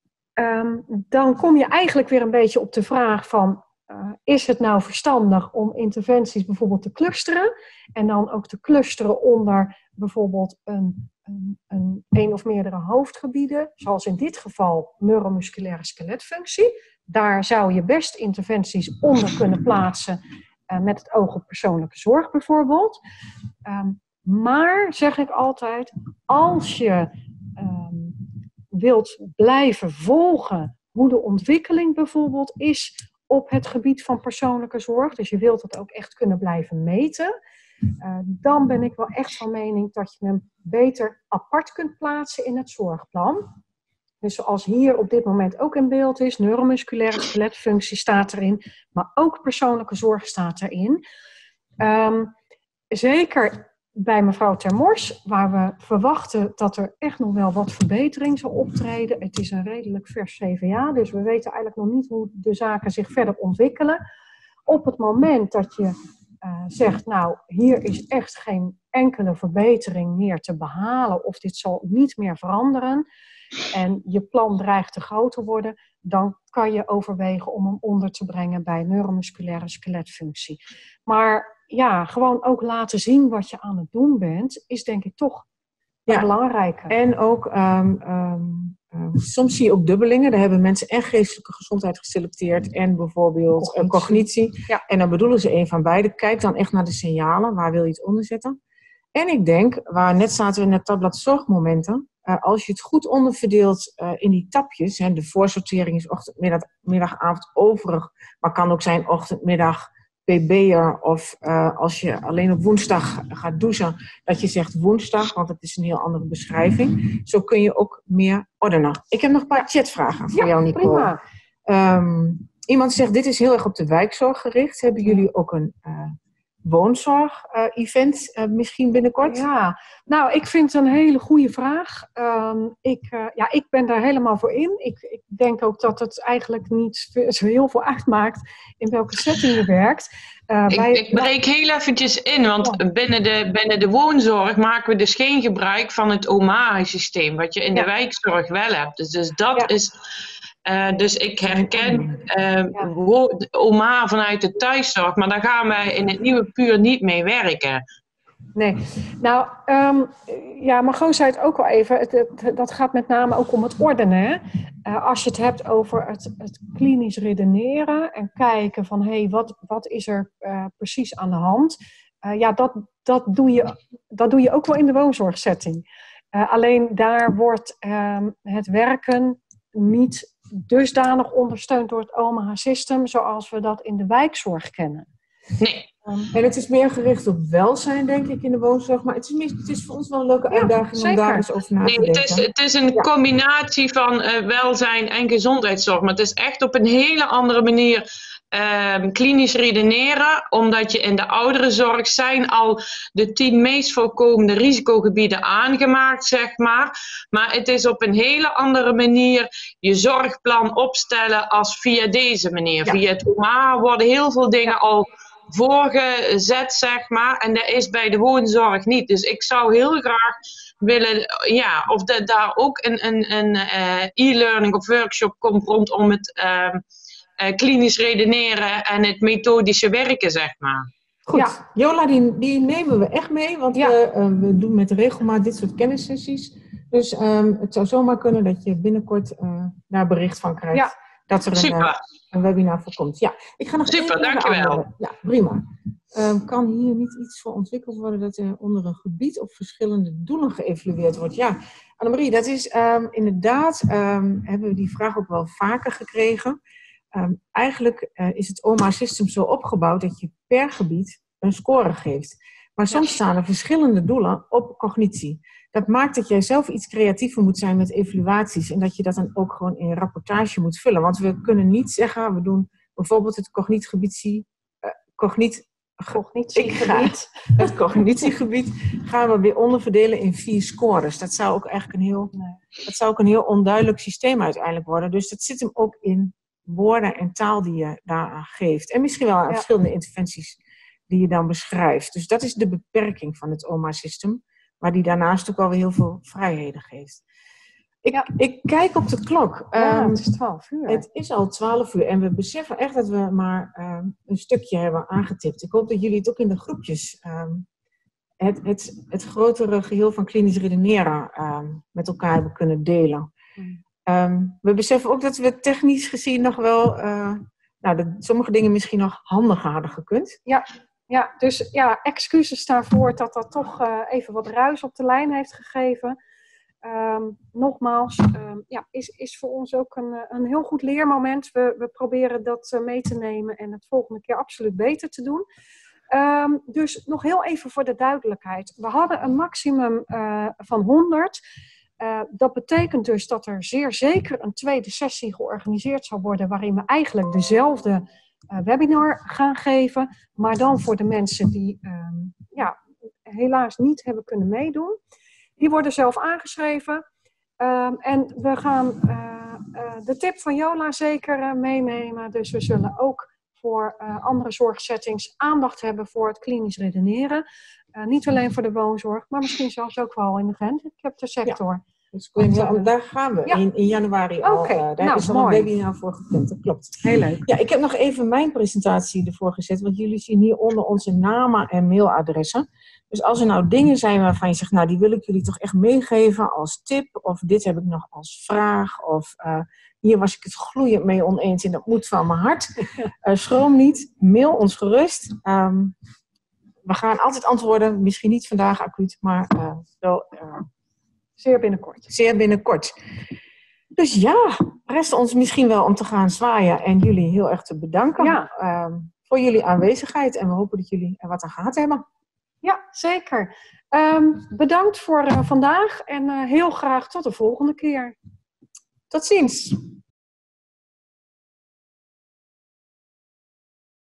um, dan kom je eigenlijk weer een beetje op de vraag van, uh, is het nou verstandig om interventies bijvoorbeeld te clusteren en dan ook te clusteren onder bijvoorbeeld een, een, een, een of meerdere hoofdgebieden, zoals in dit geval neuromusculaire skeletfunctie. Daar zou je best interventies onder kunnen plaatsen uh, met het oog op persoonlijke zorg bijvoorbeeld. Um, Maar, zeg ik altijd, als je um, wilt blijven volgen hoe de ontwikkeling bijvoorbeeld is op het gebied van persoonlijke zorg, dus je wilt het ook echt kunnen blijven meten, uh, dan ben ik wel echt van mening dat je hem beter apart kunt plaatsen in het zorgplan. Dus zoals hier op dit moment ook in beeld is, neuromusculaire skeletfunctie staat erin, maar ook persoonlijke zorg staat erin. Um, zeker bij mevrouw Ter Mors, waar we verwachten dat er echt nog wel wat verbetering zal optreden. Het is een redelijk vers C V A, dus we weten eigenlijk nog niet hoe de zaken zich verder ontwikkelen. Op het moment dat je uh, zegt, nou, hier is echt geen enkele verbetering meer te behalen, of dit zal niet meer veranderen, en je plan dreigt te groot te worden, dan kan je overwegen om hem onder te brengen bij neuromusculaire skeletfunctie. Maar ja, gewoon ook laten zien wat je aan het doen bent, is denk ik toch ja. belangrijker. En ook, um, um, um, soms zie je ook dubbelingen. Daar hebben mensen en geestelijke gezondheid geselecteerd en bijvoorbeeld cognitie. Uh, cognitie. Ja. En dan bedoelen ze een van beide. Kijk dan echt naar de signalen. Waar wil je het onder zetten? En ik denk, waar net zaten we in het tabblad zorgmomenten. Uh, als je het goed onderverdeelt uh, in die tapjes. Hè, de voorsortering is ochtend, middag, middag, avond overig. Maar kan ook zijn ochtend, middag, P B'er. Of uh, als je alleen op woensdag gaat douchen. Dat je zegt woensdag. Want het is een heel andere beschrijving. Zo kun je ook meer ordenen. Ik heb nog een paar chatvragen voor ja, jou, Nicole. Prima. Um, iemand zegt, dit is heel erg op de wijkzorg gericht. Hebben jullie ook een Uh, woonzorg-event uh, uh, misschien binnenkort? Ja, nou, ik vind het een hele goede vraag. Um, ik, uh, ja, ik ben daar helemaal voor in. Ik, ik denk ook dat het eigenlijk niet zo heel veel uitmaakt in welke setting je werkt. Uh, ik, wij, ik breek heel eventjes in, want ja. binnen, de, binnen de woonzorg maken we dus geen gebruik van het O M A-systeem, wat je in ja. de wijkzorg wel hebt. Dus, dus dat ja. is... Uh, dus ik herken uh, O M A vanuit de thuiszorg, maar daar gaan wij in het nieuwe PUUR niet mee werken. Nee, nou, um, ja, Margot zei het ook al even, het, het, dat gaat met name ook om het ordenen. Uh, als je het hebt over het, het klinisch redeneren en kijken van, hé, hey, wat, wat is er uh, precies aan de hand? Uh, ja, dat, dat, doe je, dat doe je ook wel in de woonzorgsetting. Uh, alleen daar wordt um, het werken niet dusdanig ondersteund door het O M A-systeem zoals we dat in de wijkzorg kennen. Nee. Um, en het is meer gericht op welzijn, denk ik, in de woonzorg. Maar het is, meer, het is voor ons wel een leuke ja, uitdaging zeker. om daar eens over na te nee, denken. Het is, het is een ja. combinatie van uh, welzijn en gezondheidszorg. Maar het is echt op een hele andere manier uh, klinisch redeneren. Omdat je in de ouderenzorg zijn al de tien meest voorkomende risicogebieden aangemaakt, zeg maar. Maar het is op een hele andere manier je zorgplan opstellen als via deze manier. Ja. Via het O M A worden heel veel dingen al voorgezet, zeg maar. En dat is bij de woonzorg niet. Dus ik zou heel graag willen, ja, of dat daar ook een, een, een uh, e-learning of workshop komt rondom het uh, uh, klinisch redeneren en het methodische werken, zeg maar. Goed, ja. Jola, die, die nemen we echt mee, want ja. we, uh, we doen met regelmaat dit soort kennissessies. Dus um, het zou zomaar kunnen dat je binnenkort uh, daar bericht van krijgt. Ja. Dat er een, uh, een webinar voor komt. Ja, ik ga nog Super, dankjewel. Ja, prima. Um, kan hier niet iets voor ontwikkeld worden dat er onder een gebied op verschillende doelen geëvalueerd wordt? Ja, Annemarie, dat is um, inderdaad, um, hebben we die vraag ook wel vaker gekregen. um, eigenlijk uh, is het O M A-systeem zo opgebouwd dat je per gebied een score geeft. Maar soms ja. staan er verschillende doelen op cognitie. Dat maakt dat jij zelf iets creatiever moet zijn met evaluaties. En dat je dat dan ook gewoon in je rapportage moet vullen. Want we kunnen niet zeggen, we doen bijvoorbeeld het cognitiegebied... Uh, cogniet, cognitiegebied. Het cognitiegebied gaan we weer onderverdelen in vier scores. Dat zou ook eigenlijk een heel, nee. dat zou ook een heel onduidelijk systeem uiteindelijk worden. Dus dat zit hem ook in woorden en taal die je daaraan geeft. En misschien wel aan ja. verschillende interventies die je dan beschrijft. Dus dat is de beperking van het O M A-systeem. Maar die daarnaast ook wel weer heel veel vrijheden geeft. Ik, ja. ik kijk op de klok. Ja, um, het is twaalf uur. Het is al twaalf uur. En we beseffen echt dat we maar um, een stukje hebben aangetipt. Ik hoop dat jullie het ook in de groepjes... Um, het, het, het grotere geheel van klinisch redeneren um, met elkaar hebben kunnen delen. Mm. Um, we beseffen ook dat we technisch gezien nog wel... Uh, nou, de, sommige dingen misschien nog handiger hadden gekund. Ja. Ja, dus ja, excuses daarvoor dat dat toch uh, even wat ruis op de lijn heeft gegeven. Um, nogmaals, um, ja, is, is voor ons ook een, een heel goed leermoment. We, we proberen dat uh, mee te nemen en het volgende keer absoluut beter te doen. Um, dus nog heel even voor de duidelijkheid. We hadden een maximum uh, van honderd. Uh, dat betekent dus dat er zeer zeker een tweede sessie georganiseerd zal worden waarin we eigenlijk dezelfde Uh, webinar gaan geven, maar dan voor de mensen die um, ja, helaas niet hebben kunnen meedoen. Die worden zelf aangeschreven um, en we gaan uh, uh, de tip van Jola zeker uh, meenemen. Dus we zullen ook voor uh, andere zorgsettings aandacht hebben voor het klinisch redeneren. Uh, niet alleen voor de woonzorg, maar misschien zelfs ook wel in de gehandicapte sector. Ja. Dus ja, daar gaan we ja. in, in januari al. Okay. Uh, daar nou, is al mooi. een webinar voor gepland, dat klopt. Heel leuk. Ja, ik heb nog even mijn presentatie ervoor gezet, want jullie zien hieronder onze namen en mailadressen. Dus als er nou dingen zijn waarvan je zegt, nou die wil ik jullie toch echt meegeven als tip, of dit heb ik nog als vraag, of uh, hier was ik het gloeiend mee oneens en dat moet van mijn hart. Uh, schroom niet, mail ons gerust. Um, we gaan altijd antwoorden, misschien niet vandaag acuut, maar uh, wel... Uh, Zeer binnenkort. Zeer binnenkort. Dus ja, rest ons misschien wel om te gaan zwaaien en jullie heel erg te bedanken ja. um, voor jullie aanwezigheid. En we hopen dat jullie er wat aan gehad hebben. Ja, zeker. Um, bedankt voor uh, vandaag en uh, heel graag tot de volgende keer. Tot ziens.